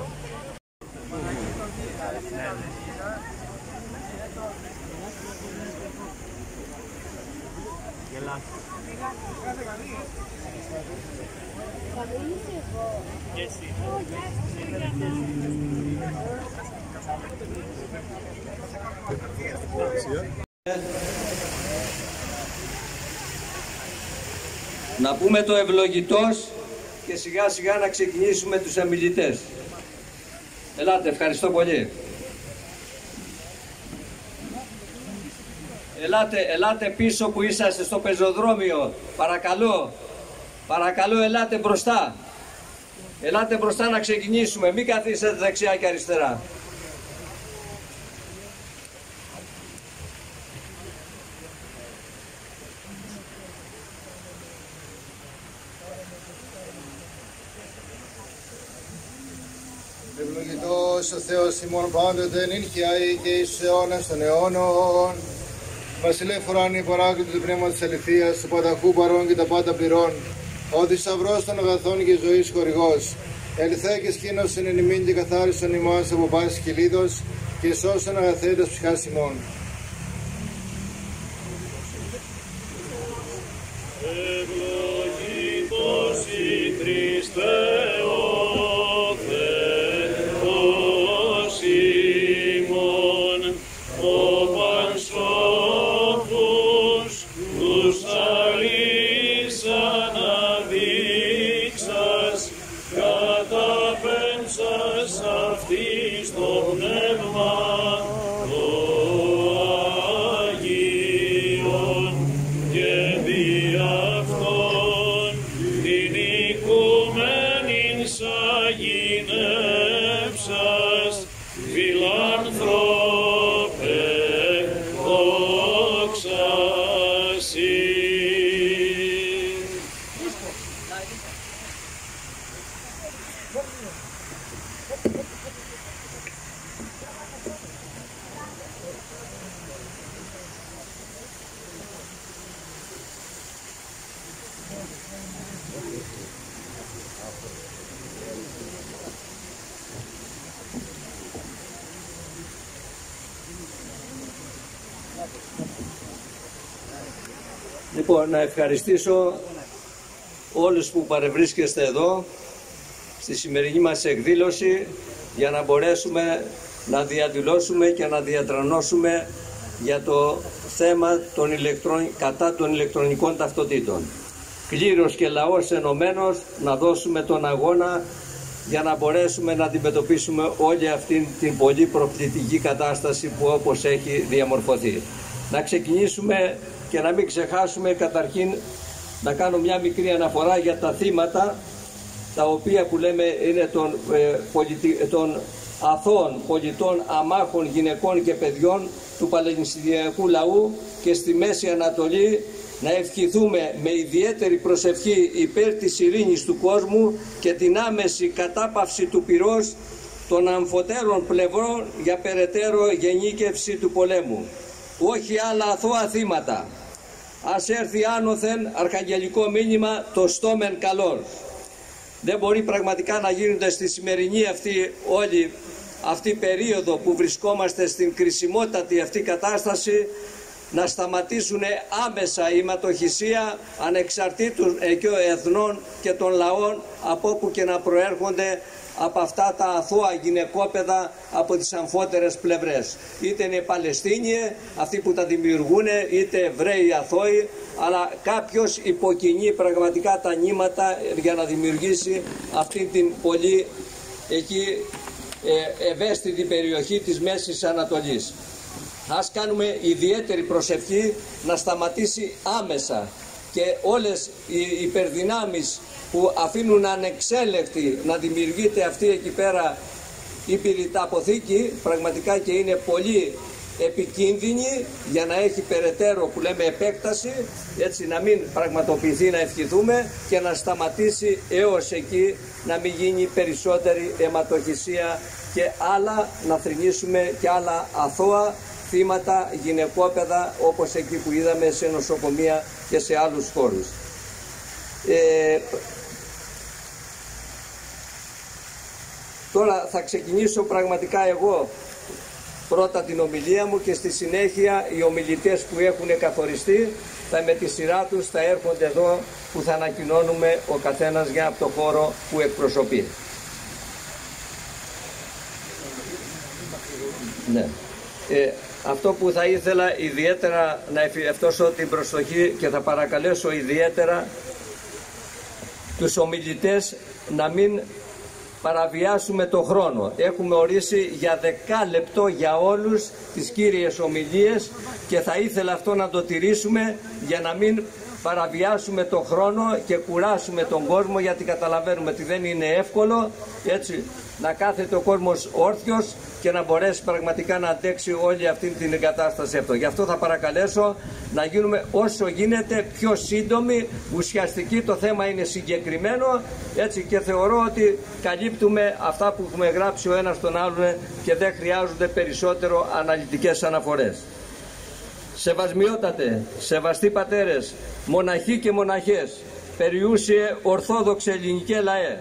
Να πούμε το ευλογητός και σιγά σιγά να ξεκινήσουμε τους ομιλητές. Ελάτε, ευχαριστώ πολύ. Ελάτε πίσω που είσαστε στο πεζοδρόμιο. Παρακαλώ ελάτε μπροστά. Ελάτε μπροστά να ξεκινήσουμε. Μην καθίσετε δεξιά και αριστερά. Ευλογητός ο Θεός ημών πάντοτε νύχιαει και εις αιώνας των αιώνων. Βασιλεύ ουράνιε παράκλητο του πνεύματος της αληθείας, του πανταχού παρών και τα πάντα πληρών, ο θησαυρός των αγαθών και ζωής χορηγός. Ελθέ και σκήνωσον εν ημίν και καθάρισον ημάς από πάσης κυλίδος και σώσον αγαθέντας ψυχάς ημών. Ευλογητός η Χριστέ Λοιπόν, να ευχαριστήσω όλους που παρευρίσκεστε εδώ στη σημερινή μας εκδήλωση για να μπορέσουμε να διαδηλώσουμε και να διατρανώσουμε για το θέμα κατά των ηλεκτρονικών ταυτοτήτων. Κλήρος και λαός ενωμένος να δώσουμε τον αγώνα για να μπορέσουμε να αντιμετωπίσουμε όλη αυτή την πολύ προκλητική κατάσταση που όπως έχει διαμορφωθεί. Να ξεκινήσουμε και να μην ξεχάσουμε καταρχήν να κάνω μια μικρή αναφορά για τα θύματα τα οποία που λέμε είναι των αθώων πολιτών, αμάχων, γυναικών και παιδιών του παλαιστινιακού λαού και στη Μέση Ανατολή, να ευχηθούμε με ιδιαίτερη προσευχή υπέρ της ειρήνης του κόσμου και την άμεση κατάπαυση του πυρός των αμφωτέρων πλευρών για περαιτέρω γενίκευση του πολέμου. Όχι άλλα αθώα θύματα. Ας έρθει άνωθεν αρχαγγελικό μήνυμα το στόμεν καλός. Δεν μπορεί πραγματικά να γίνονται στη σημερινή όλη αυτή περίοδο που βρισκόμαστε στην κρισιμότατη αυτή κατάσταση να σταματήσουν άμεσα η αιματοχυσία ανεξαρτήτως εθνών και των λαών από όπου και να προέρχονται από αυτά τα αθώα γυναικόπαιδα από τις αμφότερες πλευρές. Είτε είναι Παλαιστίνοι αυτοί που τα δημιουργούν, είτε Εβραίοι αθώοι, αλλά κάποιος υποκινεί πραγματικά τα νήματα για να δημιουργήσει αυτή την πολύ ευαίσθητη περιοχή της Μέσης Ανατολής. Ας κάνουμε ιδιαίτερη προσευχή να σταματήσει άμεσα και όλες οι υπερδυνάμεις που αφήνουν ανεξέλεκτη να δημιουργείται αυτή εκεί πέρα η πυρηταποθήκη, πραγματικά και είναι πολύ επικίνδυνη για να έχει περαιτέρω που λέμε επέκταση, έτσι να μην πραγματοποιηθεί, να ευχηθούμε και να σταματήσει έως εκεί, να μην γίνει περισσότερη αιματοχυσία και άλλα, να θρηνήσουμε και άλλα αθώα θύματα, γυναικόπαιδα, όπως εκεί που είδαμε σε νοσοκομεία και σε άλλους χώρους. Τώρα θα ξεκινήσω πραγματικά εγώ πρώτα την ομιλία μου και στη συνέχεια οι ομιλητές που έχουν καθοριστεί με τη σειρά τους θα έρχονται εδώ που θα ανακοινώνουμε ο καθένας για από το χώρο που εκπροσωπεί. Ναι. Αυτό που θα ήθελα ιδιαίτερα να εφιευτώσω την προσοχή και θα παρακαλέσω ιδιαίτερα τους ομιλητές να μην παραβιάσουμε το χρόνο. Έχουμε ορίσει για 10 λεπτό για όλους τις κύριες ομιλίες και θα ήθελα αυτό να το τηρήσουμε για να μην παραβιάσουμε το χρόνο και κουράσουμε τον κόσμο, γιατί καταλαβαίνουμε ότι δεν είναι εύκολο έτσι να κάθεται ο κόσμος όρθιος και να μπορέσει πραγματικά να αντέξει όλη αυτή την εγκατάσταση αυτό. Γι' αυτό θα παρακαλέσω να γίνουμε όσο γίνεται πιο σύντομοι, ουσιαστικοί, το θέμα είναι συγκεκριμένο έτσι, και θεωρώ ότι καλύπτουμε αυτά που έχουμε γράψει ο ένας τον άλλον και δεν χρειάζονται περισσότερο αναλυτικές αναφορές. Σεβασμιότατε, σεβαστοί πατέρες, μοναχοί και μοναχές, περιούσιε ορθόδοξε ελληνικέ λαέ,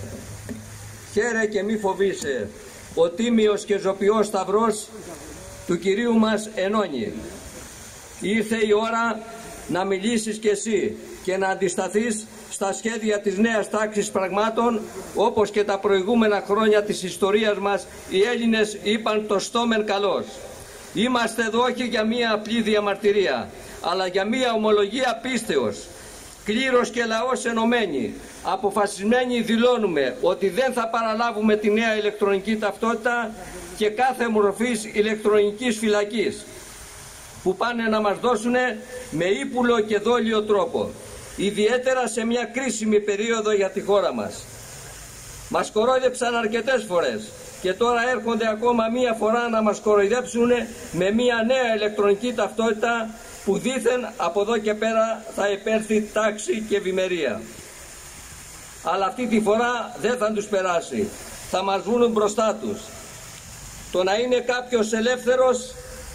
χαίρε και μη φοβήσε, ο τίμιος και ζωπιός σταυρός του Κυρίου μας ενώνει. Ήρθε η ώρα να μιλήσεις κι εσύ και να αντισταθείς στα σχέδια της νέας τάξης πραγμάτων, όπως και τα προηγούμενα χρόνια της ιστορίας μας οι Έλληνες είπαν το στόμεν καλός. Είμαστε εδώ όχι για μία απλή διαμαρτυρία, αλλά για μία ομολογία πίστεως. Κλήρος και λαός ενωμένοι, αποφασισμένοι δηλώνουμε ότι δεν θα παραλάβουμε τη νέα ηλεκτρονική ταυτότητα και κάθε μορφής ηλεκτρονικής φυλακής που πάνε να μας δώσουν με ύπουλο και δόλιο τρόπο, ιδιαίτερα σε μια κρίσιμη περίοδο για τη χώρα μας. Μας κορόιδεψαν αρκετές φορές και τώρα έρχονται ακόμα μία φορά να μας κοροϊδέψουν με μία νέα ηλεκτρονική ταυτότητα που δήθεν από εδώ και πέρα θα επέλθει τάξη και ευημερία. Αλλά αυτή τη φορά δεν θα τους περάσει. Θα μας βγουν μπροστά τους. Το να είναι κάποιος ελεύθερος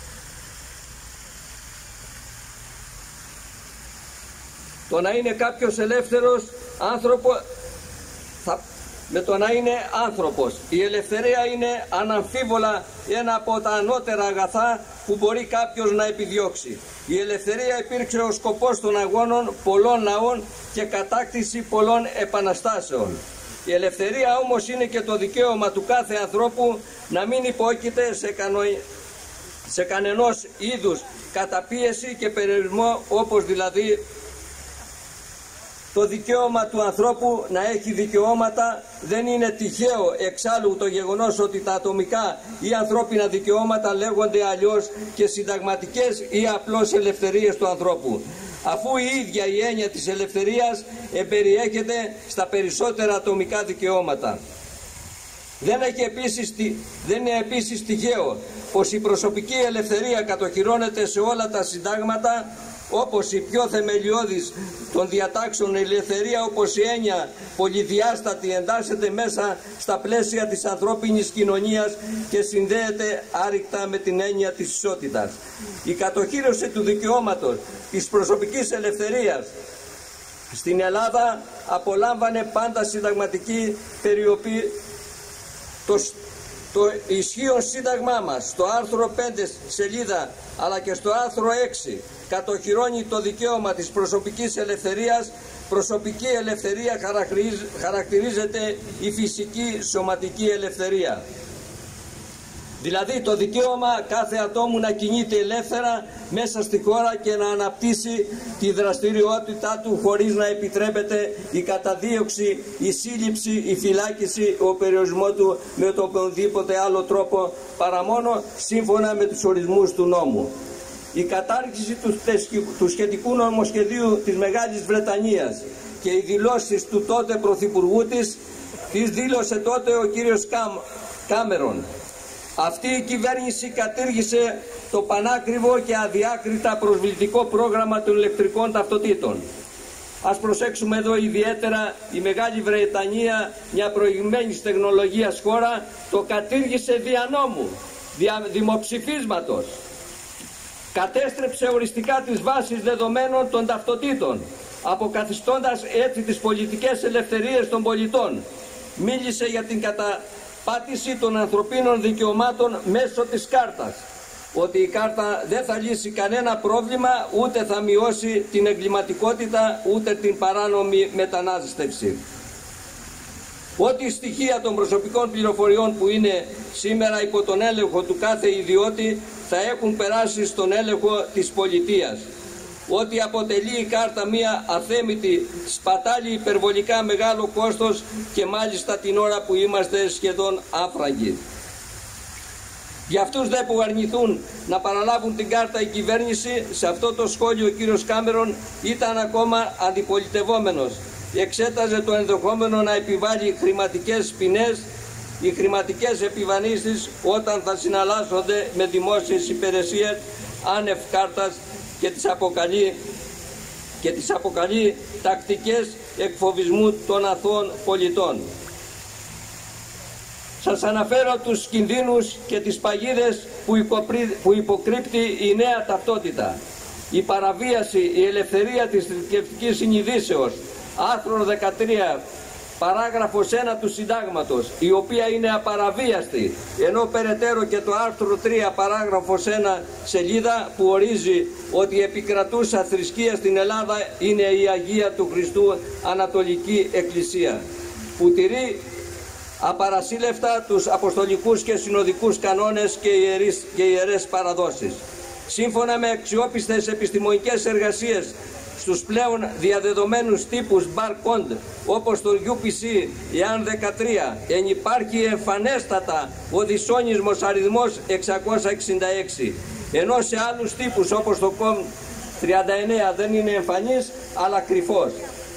με το να είναι άνθρωπος. Η ελευθερία είναι αναμφίβολα ένα από τα ανώτερα αγαθά που μπορεί κάποιος να επιδιώξει. Η ελευθερία υπήρξε ο σκοπός των αγώνων πολλών λαών και κατάκτηση πολλών επαναστάσεων. Η ελευθερία όμως είναι και το δικαίωμα του κάθε ανθρώπου να μην υπόκειται σε κανενός είδους καταπίεση και περιορισμό, όπως δηλαδή το δικαίωμα του ανθρώπου να έχει δικαιώματα. Δεν είναι τυχαίο εξάλλου το γεγονός ότι τα ατομικά ή ανθρώπινα δικαιώματα λέγονται αλλιώς και συνταγματικές ή απλώς ελευθερίες του ανθρώπου, αφού η ίδια η έννοια της ελευθερίας εμπεριέχεται στα περισσότερα ατομικά δικαιώματα. Δεν είναι επίσης τυχαίο πως η προσωπική ελευθερία κατοχυρώνεται σε όλα τα συντάγματα, όπως η πιο θεμελιώδης των διατάξεων ελευθερία, όπως η έννοια πολυδιάστατη, εντάσσεται μέσα στα πλαίσια της ανθρώπινης κοινωνίας και συνδέεται άρρηκτα με την έννοια της ισότητας. Η κατοχύρωση του δικαιώματος της προσωπικής ελευθερίας στην Ελλάδα απολάμβανε πάντα συνταγματική περιοπή. Το ισχύον σύνταγμά μας στο άρθρο 5 σελίδα αλλά και στο άρθρο 6 κατοχυρώνει το δικαίωμα της προσωπικής ελευθερίας. Προσωπική ελευθερία χαρακτηρίζεται η φυσική σωματική ελευθερία. Δηλαδή το δικαίωμα κάθε ατόμου να κινείται ελεύθερα μέσα στη χώρα και να αναπτύσσει τη δραστηριότητά του χωρίς να επιτρέπεται η καταδίωξη, η σύλληψη, η φυλάκιση, ο περιορισμό του με τον οποιοδήποτε άλλο τρόπο παρά μόνο σύμφωνα με τους ορισμούς του νόμου. Η κατάργηση του σχετικού νομοσχεδίου της Μεγάλης Βρετανίας και οι δηλώσεις του τότε Πρωθυπουργού της δήλωσε τότε ο κύριος Κάμερον. Αυτή η κυβέρνηση κατήργησε το πανάκριβο και αδιάκριτα προσβλητικό πρόγραμμα των ηλεκτρικών ταυτοτήτων. Ας προσέξουμε εδώ ιδιαίτερα, η Μεγάλη Βρετανία, μια προηγμένης τεχνολογίας χώρα, το κατήργησε δια νόμου, δια δημοψηφίσματος. Κατέστρεψε οριστικά τις βάσεις δεδομένων των ταυτοτήτων, αποκαθιστώντας έτσι τις πολιτικές ελευθερίες των πολιτών. Μίλησε για την πάτηση των ανθρωπίνων δικαιωμάτων μέσω της κάρτας. Ότι η κάρτα δεν θα λύσει κανένα πρόβλημα, ούτε θα μειώσει την εγκληματικότητα, ούτε την παράνομη μετανάστευση. Ό,τι στοιχεία των προσωπικών πληροφοριών που είναι σήμερα υπό τον έλεγχο του κάθε ιδιώτη θα έχουν περάσει στον έλεγχο της πολιτείας. Ό,τι αποτελεί η κάρτα μία αθέμητη σπατάλη, υπερβολικά μεγάλο κόστος και μάλιστα την ώρα που είμαστε σχεδόν άφραγοι. Για αυτούς δε που αρνηθούν να παραλάβουν την κάρτα η κυβέρνηση, σε αυτό το σχόλιο ο κύριος Κάμερον ήταν ακόμα αντιπολιτευόμενος. Εξέταζε το ενδεχόμενο να επιβάλλει χρηματικές ποινές ή χρηματικές επιβαρύνσεις όταν θα συναλλάσσονται με δημόσιες υπηρεσίες άνευ κάρτας και τις αποκαλεί τακτικές εκφοβισμού των αθώων πολιτών. Σας αναφέρω τους κινδύνους και τις παγίδες που υποκρύπτει η νέα ταυτότητα. Η παραβίαση, η ελευθερία της θρησκευτικής συνειδήσεως, άρθρο 13, παράγραφος 1 του Συντάγματος, η οποία είναι απαραβίαστη, ενώ περαιτέρω και το άρθρο 3, παράγραφος 1 σελίδα, που ορίζει ότι η επικρατούσα θρησκεία στην Ελλάδα είναι η Αγία του Χριστού Ανατολική Εκκλησία, που τηρεί απαρασύλλευτα τους αποστολικούς και συνοδικούς κανόνες και ιερές παραδόσεις. Σύμφωνα με αξιόπιστες επιστημονικές εργασίες στους πλέον διαδεδομένους τύπους barcode όπως το UPC EAN 13 ενυπάρχει εμφανέστατα ο δυσόνισμος αριθμός 666, ενώ σε άλλους τύπους όπως το COM 39 δεν είναι εμφανής αλλά κρυφός.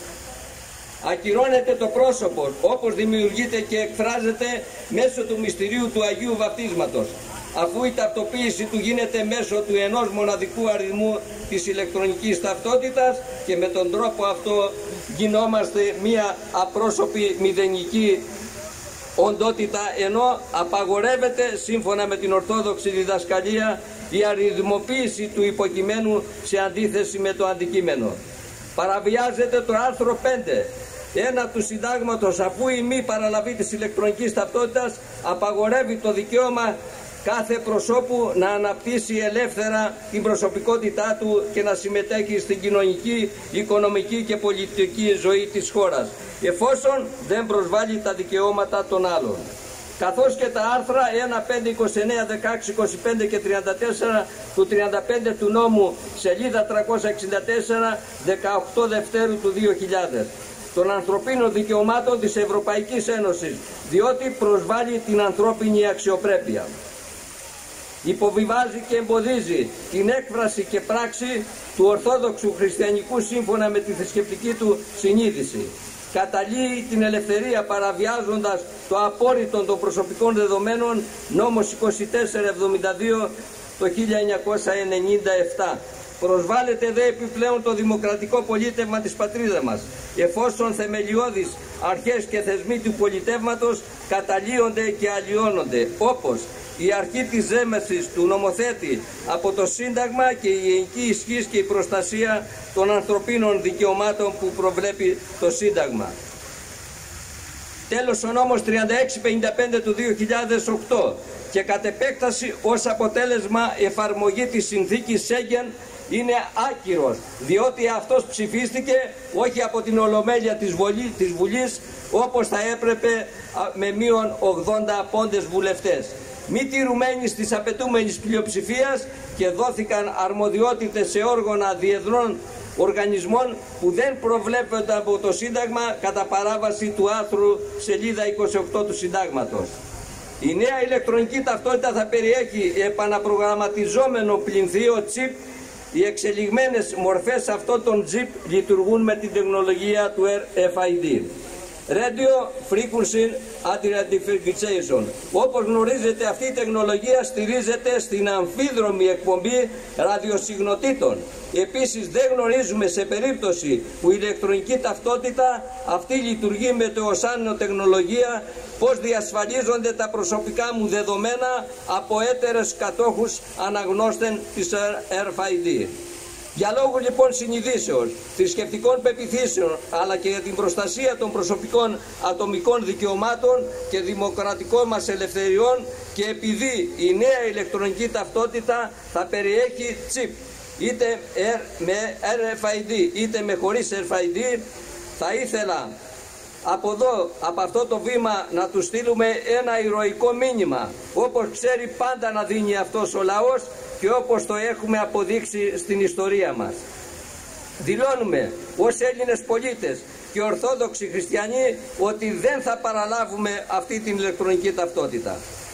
Ακυρώνεται το πρόσωπο όπως δημιουργείται και εκφράζεται μέσω του μυστηρίου του Αγίου Βαπτίσματος, αφού η ταυτοποίηση του γίνεται μέσω του ενός μοναδικού αριθμού της ηλεκτρονικής ταυτότητας, και με τον τρόπο αυτό γινόμαστε μία απρόσωπη μηδενική οντότητα, ενώ απαγορεύεται σύμφωνα με την Ορθόδοξη διδασκαλία η αριθμοποίηση του υποκειμένου σε αντίθεση με το αντικείμενο. Παραβιάζεται το άρθρο 5 1 του Συντάγματος, αφού η μη παραλαβή της ηλεκτρονικής ταυτότητας απαγορεύει το δικαίωμα κάθε προσώπου να αναπτύσσει ελεύθερα την προσωπικότητά του και να συμμετέχει στην κοινωνική, οικονομική και πολιτική ζωή της χώρας, εφόσον δεν προσβάλλει τα δικαιώματα των άλλων. Καθώς και τα άρθρα 1, 5, 29, 16, 25 και 34 του 35 του νόμου, σελίδα 364, 18 Δευτέρου του 2000, των ανθρωπίνων δικαιωμάτων της Ευρωπαϊκής Ένωσης, διότι προσβάλλει την ανθρώπινη αξιοπρέπεια. Υποβιβάζει και εμποδίζει την έκφραση και πράξη του Ορθόδοξου Χριστιανικού σύμφωνα με τη θρησκευτική του συνείδηση. Καταλύει την ελευθερία παραβιάζοντας το απόρριτο των προσωπικών δεδομένων, νόμος 2472 το 1997. Προσβάλλεται δε επιπλέον το δημοκρατικό πολίτευμα της πατρίδας μας, εφόσον θεμελιώδεις αρχές και θεσμοί του πολιτεύματος καταλύονται και αλλοιώνονται, όπως η αρχή της ζέμεσης του νομοθέτη από το Σύνταγμα και η γενική ισχύς και η προστασία των ανθρωπίνων δικαιωμάτων που προβλέπει το Σύνταγμα. Τέλος, ο νόμος 3655 του 2008 και κατ' επέκταση ως αποτέλεσμα εφαρμογή της συνθήκης Σέγγεν είναι άκυρος, διότι αυτός ψηφίστηκε όχι από την Ολομέλεια της Βουλής όπως θα έπρεπε με μείον 80 πόντες βουλευτές, μη τηρουμένης της απαιτούμενης πλειοψηφίας, και δόθηκαν αρμοδιότητες σε όργανα διεθνών οργανισμών που δεν προβλέπονται από το Σύνταγμα κατά παράβαση του άρθρου σελίδα 28 του Συντάγματος. Η νέα ηλεκτρονική ταυτότητα θα περιέχει επαναπρογραμματιζόμενο πληνθείο chip. Οι εξελιγμένες μορφές αυτών των chip λειτουργούν με την τεχνολογία του RFID. Radio Frequency Identification. Όπως γνωρίζετε, αυτή η τεχνολογία στηρίζεται στην αμφίδρομη εκπομπή ραδιοσυγνωτήτων. Επίσης δεν γνωρίζουμε σε περίπτωση που η ηλεκτρονική ταυτότητα αυτή λειτουργεί με το οσάνιο τεχνολογία πώς διασφαλίζονται τα προσωπικά μου δεδομένα από έτερες κατόχους αναγνώστεν της RFID. Για λόγους λοιπόν συνειδήσεως, θρησκευτικών πεποιθήσεων, αλλά και για την προστασία των προσωπικών ατομικών δικαιωμάτων και δημοκρατικών μας ελευθεριών, και επειδή η νέα ηλεκτρονική ταυτότητα θα περιέχει chip, είτε με RFID είτε με χωρίς RFID, θα ήθελα από αυτό το βήμα να του στείλουμε ένα ηρωικό μήνυμα, όπως ξέρει πάντα να δίνει αυτός ο λαός και όπως το έχουμε αποδείξει στην ιστορία μας. Δηλώνουμε ως Έλληνες πολίτες και Ορθόδοξοι Χριστιανοί ότι δεν θα παραλάβουμε αυτή την ηλεκτρονική ταυτότητα.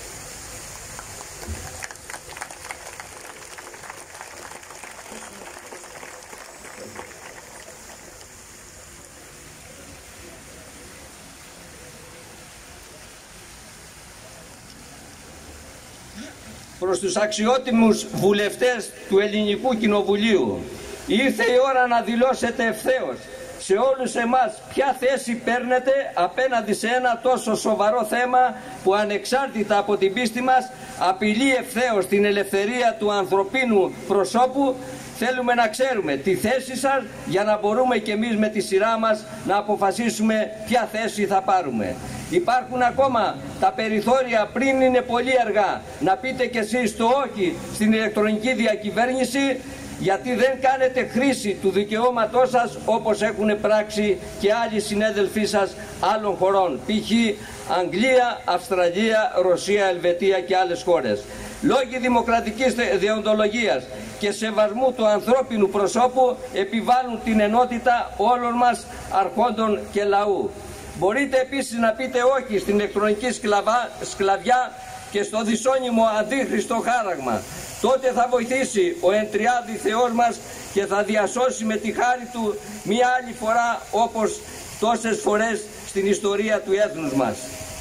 Προς τους αξιότιμους βουλευτές του Ελληνικού Κοινοβουλίου, ήρθε η ώρα να δηλώσετε ευθέως σε όλους εμάς ποια θέση παίρνετε απέναντι σε ένα τόσο σοβαρό θέμα που ανεξάρτητα από την πίστη μας απειλεί ευθέως την ελευθερία του ανθρωπίνου προσώπου. Θέλουμε να ξέρουμε τη θέση σας για να μπορούμε και εμείς με τη σειρά μας να αποφασίσουμε ποια θέση θα πάρουμε. Υπάρχουν ακόμα τα περιθώρια πριν είναι πολύ αργά να πείτε κι εσείς το όχι στην ηλεκτρονική διακυβέρνηση, γιατί δεν κάνετε χρήση του δικαιώματός σας όπως έχουν πράξει και άλλοι συνέδελφοί σας άλλων χωρών, π.χ. Αγγλία, Αυστραλία, Ρωσία, Ελβετία και άλλες χώρες. Λόγοι δημοκρατικής δεοντολογίας και σεβασμού του ανθρώπινου προσώπου επιβάλλουν την ενότητα όλων μας αρχόντων και λαού. Μπορείτε επίσης να πείτε όχι στην ηλεκτρονική σκλαβιά και στο δυσόνυμο αντίχριστο χάραγμα. Τότε θα βοηθήσει ο Εντριάδη Θεός μας και θα διασώσει με τη χάρη του μία άλλη φορά, όπως τόσες φορές στην ιστορία του έθνους μας.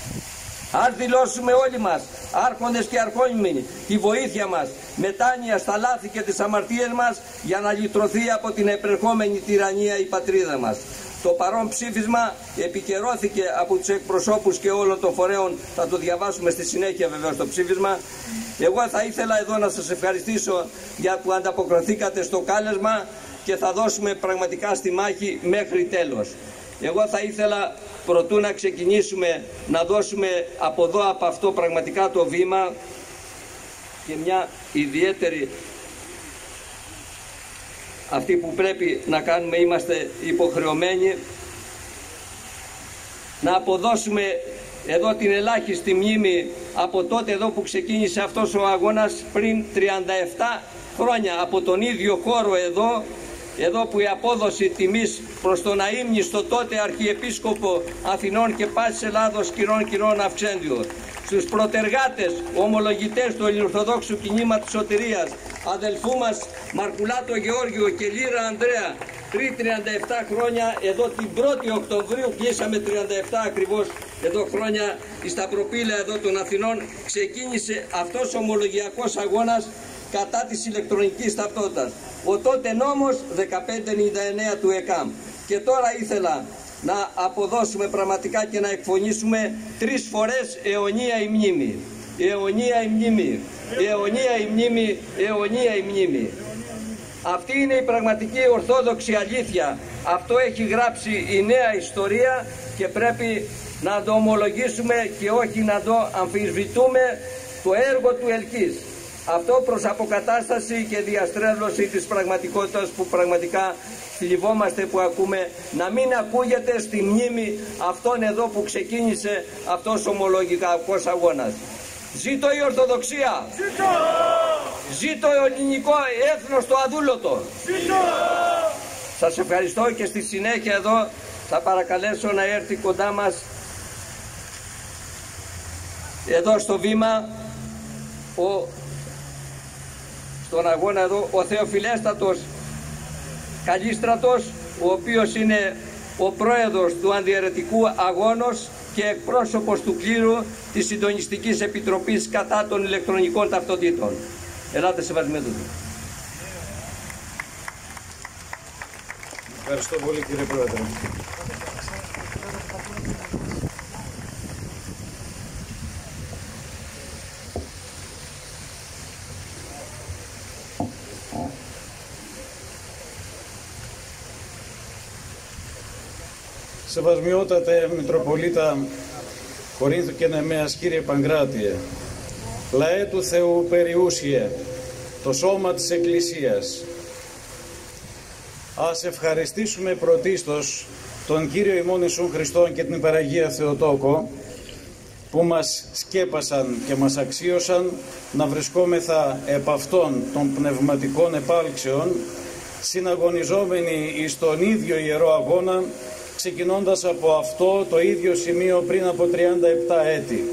Ας δηλώσουμε όλοι μας, άρχοντες και αρχόνιμοι, τη βοήθεια μας, μετάνοια στα λάθη και τις αμαρτίες μας, για να λυτρωθεί από την επερχόμενη τυραννία η πατρίδα μας. Το παρόν ψήφισμα επικαιρώθηκε από τους εκπροσώπους και όλων των φορέων. Θα το διαβάσουμε στη συνέχεια βεβαίως το ψήφισμα. Εγώ θα ήθελα εδώ να σας ευχαριστήσω για που ανταποκριθήκατε στο κάλεσμα και θα δώσουμε πραγματικά στη μάχη μέχρι τέλος. Εγώ θα ήθελα προτού να ξεκινήσουμε να δώσουμε από εδώ, από αυτό πραγματικά το βήμα, και μια ιδιαίτερη αυτή που πρέπει να κάνουμε, είμαστε υποχρεωμένοι να αποδώσουμε εδώ την ελάχιστη μνήμη από τότε εδώ που ξεκίνησε αυτός ο αγώνας πριν 37 χρόνια, από τον ίδιο χώρο εδώ που η απόδοση τιμής προς τον αείμνηστο τότε Αρχιεπίσκοπο Αθηνών και πάσης Ελλάδος Κυρών Αυξέντιο, στους προτεργάτες, ομολογητές του Ελληνοορθοδόξου Κινήματος Σωτηρίας, αδελφού μας Μαρκουλάτο Γεώργιο και Λύρα Ανδρέα, πριν 37 χρόνια, εδώ την 1η Οκτωβρίου, κλείσαμε 37 ακριβώς εδώ χρόνια, στα προπήλαια εδώ των Αθηνών, ξεκίνησε αυτός ο ομολογιακός αγώνας κατά της ηλεκτρονικής ταυτότητας. Ο τότε νόμος 1599 του ΕΚΑΜ. Και τώρα ήθελα να αποδώσουμε πραγματικά και να εκφωνήσουμε 3 φορές αιωνία η μνήμη. Αιωνία η μνήμη. Αιωνία η μνήμη. Αιωνία η μνήμη. Αυτή είναι η πραγματική ορθόδοξη αλήθεια. Αυτό έχει γράψει η νέα ιστορία και πρέπει να το ομολογήσουμε και όχι να το αμφισβητούμε, το έργο του Ελκής. Αυτό προς αποκατάσταση και διαστρέβλωση της πραγματικότητας που πραγματικά θλιβόμαστε που ακούμε, να μην ακούγεται στη μνήμη αυτόν εδώ που ξεκίνησε αυτός ο ομολογικός αγώνας. Ζήτω η Ορθοδοξία! Ζήτω! Ζήτω το ελληνικό έθνος το αδούλωτο! Ζήτω! Σας ευχαριστώ και στη συνέχεια εδώ θα παρακαλέσω να έρθει κοντά μας εδώ στο βήμα στον αγώνα εδώ ο Θεοφιλέστατος Καλίστρατος, ο οποίος είναι ο πρόεδρος του Αντιαιρετικού Αγώνος και εκπρόσωπος του κλήρου της Συντονιστικής Επιτροπής κατά των ηλεκτρονικών ταυτοτήτων. Ελάτε σεβασμένοι του. Ευχαριστώ πολύ κύριε Πρόεδρε. Σεβασμιότατε Μητροπολίτα Κορίνθου και Νεμαίας, Κύριε Παγκράτιε, λαέ του Θεού περιούσιε, το σώμα της Εκκλησίας, ας ευχαριστήσουμε πρωτίστως τον Κύριο ημών Ιησούν Χριστόν και την Υπεραγία Θεοτόκο, που μας σκέπασαν και μας αξίωσαν να βρισκόμεθα επ' αυτών των πνευματικών επάλξεων, συναγωνιζόμενοι εις τον ίδιο ιερό αγώνα, ξεκινώντας από αυτό το ίδιο σημείο πριν από 37 έτη.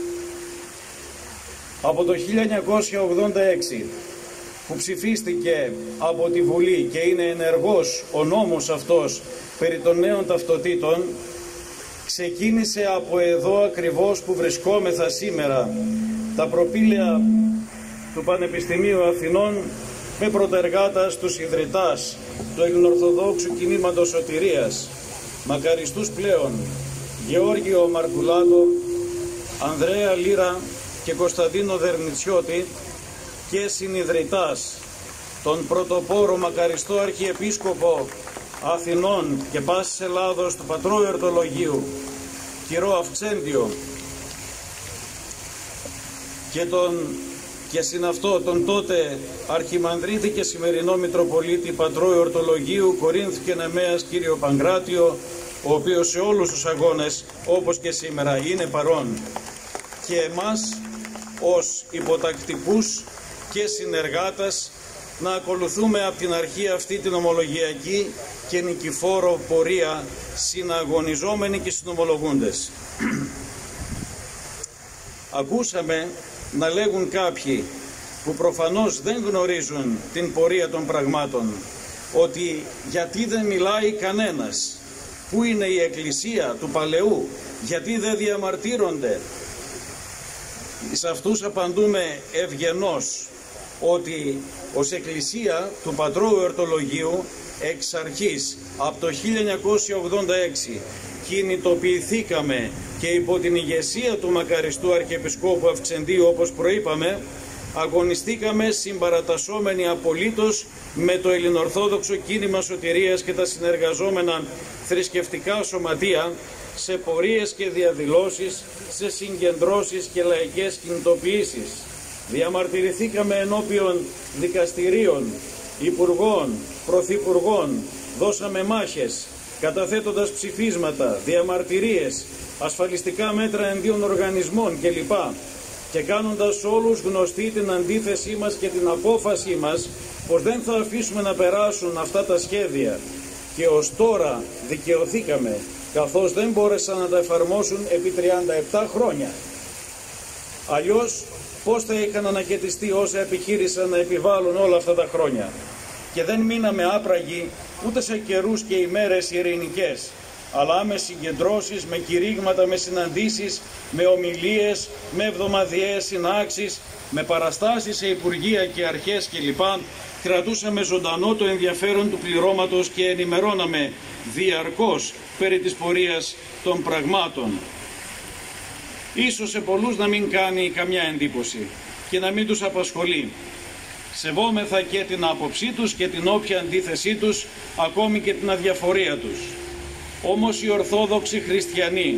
Από το 1986 που ψηφίστηκε από τη Βουλή και είναι ενεργός ο νόμος αυτός περί των νέων ταυτοτήτων, ξεκίνησε από εδώ ακριβώς που βρισκόμεθα σήμερα, τα προπήλαια του Πανεπιστημίου Αθηνών, με πρωτεργάτας τους ιδρυτάς του Ελληνοορθοδόξου Κινήματος Σωτηρίας, μακαριστούς πλέον Γεώργιο Μαρκουλάτο, Ανδρέα Λύρα και Κωνσταντίνο Δερνητσιώτη, και συνιδρυτάς τον πρωτοπόρο μακαριστό Αρχιεπίσκοπο Αθηνών και πάσης Ελλάδος του Πατρού Εορτολογίου Κυρώ Αυξέντιο, και συν αυτό τον τότε Αρχιμανδρίτη και σημερινό Μητροπολίτη Πατρού Εορτολογίου Κορίνθου και Νεμαίας Κύριο Παγκράτιο, ο οποίος σε όλους τους αγώνες όπως και σήμερα είναι παρόν, και εμάς ως υποτακτικούς και συνεργάτες να ακολουθούμε από την αρχή αυτή την ομολογιακή και νικηφόρο πορεία, συναγωνιζόμενοι και συνομολογούντες. Ακούσαμε να λέγουν κάποιοι που προφανώς δεν γνωρίζουν την πορεία των πραγμάτων, ότι γιατί δεν μιλάει κανένας, πού είναι η Εκκλησία του Παλαιού, γιατί δεν διαμαρτύρονται. Σε αυτούς απαντούμε ευγενώς ότι ως Εκκλησία του Πατρού Εορτολογίου εξ αρχής από το 1986 κινητοποιηθήκαμε και υπό την ηγεσία του μακαριστού Αρχιεπισκόπου Αυξεντίου, όπως προείπαμε, αγωνιστήκαμε συμπαρατασσόμενοι απολύτως με το Ελληνοορθόδοξο Κίνημα Σωτηρίας και τα συνεργαζόμενα θρησκευτικά σωματεία σε πορείες και διαδηλώσεις, σε συγκεντρώσεις και λαϊκές κινητοποιήσεις. Διαμαρτυρηθήκαμε ενώπιον δικαστηρίων, υπουργών, πρωθυπουργών, δώσαμε μάχες, καταθέτοντας ψηφίσματα, διαμαρτυρίες, ασφαλιστικά μέτρα εναντίον οργανισμών κλπ. Και κάνοντας όλους γνωστή την αντίθεσή μας και την απόφασή μας πως δεν θα αφήσουμε να περάσουν αυτά τα σχέδια. Και ως τώρα δικαιωθήκαμε, καθώς δεν μπόρεσαν να τα εφαρμόσουν επί 37 χρόνια. Αλλιώς πώς θα είχαν ανακαιτιστεί όσα επιχείρησαν να επιβάλλουν όλα αυτά τα χρόνια. Και δεν μείναμε άπραγοι ούτε σε καιρούς και ημέρες ειρηνικές, αλλά με συγκεντρώσεις, με κηρύγματα, με συναντήσεις, με ομιλίες, με εβδομαδιαίες συνάξεις, με παραστάσεις σε υπουργεία και αρχές κλπ. Κρατούσαμε ζωντανό το ενδιαφέρον του πληρώματος και ενημερώναμε διαρκώς περί της πορείας των πραγμάτων. Ίσως σε πολλούς να μην κάνει καμιά εντύπωση και να μην τους απασχολεί. Σεβόμεθα και την άποψή τους και την όποια αντίθεσή τους, ακόμη και την αδιαφορία τους. Όμως οι Ορθόδοξοι Χριστιανοί,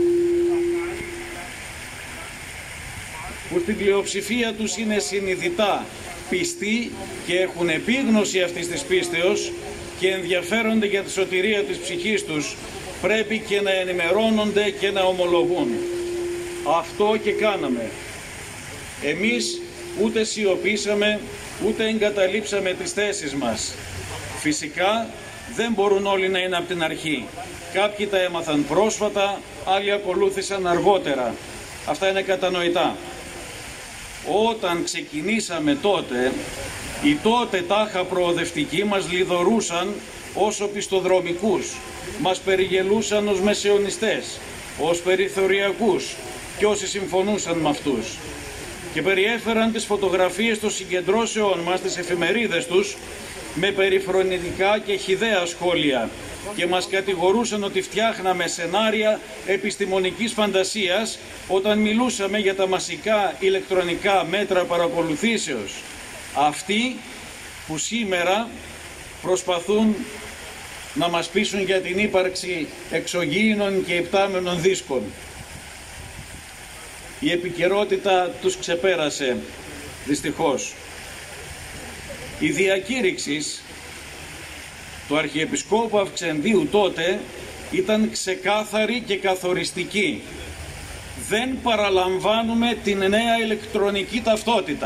που στην πλειοψηφία τους είναι συνειδητά πιστοί και έχουν επίγνωση αυτής της πίστεως και ενδιαφέρονται για τη σωτηρία της ψυχής τους, πρέπει και να ενημερώνονται και να ομολογούν. Αυτό και κάναμε. Εμείς ούτε σιωπήσαμε, ούτε εγκαταλείψαμε τις θέσεις μας. Φυσικά δεν μπορούν όλοι να είναι από την αρχή. Κάποιοι τα έμαθαν πρόσφατα, άλλοι ακολούθησαν αργότερα. Αυτά είναι κατανοητά. Όταν ξεκινήσαμε τότε, οι τότε τάχα προοδευτικοί μας λιδωρούσαν ως οπισθοδρομικούς, μας περιγελούσαν ως μεσαιωνιστές, ως περιθωριακούς και όσοι συμφωνούσαν με αυτούς. Και περιέφεραν τις φωτογραφίες των συγκεντρώσεών μας στις εφημερίδες τους με περιφρονητικά και χυδαία σχόλια και μας κατηγορούσαν ότι φτιάχναμε σενάρια επιστημονικής φαντασίας όταν μιλούσαμε για τα μασικά ηλεκτρονικά μέτρα παρακολουθήσεως. Αυτοί που σήμερα προσπαθούν να μας πείσουν για την ύπαρξη εξωγήινων και υπτάμενων δίσκων. Η επικαιρότητα τους ξεπέρασε, δυστυχώς. Η διακήρυξη του Αρχιεπισκόπου Αυξενδίου τότε ήταν ξεκάθαρη και καθοριστική. Δεν παραλαμβάνουμε την νέα ηλεκτρονική ταυτότητα.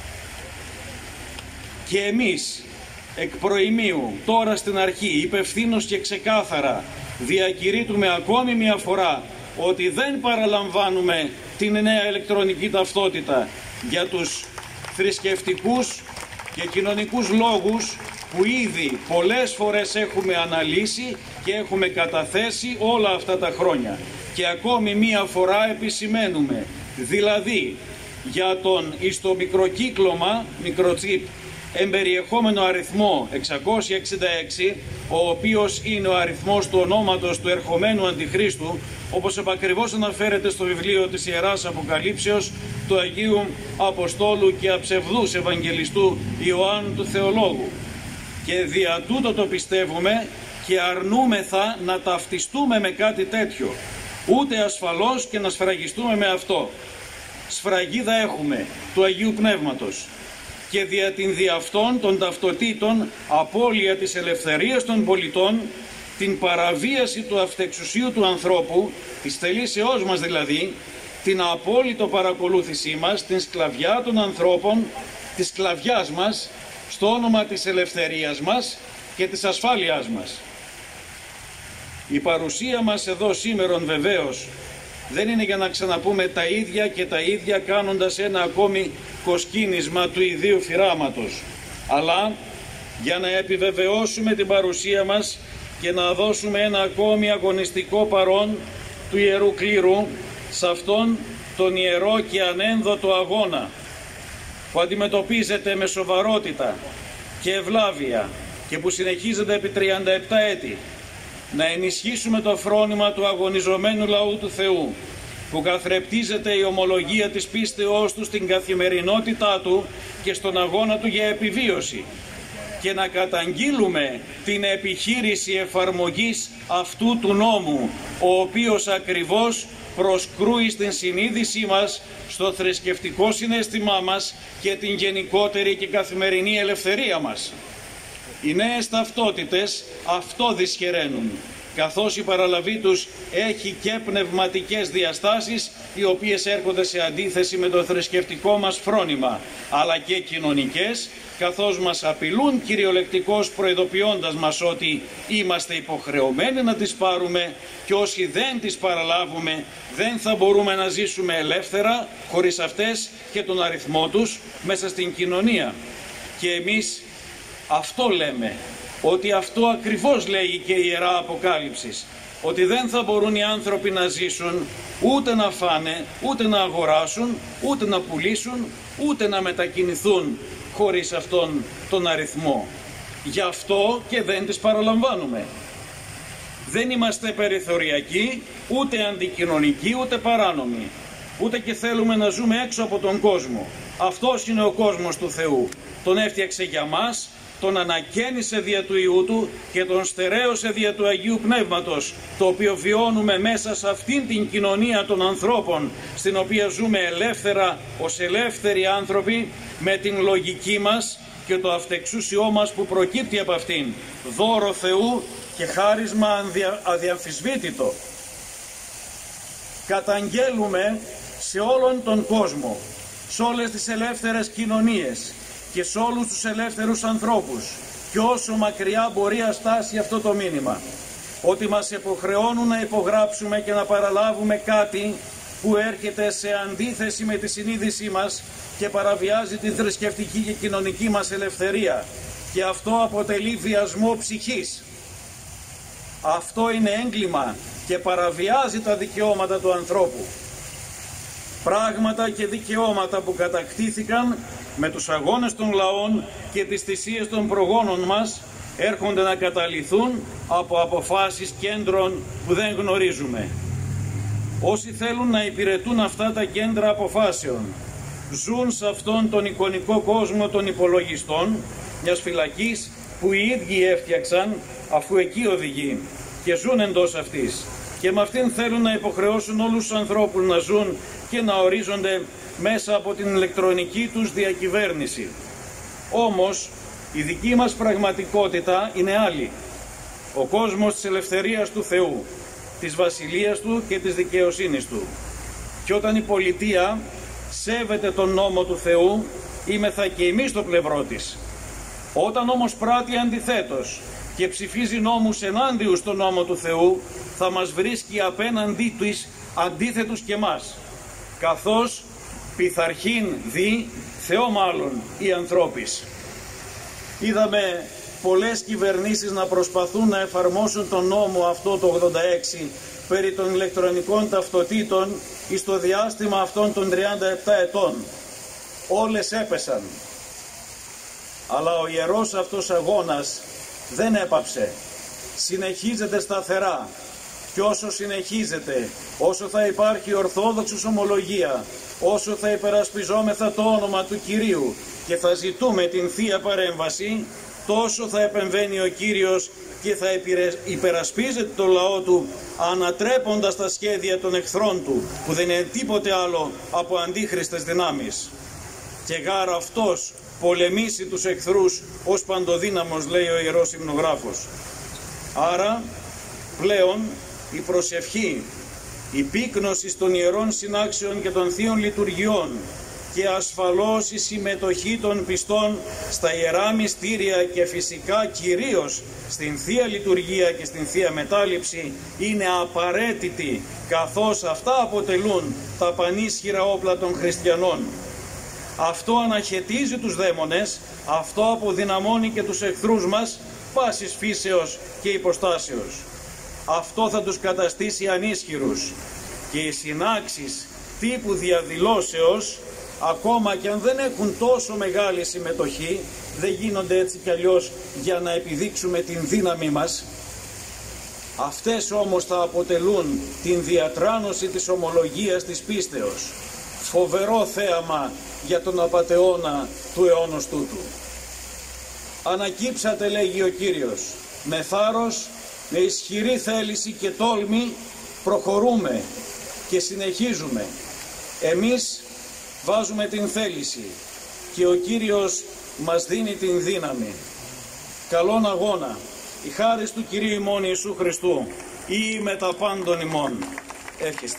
Και εμείς εκ προημίου, τώρα στην αρχή, υπευθύνως και ξεκάθαρα διακηρύττουμε ακόμη μια φορά ότι δεν παραλαμβάνουμε την νέα ηλεκτρονική ταυτότητα για τους θρησκευτικούς και κοινωνικούς λόγους που ήδη πολλές φορές έχουμε αναλύσει και έχουμε καταθέσει όλα αυτά τα χρόνια. Και ακόμη μία φορά επισημαίνουμε, δηλαδή για τον εις το μικροκύκλωμα, μικροτσίπ, εμπεριεχόμενο αριθμό 666, ο οποίος είναι ο αριθμός του ονόματος του ερχομένου Αντιχρίστου, όπως επακριβώς αναφέρεται στο βιβλίο της Ιεράς Αποκαλύψεως του Αγίου Αποστόλου και Αψευδούς Ευαγγελιστού Ιωάννου του Θεολόγου. Και δια τούτο το πιστεύουμε και αρνούμεθα να ταυτιστούμε με κάτι τέτοιο, ούτε ασφαλώς και να σφραγιστούμε με αυτό. Σφραγίδα έχουμε του Αγίου Πνεύματος και δια την δι' αυτών των ταυτοτήτων απώλεια της ελευθερίας των πολιτών, την παραβίαση του αυτεξουσίου του ανθρώπου, της θελήσεώς μας δηλαδή, την απόλυτο παρακολούθησή μας, την σκλαβιά των ανθρώπων, της σκλαβιάς μας, στο όνομα της ελευθερίας μας και της ασφάλειάς μας. Η παρουσία μας εδώ σήμερον βεβαίως δεν είναι για να ξαναπούμε τα ίδια και τα ίδια κάνοντας ένα ακόμη κοσκίνισμα του ιδίου φυράματος, αλλά για να επιβεβαιώσουμε την παρουσία μας και να δώσουμε ένα ακόμη αγωνιστικό παρόν του Ιερού Κλήρου σε αυτόν τον ιερό και ανένδοτο αγώνα που αντιμετωπίζεται με σοβαρότητα και ευλάβεια και που συνεχίζεται επί 37 έτη. Να ενισχύσουμε το φρόνημα του αγωνιζομένου λαού του Θεού, που καθρεπτίζεται η ομολογία της πίστεώς του στην καθημερινότητά του και στον αγώνα του για επιβίωση, και να καταγγείλουμε την επιχείρηση εφαρμογής αυτού του νόμου, ο οποίος ακριβώς προσκρούει στην συνείδησή μας, στο θρησκευτικό συναίσθημά μας και την γενικότερη και καθημερινή ελευθερία μας. Οι νέες ταυτότητες αυτό δυσχεραίνουν, καθώς η παραλαβή τους έχει και πνευματικές διαστάσεις, οι οποίες έρχονται σε αντίθεση με το θρησκευτικό μας φρόνημα, αλλά και κοινωνικές, καθώς μας απειλούν κυριολεκτικώς προειδοποιώντας μας ότι είμαστε υποχρεωμένοι να τις πάρουμε και όσοι δεν τις παραλάβουμε δεν θα μπορούμε να ζήσουμε ελεύθερα χωρίς αυτές και τον αριθμό τους μέσα στην κοινωνία. Και εμείς αυτό λέμε, ότι αυτό ακριβώς λέγει και η Ιερά Αποκάλυψης, ότι δεν θα μπορούν οι άνθρωποι να ζήσουν, ούτε να φάνε, ούτε να αγοράσουν, ούτε να πουλήσουν, ούτε να μετακινηθούν χωρίς αυτόν τον αριθμό. Γι' αυτό και δεν τις παραλαμβάνουμε. Δεν είμαστε περιθωριακοί, ούτε αντικοινωνικοί, ούτε παράνομοι. Ούτε και θέλουμε να ζούμε έξω από τον κόσμο. Αυτός είναι ο κόσμος του Θεού. Τον έφτιαξε για μας, τον ανακαίνισε δια του Υιού Του και τον στερέωσε δια του Αγίου Πνεύματος, το οποίο βιώνουμε μέσα σε αυτήν την κοινωνία των ανθρώπων, στην οποία ζούμε ελεύθερα ως ελεύθεροι άνθρωποι, με την λογική μας και το αυτεξούσιό μας που προκύπτει από αυτήν, δώρο Θεού και χάρισμα αδιαμφισβήτητο. Καταγγέλουμε σε όλον τον κόσμο, σε όλες τις ελεύθερες κοινωνίες και σε όλους τους ελεύθερους ανθρώπους, και όσο μακριά μπορεί να στάσει αυτό το μήνυμα, ότι μας υποχρεώνουν να υπογράψουμε και να παραλάβουμε κάτι που έρχεται σε αντίθεση με τη συνείδησή μας και παραβιάζει τη θρησκευτική και κοινωνική μας ελευθερία, και αυτό αποτελεί βιασμό ψυχής. Αυτό είναι έγκλημα και παραβιάζει τα δικαιώματα του ανθρώπου. Πράγματα και δικαιώματα που κατακτήθηκαν με τους αγώνες των λαών και τις θυσίες των προγόνων μας έρχονται να καταλυθούν από αποφάσεις κέντρων που δεν γνωρίζουμε. Όσοι θέλουν να υπηρετούν αυτά τα κέντρα αποφάσεων ζουν σε αυτόν τον εικονικό κόσμο των υπολογιστών, μιας φυλακής που οι ίδιοι έφτιαξαν αφού εκεί οδηγεί και ζουν εντός αυτής, και με αυτήν θέλουν να υποχρεώσουν όλους τους ανθρώπους να ζουν και να ορίζονται μέσα από την ηλεκτρονική τους διακυβέρνηση. Όμως η δική μας πραγματικότητα είναι άλλη. Ο κόσμος της ελευθερίας του Θεού, της βασιλείας Του και της δικαιοσύνης Του. Και όταν η πολιτεία σέβεται τον νόμο του Θεού, είμεθα και εμείς στο πλευρό της. Όταν όμως πράττει αντιθέτως και ψηφίζει νόμους ενάντιους στον νόμο του Θεού, θα μας βρίσκει απέναντί τους αντίθετους και μας, καθώς πειθαρχήν δι, Θεό μάλλον, οι ανθρώπεις. Είδαμε πολλές κυβερνήσεις να προσπαθούν να εφαρμόσουν τον νόμο αυτό το 86 περί των ηλεκτρονικών ταυτοτήτων εις το διάστημα αυτών των 37 ετών. Όλες έπεσαν. Αλλά ο ιερός αυτός αγώνας δεν έπαψε. Συνεχίζεται σταθερά. Και όσο συνεχίζεται, όσο θα υπάρχει ορθόδοξος ομολογία, όσο θα υπερασπιζόμεθα το όνομα του Κυρίου και θα ζητούμε την Θεία Παρέμβαση, τόσο θα επεμβαίνει ο Κύριος και θα υπερασπίζεται το λαό Του, ανατρέποντας τα σχέδια των εχθρών Του, που δεν είναι τίποτε άλλο από αντίχριστες δυνάμεις. Και γάρα αυτός πολεμήσει τους εχθρούς ως παντοδύναμος, λέει ο Ιερός Υμνογράφος. Άρα πλέον η προσευχή, η πύκνωση των Ιερών Συνάξεων και των Θείων Λειτουργιών και ασφαλώς η συμμετοχή των πιστών στα Ιερά Μυστήρια και φυσικά κυρίως στην Θεία Λειτουργία και στην Θεία Μετάληψη είναι απαραίτητη, καθώς αυτά αποτελούν τα πανίσχυρα όπλα των χριστιανών. Αυτό αναχαιτίζει τους δαίμονες, αυτό αποδυναμώνει και τους εχθρούς μας πάσης φύσεως και υποστάσεως. Αυτό θα τους καταστήσει ανίσχυρους και οι συνάξεις τύπου διαδηλώσεως, ακόμα και αν δεν έχουν τόσο μεγάλη συμμετοχή, δεν γίνονται έτσι κι αλλιώς για να επιδείξουμε την δύναμη μας. Αυτές όμως θα αποτελούν την διατράνωση της ομολογίας της πίστεως. Φοβερό θέαμα για τον απατεώνα του αιώνος τούτου. Ανακύψατε, λέγει ο Κύριος, με θάρρος, με ισχυρή θέληση και τόλμη προχωρούμε και συνεχίζουμε. Εμείς βάζουμε την θέληση και ο Κύριος μας δίνει την δύναμη. Καλόν αγώνα, η χάρις του Κυρίου ημών Ιησού Χριστού ή με τα πάντων ημών. Εύχεστε.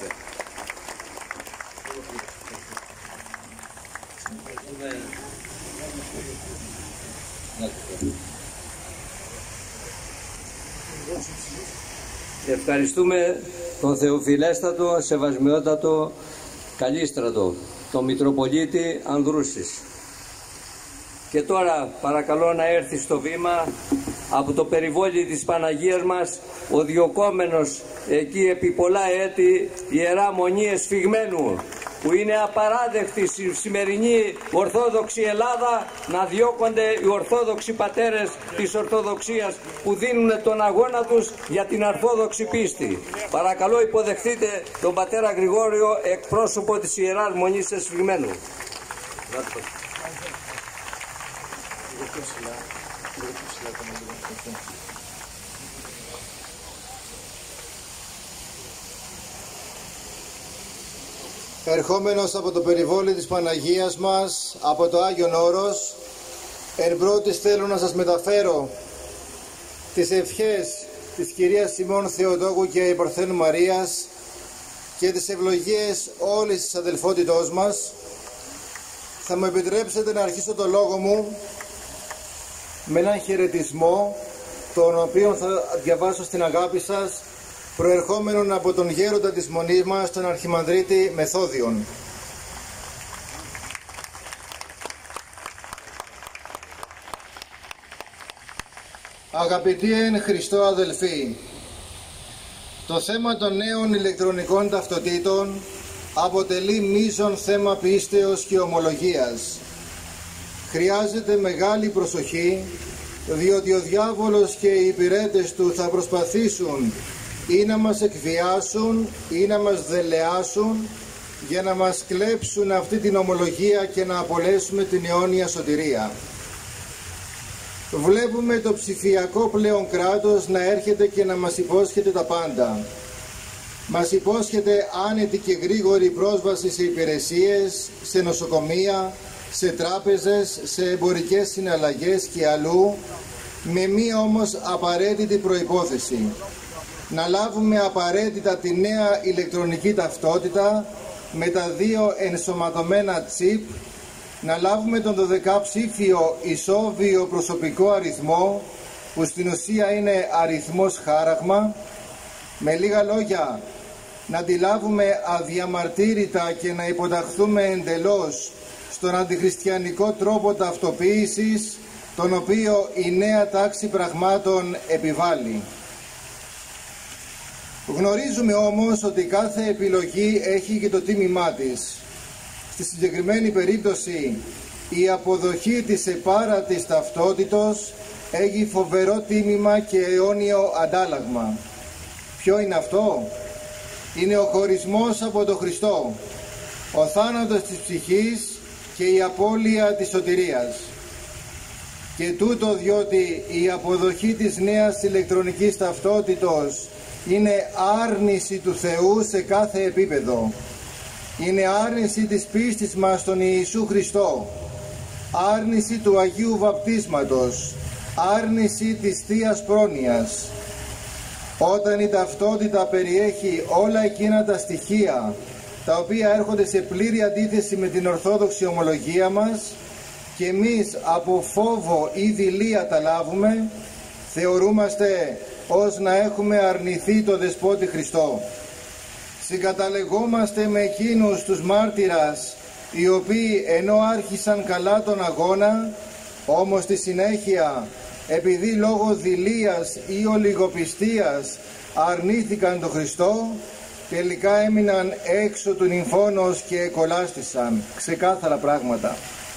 Ευχαριστούμε τον Θεοφιλέστατο, Σεβασμιότατο, Καλίστρατο, τον Μητροπολίτη Ανδρούσης. Και τώρα παρακαλώ να έρθει στο βήμα από το περιβόλι της Παναγίας μας ο διωκόμενος εκεί επί πολλά έτη Ιερά Μονή Εσφυγμένου, που είναι απαράδεκτη στη σημερινή Ορθόδοξη Ελλάδα να διώκονται οι Ορθόδοξοι πατέρες της Ορθοδοξίας που δίνουν τον αγώνα τους για την Ορθόδοξη πίστη. Παρακαλώ υποδεχτείτε τον πατέρα Γρηγόριο, εκπρόσωπο της Ιεράς Μονής Εσφυγμένου. Ερχόμενος από το περιβόλι της Παναγίας μας, από το Άγιον Όρος, εν πρώτης θέλω να σας μεταφέρω τις ευχές της Κυρίας Σιμών Θεοτόκου και Παρθένου Μαρίας και τις ευλογίες όλης της αδελφότητός μας. Θα μου επιτρέψετε να αρχίσω το λόγο μου με έναν χαιρετισμό, τον οποίο θα διαβάσω στην αγάπη σας, προερχόμενον από τον γέροντα της Μονής μας, τον Αρχιμανδρίτη Μεθόδιον. Αγαπητοί εν Χριστώ αδελφοί, το θέμα των νέων ηλεκτρονικών ταυτοτήτων αποτελεί μείζον θέμα πίστεως και ομολογίας. Χρειάζεται μεγάλη προσοχή, διότι ο διάβολος και οι υπηρέτες του θα προσπαθήσουν ή να μας εκβιάσουν ή να μας δελεάσουν για να μας κλέψουν αυτή την ομολογία και να απολέσουμε την αιώνια σωτηρία. Βλέπουμε το ψηφιακό πλέον κράτος να έρχεται και να μας υπόσχεται τα πάντα. Μας υπόσχεται άνετη και γρήγορη πρόσβαση σε υπηρεσίες, σε νοσοκομεία, σε τράπεζες, σε εμπορικές συναλλαγές και αλλού, με μία όμως απαραίτητη προϋπόθεση: να λάβουμε απαραίτητα τη νέα ηλεκτρονική ταυτότητα με τα 2 ενσωματωμένα τσιπ, να λάβουμε τον 12ψήφιο ισόβιο προσωπικό αριθμό, που στην ουσία είναι αριθμός χάραγμα. Με λίγα λόγια, να τη λάβουμε αδιαμαρτύρητα και να υποταχθούμε εντελώς στον αντιχριστιανικό τρόπο ταυτοποίησης, τον οποίο η νέα τάξη πραγμάτων επιβάλλει. Γνωρίζουμε όμως ότι κάθε επιλογή έχει και το τίμημά της. Στη συγκεκριμένη περίπτωση, η αποδοχή της επάρατης ταυτότητος έχει φοβερό τίμημα και αιώνιο αντάλλαγμα. Ποιο είναι αυτό? Είναι ο χωρισμός από τον Χριστό, ο θάνατος της ψυχής και η απώλεια της σωτηρίας. Και τούτο διότι η αποδοχή της νέας ηλεκτρονικής ταυτότητος είναι άρνηση του Θεού σε κάθε επίπεδο. Είναι άρνηση της πίστης μας στον Ιησού Χριστό, άρνηση του Αγίου Βαπτίσματος, άρνηση της Θείας Πρόνοιας. Όταν η ταυτότητα περιέχει όλα εκείνα τα στοιχεία τα οποία έρχονται σε πλήρη αντίθεση με την ορθόδοξη ομολογία μας και εμείς από φόβο ή δειλία τα λάβουμε, θεωρούμαστε ως να έχουμε αρνηθεί το Δεσπότη Χριστό. Συγκαταλεγόμαστε με εκείνους τους μάρτυρας, οι οποίοι ενώ άρχισαν καλά τον αγώνα, όμως στη συνέχεια, επειδή λόγω δειλίας ή ολιγοπιστίας αρνήθηκαν τον Χριστό, τελικά έμειναν έξω του νυμφώνος και κολάστησαν. Ξεκάθαρα πράγματα.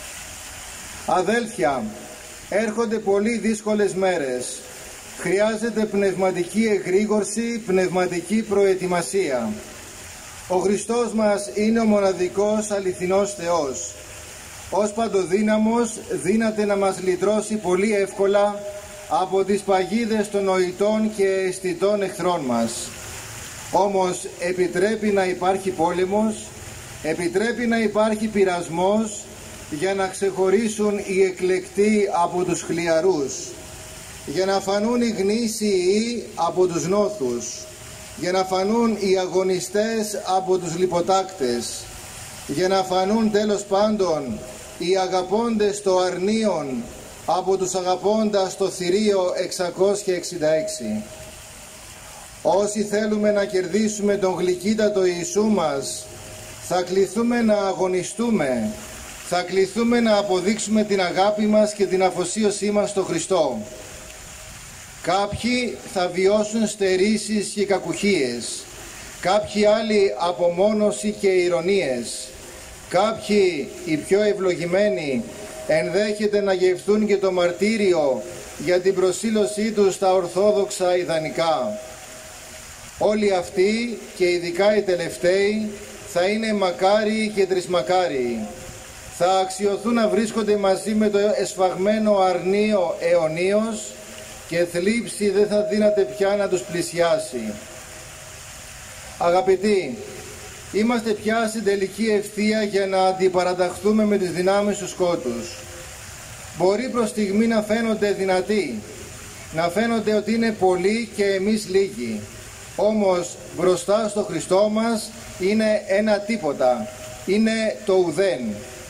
Αδέλφια, έρχονται πολύ δύσκολες μέρες. Χρειάζεται πνευματική εγρήγορση, πνευματική προετοιμασία. Ο Χριστός μας είναι ο μοναδικός αληθινός Θεός. Ως παντοδύναμος δύναται να μας λυτρώσει πολύ εύκολα από τις παγίδες των νοητών και αισθητών εχθρών μας. Όμως επιτρέπει να υπάρχει πόλεμος, επιτρέπει να υπάρχει πειρασμός για να ξεχωρίσουν οι εκλεκτοί από τους χλιαρούς, για να φανούν οι γνήσιοι από τους νόθους, για να φανούν οι αγωνιστές από τους λιποτάκτες, για να φανούν τέλος πάντων οι αγαπώντες το αρνίον από τους αγαπώντας το θηρίο 666. Όσοι θέλουμε να κερδίσουμε τον γλυκύτατο Ιησού μας, θα κληθούμε να αγωνιστούμε, θα κληθούμε να αποδείξουμε την αγάπη μας και την αφοσίωσή μας στο Χριστό. Κάποιοι θα βιώσουν στερήσεις και κακουχίες, κάποιοι άλλοι απομόνωση και ηρωνίες, κάποιοι, οι πιο ευλογημένοι, ενδέχεται να γευθούν και το μαρτύριο για την προσήλωσή τους στα ορθόδοξα ιδανικά. Όλοι αυτοί και ειδικά οι τελευταίοι θα είναι μακάριοι και τρισμακάριοι. Θα αξιωθούν να βρίσκονται μαζί με το εσφαγμένο αρνίο αιωνίως και θλίψη δεν θα δύναται πια να τους πλησιάσει. Αγαπητοί, είμαστε πια στην τελική ευθεία για να αντιπαραταχθούμε με τις δυνάμεις του σκότους. Μπορεί προς στιγμή να φαίνονται δυνατοί, να φαίνονται ότι είναι πολλοί και εμείς λίγοι. Όμως μπροστά στο Χριστό μας είναι ένα τίποτα, είναι το ουδέν.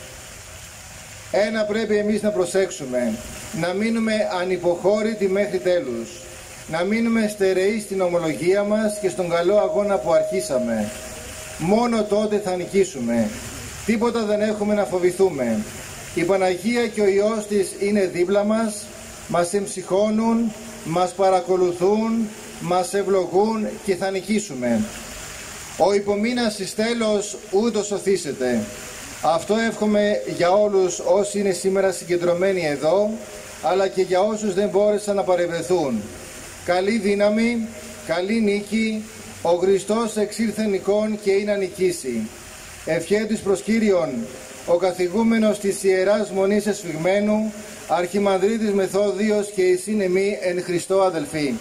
Ένα πρέπει εμείς να προσέξουμε, να μείνουμε ανυποχώρητοι μέχρι τέλους, να μείνουμε στερεοί στην ομολογία μας και στον καλό αγώνα που αρχίσαμε. Μόνο τότε θα νικήσουμε. Τίποτα δεν έχουμε να φοβηθούμε. Η Παναγία και ο Υιός της είναι δίπλα μας, μας εμψυχώνουν, μας παρακολουθούν, μας ευλογούν και θα νικήσουμε. Ο υπομείνας εις τέλος ούτως οθήσεται. Αυτό εύχομαι για όλους όσοι είναι σήμερα συγκεντρωμένοι εδώ, αλλά και για όσους δεν μπόρεσαν να παρευρεθούν. Καλή δύναμη, καλή νίκη, ο Χριστός εξήλθε νικών και είναι να νικήσει. Ευχέ της προς Κύριον, ο καθηγούμενος της Ιεράς Μονής Εσφυγμένου, Αρχιμανδρίτης Μεθόδιος και η σύνεμη εν Χριστώ αδελφοί.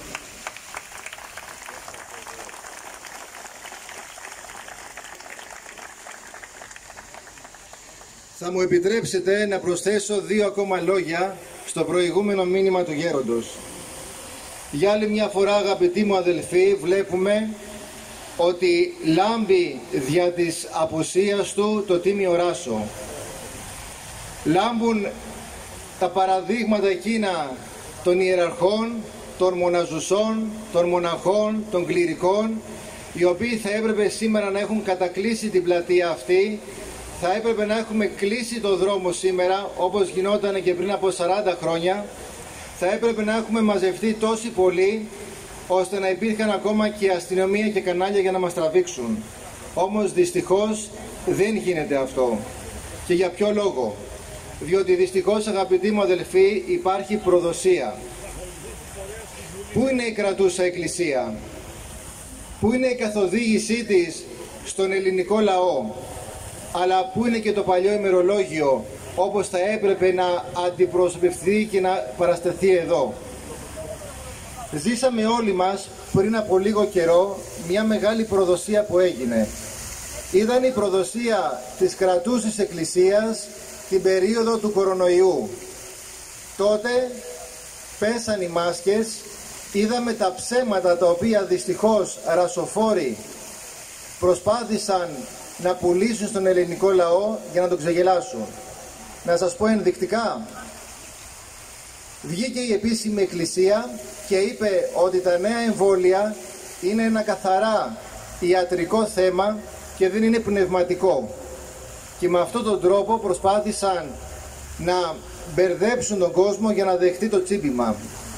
Θα μου επιτρέψετε να προσθέσω 2 ακόμα λόγια στο προηγούμενο μήνυμα του γέροντος. Για άλλη μια φορά, αγαπητοί μου αδελφοί, βλέπουμε ότι λάμπει δια της απουσίας του το τίμιο ράσο. Λάμπουν τα παραδείγματα εκείνα των ιεραρχών, των μοναζουσών, των μοναχών, των κληρικών, οι οποίοι θα έπρεπε σήμερα να έχουν κατακλείσει την πλατεία αυτή, θα έπρεπε να έχουμε κλείσει το δρόμο σήμερα, όπως γινόταν και πριν από 40 χρόνια, θα έπρεπε να έχουμε μαζευτεί τόσοι πολλοί, ώστε να υπήρχαν ακόμα και αστυνομία και κανάλια για να μας τραβήξουν. Όμως δυστυχώς δεν γίνεται αυτό. Και για ποιο λόγο? Διότι δυστυχώς, αγαπητοί μου αδελφοί, υπάρχει προδοσία. Πού είναι η κρατούσα Εκκλησία? Πού είναι η καθοδήγησή της στον ελληνικό λαό? Αλλά πού είναι και το παλιό ημερολόγιο, όπως θα έπρεπε να αντιπροσωπευτεί και να παρασταθεί εδώ? Ζήσαμε όλοι μας πριν από λίγο καιρό μια μεγάλη προδοσία που έγινε. Ήταν η προδοσία της κρατούσης Εκκλησίας την περίοδο του κορονοϊού. Τότε πέσαν οι μάσκες, είδαμε τα ψέματα τα οποία δυστυχώς ρασοφόροι προσπάθησαν να πουλήσουν στον ελληνικό λαό για να τον ξεγελάσουν. Να σας πω ενδεικτικά. Βγήκε η επίσημη Εκκλησία και είπε ότι τα νέα εμβόλια είναι ένα καθαρά ιατρικό θέμα και δεν είναι πνευματικό. Και με αυτόν τον τρόπο προσπάθησαν να μπερδέψουν τον κόσμο για να δεχτεί το τσίπημα.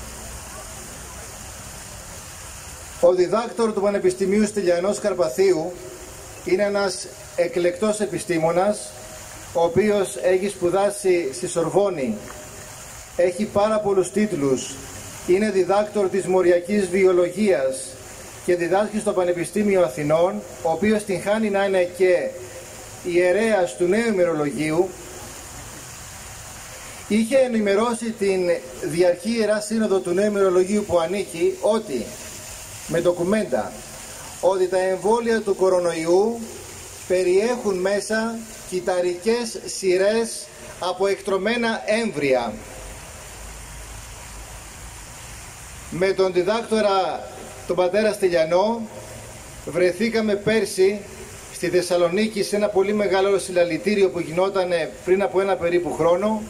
Ο διδάκτορ του Πανεπιστημίου Στυλιανός Καρπαθίου είναι ένας εκλεκτός επιστήμονας, ο οποίος έχει σπουδάσει στη Σορβόνη, έχει πάρα πολλούς τίτλους, είναι διδάκτορ της μοριακής βιολογίας και διδάσκει στο Πανεπιστήμιο Αθηνών, ο οποίος την χάνει να είναι και ιερέας του Νέου Ημερολογίου. Είχε ενημερώσει την Διαρχή Ιερά Σύνοδο του Νέου Ημερολογίου που ανήκει ότι, με ντοκουμέντα, ότι τα εμβόλια του κορονοϊού περιέχουν μέσα κυταρικές σειρές από εκτρωμένα έμβρια. Με τον διδάκτορα τον πατέρα Στυλιανό βρεθήκαμε πέρσι στη Θεσσαλονίκη σε ένα πολύ μεγάλο συλλαλητήριο που γινόταν πριν από ένα περίπου χρόνο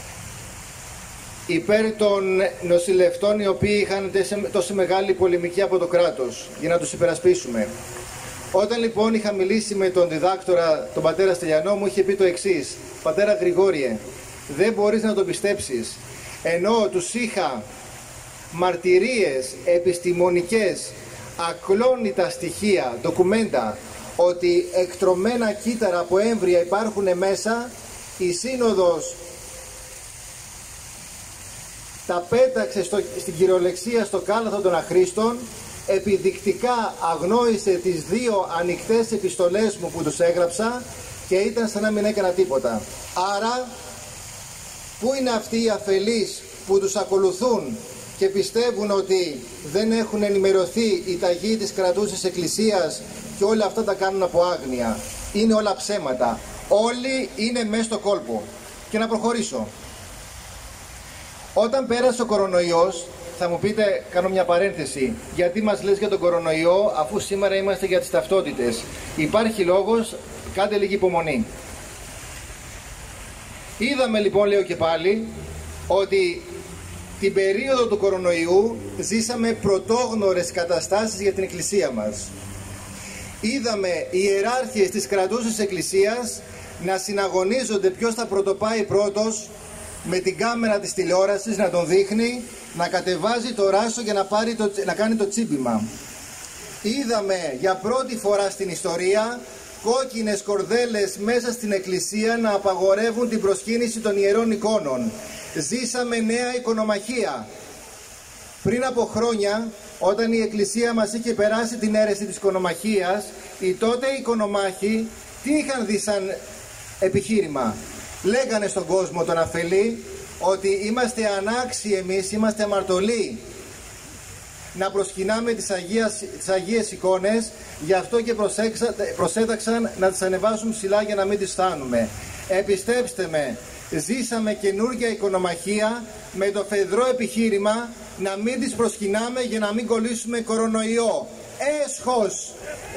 υπέρ των νοσηλευτών οι οποίοι είχαν τόσο μεγάλη πολεμική από το κράτος, για να τους υπερασπίσουμε. Όταν λοιπόν είχα μιλήσει με τον διδάκτορα τον πατέρα Στυλιανό, μου είχε πει το εξής: πατέρα Γρηγόριε, δεν μπορείς να το πιστέψεις, ενώ τους είχα μαρτυρίες επιστημονικές, ακλόνητα στοιχεία, ντοκουμέντα, ότι εκτρωμένα κύτταρα από έμβρια υπάρχουν μέσα, η Σύνοδος τα πέταξε στην κυριολεξία στο κάλαθο των αχρήστων, επιδεικτικά αγνόησε τις 2 ανοιχτές επιστολές μου που τους έγραψα και ήταν σαν να μην έκανα τίποτα. Άρα, πού είναι αυτοί οι αφελείς που τους ακολουθούν και πιστεύουν ότι δεν έχουν ενημερωθεί οι ταγοί της κρατούσης Εκκλησίας και όλα αυτά τα κάνουν από άγνοια? Είναι όλα ψέματα. Όλοι είναι μέσα στο κόλπο. Και να προχωρήσω. Όταν πέρασε ο κορονοϊός, θα μου πείτε, κάνω μια παρένθεση, γιατί μας λες για τον κορονοϊό αφού σήμερα είμαστε για τις ταυτότητες? Υπάρχει λόγος, κάντε λίγη υπομονή. Είδαμε λοιπόν, λέω και πάλι, ότι την περίοδο του κορονοϊού ζήσαμε πρωτόγνωρες καταστάσεις για την Εκκλησία μας. Είδαμε οι ιεράρχες της κρατούσης Εκκλησίας να συναγωνίζονται ποιος θα πρωτοπάει πρώτος, με την κάμερα της τηλεόρασης να τον δείχνει, να κατεβάζει το ράσο για να κάνει το τσίπημα. Είδαμε για πρώτη φορά στην ιστορία κόκκινες κορδέλες μέσα στην Εκκλησία να απαγορεύουν την προσκύνηση των ιερών εικόνων. Ζήσαμε νέα εικονομαχία. Πριν από χρόνια, όταν η Εκκλησία μας είχε περάσει την αίρεση της εικονομαχίας, οι τότε εικονομάχοι τι είχαν δει σαν επιχείρημα. Λέγανε στον κόσμο τον αφελή ότι είμαστε ανάξιοι εμείς, είμαστε αμαρτωλοί να προσκυνάμε τις Αγίες εικόνες, γι' αυτό και προσέταξαν να τις ανεβάσουν ψηλά για να μην τις φτάνουμε. Επιστέψτε με, ζήσαμε καινούργια οικονομαχία με το φεδρό επιχείρημα να μην τις προσκυνάμε για να μην κολλήσουμε κορονοϊό. Έσχος!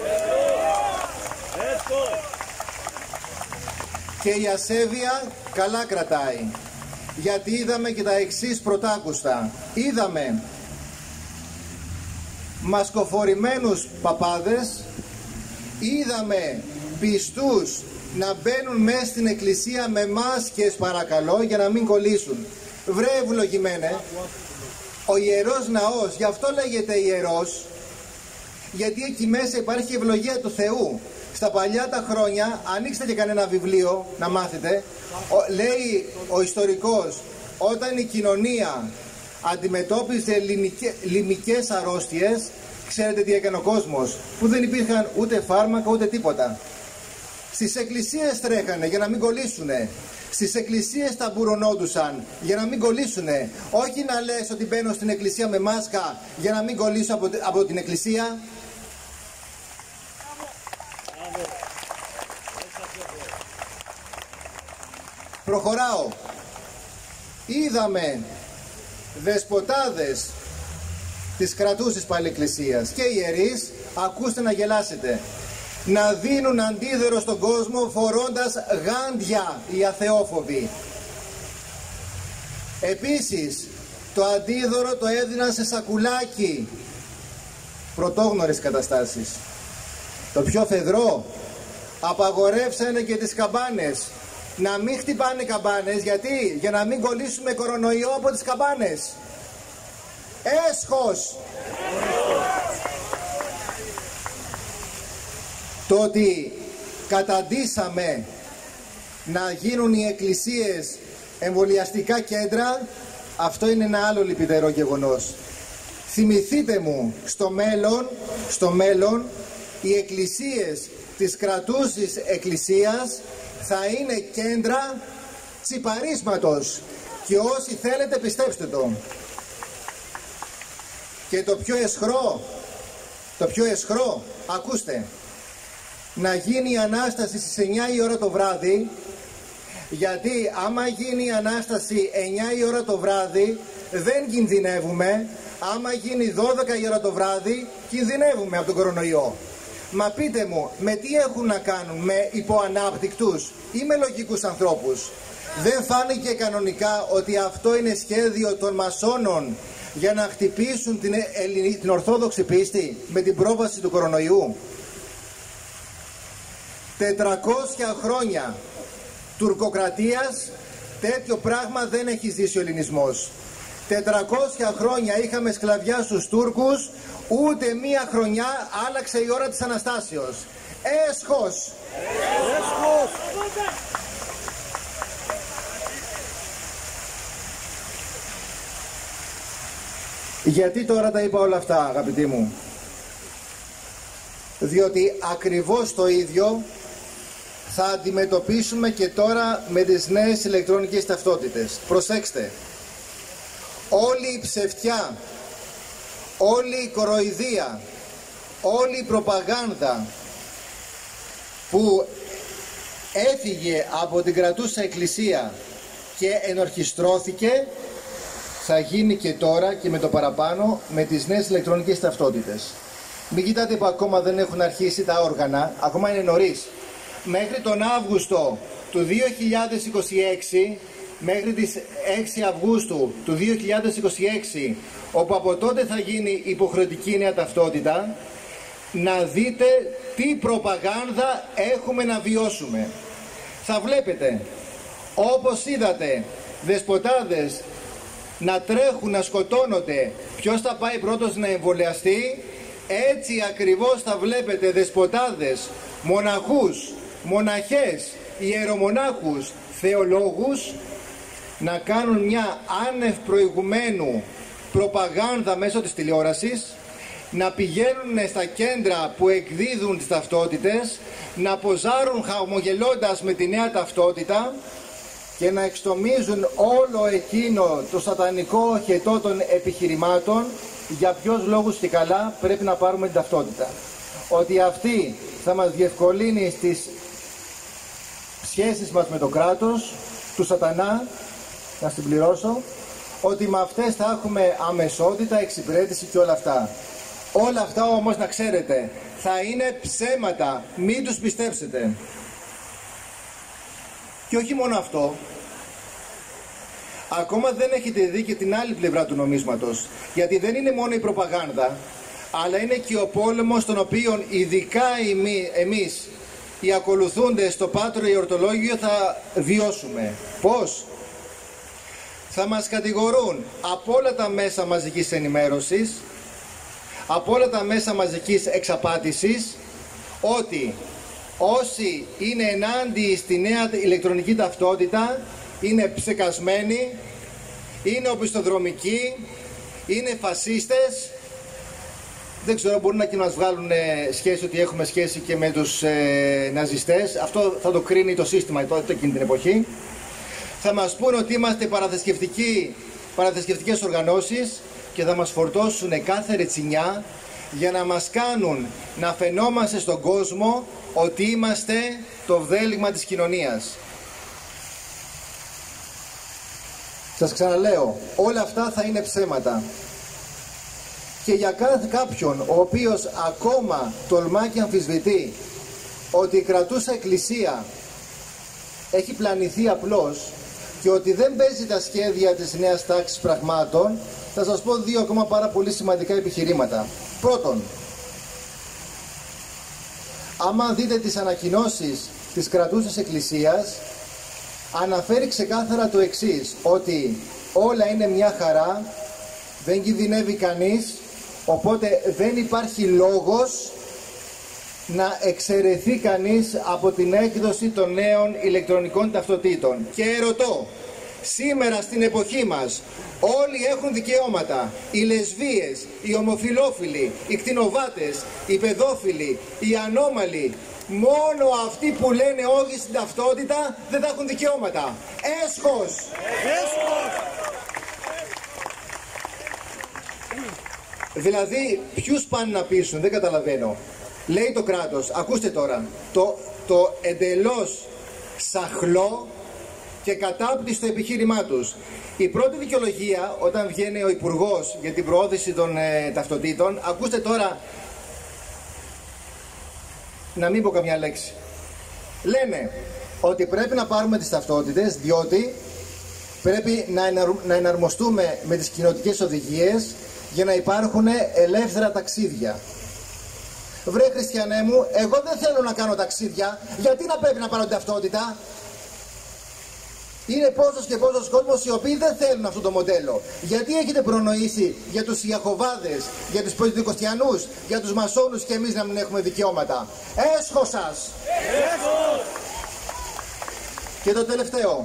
Και η ασέβεια καλά κρατάει, γιατί είδαμε και τα εξής πρωτάκουστα. Είδαμε μασκοφορημένους παπάδες, είδαμε πιστούς να μπαίνουν μέσα στην εκκλησία με μάσκες, παρακαλώ, για να μην κολλήσουν. Βρε ευλογημένε, ο Ιερός Ναός, γι' αυτό λέγεται ιερός, γιατί εκεί μέσα υπάρχει η ευλογία του Θεού. Στα παλιά τα χρόνια, ανοίξτε και κανένα βιβλίο να μάθετε, λέει ο ιστορικός, όταν η κοινωνία αντιμετώπιζε λιμικές αρρώστιες, ξέρετε τι έκανε ο κόσμος? Που δεν υπήρχαν ούτε φάρμακα ούτε τίποτα. Στις εκκλησίες τρέχανε για να μην κολλήσουνε. Στις εκκλησίες ταμπουρωνόντουσαν για να μην κολλήσουνε. Όχι να λες ότι μπαίνω στην εκκλησία με μάσκα για να μην κολλήσω από την εκκλησία. Προχωράω. Είδαμε δεσποτάδες της κρατούσης πάλι εκκλησίας και ιερείς, ακούστε να γελάσετε, να δίνουν αντίδωρο στον κόσμο φορώντας γάντια οι αθεόφοβοι. Επίσης το αντίδωρο το έδιναν σε σακουλάκι. Πρωτόγνωρες καταστάσεις. Το πιο φεδρό, απαγορεύσανε και τις καμπάνες. Να μην χτυπάνε καμπάνες, γιατί? Για να μην κολλήσουμε κορονοϊό από τις καμπάνες. Έσχος! Το ότι καταντήσαμε να γίνουν οι εκκλησίες εμβολιαστικά κέντρα, αυτό είναι ένα άλλο λυπητερό γεγονός. Θυμηθείτε μου, στο μέλλον οι εκκλησίες της κρατούσης εκκλησίας θα είναι κέντρα τσιπαρίσματος, και όσοι θέλετε πιστέψτε το. Και το πιο αισχρό, ακούστε, να γίνει η Ανάσταση στις 9 η ώρα το βράδυ, γιατί άμα γίνει η Ανάσταση 9 η ώρα το βράδυ δεν κινδυνεύουμε, άμα γίνει 12 η ώρα το βράδυ κινδυνεύουμε από τον κορονοϊό. Μα πείτε μου, με τι έχουν να κάνουν? Με υποανάπτυκτους ή με λογικούς ανθρώπους? Δεν φάνηκε κανονικά ότι αυτό είναι σχέδιο των μασόνων για να χτυπήσουν την ορθόδοξη πίστη με την πρόβαση του κορονοϊού? 400 χρόνια τουρκοκρατίας, τέτοιο πράγμα δεν έχει ζήσει ο ελληνισμός. 400 χρόνια είχαμε σκλαβιά στους Τούρκους, ούτε μία χρονιά άλλαξε η ώρα της Αναστάσεως. Έσχος! Γιατί τώρα τα είπα όλα αυτά, αγαπητοί μου? Διότι ακριβώς το ίδιο θα αντιμετωπίσουμε και τώρα με τις νέες ηλεκτρονικές ταυτότητες. Προσέξτε, όλη η ψευτιά, όλη η κοροϊδία, όλη η προπαγάνδα που έφυγε από την κρατούσα εκκλησία και ενορχιστρώθηκε θα γίνει και τώρα και με το παραπάνω με τις νέες ηλεκτρονικές ταυτότητες. Μην κοιτάτε που ακόμα δεν έχουν αρχίσει τα όργανα, ακόμα είναι νωρίς. Μέχρι τον Αύγουστο του 2026, μέχρι τις 6 Αυγούστου του 2026, όπου από τότε θα γίνει υποχρεωτική νέα ταυτότητα, να δείτε τι προπαγάνδα έχουμε να βιώσουμε. Θα βλέπετε, όπως είδατε, δεσποτάδες να τρέχουν, να σκοτώνονται, ποιος θα πάει πρώτος να εμβολιαστεί, έτσι ακριβώς θα βλέπετε δεσποτάδες, μοναχούς, μοναχές, ιερομονάχους, θεολόγους να κάνουν μια άνευ προηγουμένου προπαγάνδα μέσω της τηλεόρασης, να πηγαίνουν στα κέντρα που εκδίδουν τις ταυτότητες, να ποζάρουν χαμογελώντας με τη νέα ταυτότητα και να εξτομίζουν όλο εκείνο το σατανικό χετό των επιχειρημάτων για ποιους λόγους και καλά πρέπει να πάρουμε την ταυτότητα. Ότι αυτή θα μας διευκολύνει στις σχέσεις μας με το κράτος, του σατανά, να συμπληρώσω, ότι με αυτές θα έχουμε αμεσότητα, εξυπηρέτηση και όλα αυτά. Όλα αυτά όμως να ξέρετε, θα είναι ψέματα, μην τους πιστέψετε. Και όχι μόνο αυτό, ακόμα δεν έχετε δει και την άλλη πλευρά του νομίσματος, γιατί δεν είναι μόνο η προπαγάνδα, αλλά είναι και ο πόλεμος τον οποίο ειδικά εμείς οι ακολουθούντες στο Πάτρο Ιορτολόγιο θα βιώσουμε. Πώς? Θα μας κατηγορούν από όλα τα μέσα μαζικής ενημέρωσης, από όλα τα μέσα μαζικής εξαπάτησης, ότι όσοι είναι ενάντια στη νέα ηλεκτρονική ταυτότητα είναι ψεκασμένοι, είναι οπισθοδρομικοί, είναι φασίστες. Δεν ξέρω, μπορεί να και μας βγάλουν σχέση ότι έχουμε σχέση και με τους ναζιστές. Αυτό θα το κρίνει το σύστημα τότε εκείνη την εποχή. Θα μας πούν ότι είμαστε παραθρησκευτικές οργανώσεις και θα μας φορτώσουν κάθε ρετσινιά για να μας κάνουν να φαινόμαστε στον κόσμο ότι είμαστε το βδέλυγμα της κοινωνίας. Σας ξαναλέω, όλα αυτά θα είναι ψέματα. Και για κάθε κάποιον ο οποίος ακόμα τολμά και αμφισβητεί ότι η κρατούσα εκκλησία έχει πλανηθεί απλώς και ότι δεν παίζει τα σχέδια της νέας τάξης πραγμάτων, θα σας πω δύο ακόμα πάρα πολύ σημαντικά επιχειρήματα. Πρώτον, άμα δείτε τις ανακοινώσεις της κρατούσας εκκλησίας, αναφέρει ξεκάθαρα το εξής, ότι όλα είναι μια χαρά, δεν κινδυνεύει κανείς, οπότε δεν υπάρχει λόγος να εξαιρεθεί κανείς από την έκδοση των νέων ηλεκτρονικών ταυτοτήτων. Και ερωτώ, σήμερα στην εποχή μας όλοι έχουν δικαιώματα. Οι λεσβίες, οι ομοφυλόφιλοι, οι κτηνοβάτες, οι παιδόφιλοι, οι ανώμαλοι. Μόνο αυτοί που λένε όχι στην ταυτότητα δεν θα έχουν δικαιώματα. Έσχος! Δηλαδή, ποιους πάνε να πείσουν, δεν καταλαβαίνω. Λέει το κράτος, ακούστε τώρα, το εντελώς σαχλό και κατάπτυστο επιχείρημά τους. Η πρώτη δικαιολογία, όταν βγαίνει ο Υπουργός για την προώθηση των ταυτοτήτων, ακούστε τώρα, να μην πω καμιά λέξη. Λένε ότι πρέπει να πάρουμε τις ταυτότητες διότι πρέπει να εναρμοστούμε με τις κοινοτικές οδηγίες για να υπάρχουν ελεύθερα ταξίδια. Βρε χριστιανέ μου, εγώ δεν θέλω να κάνω ταξίδια, γιατί να πρέπει να πάρω την ταυτότητα? Είναι πόσος και πόσος κόσμος οι οποίοι δεν θέλουν αυτό το μοντέλο. Γιατί έχετε προνοήσει για τους Ιαχωβάδες, για τους Πεντηκοστιανούς, για τους Μασόνους και εμείς να μην έχουμε δικαιώματα? Έσχος σας! Έσχος! Και το τελευταίο.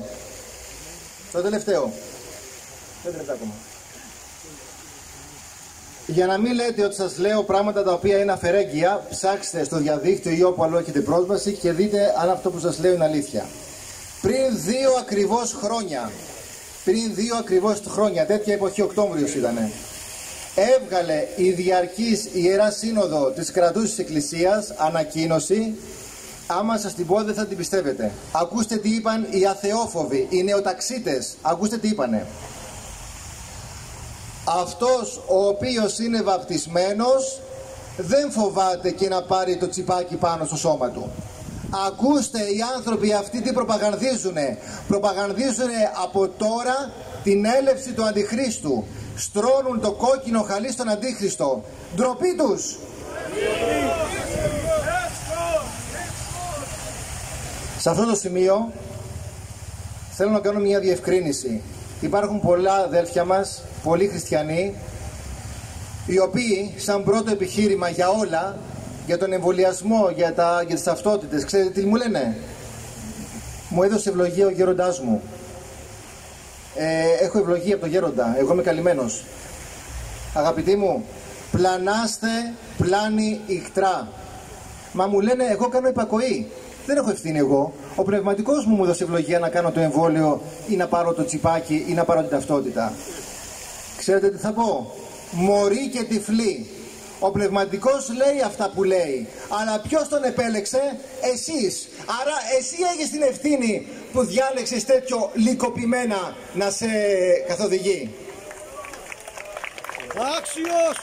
Για να μην λέτε ότι σας λέω πράγματα τα οποία είναι αφαιρέγγια, ψάξτε στο διαδίκτυο ή όπου αλλού έχετε πρόσβαση και δείτε αν αυτό που σας λέω είναι αλήθεια. Πριν 2 ακριβώς χρόνια, τέτοια εποχή Οκτώβριος ήτανε, έβγαλε η Διαρκής Ιερά Σύνοδο της Κρατούσης Εκκλησίας ανακοίνωση, άμα σας την πω δεν θα την πιστεύετε. Ακούστε τι είπαν οι αθεόφοβοι, οι νεοταξίτες, ακούστε τι είπανε. Αυτός ο οποίος είναι βαπτισμένος δεν φοβάται και να πάρει το τσιπάκι πάνω στο σώμα του. Ακούστε οι άνθρωποι αυτοί τι προπαγανδίζουνε. Προπαγανδίζουνε από τώρα την έλευση του Αντιχρίστου. Στρώνουν το κόκκινο χαλί στον Αντίχριστο. Ντροπή τους! Σε αυτό το σημείο θέλω να κάνω μια διευκρίνηση. Υπάρχουν πολλά αδέλφια μας, πολλοί χριστιανοί, οι οποίοι σαν πρώτο επιχείρημα για όλα, για τον εμβολιασμό, για τις ταυτότητες, ξέρετε τι μου λένε? Μου έδωσε ευλογία ο γέροντάς μου. Έχω ευλογία από τον γέροντα, εγώ είμαι καλυμμένος. Αγαπητοί μου, πλανάστε πλάνη ηχτρά. Μα μου λένε εγώ κάνω υπακοή. Δεν έχω ευθύνη εγώ. Ο πνευματικός μου έδωσε ευλογία να κάνω το εμβόλιο ή να πάρω το τσιπάκι ή να πάρω την ταυτότητα. Ξέρετε τι θα πω? Μωρή και τυφλή. Ο πνευματικός λέει αυτά που λέει. Αλλά ποιος τον επέλεξε? Εσείς. Άρα εσύ έχεις την ευθύνη που διάλεξες τέτοιο λυκοποιημένα να σε καθοδηγεί. Άξιος!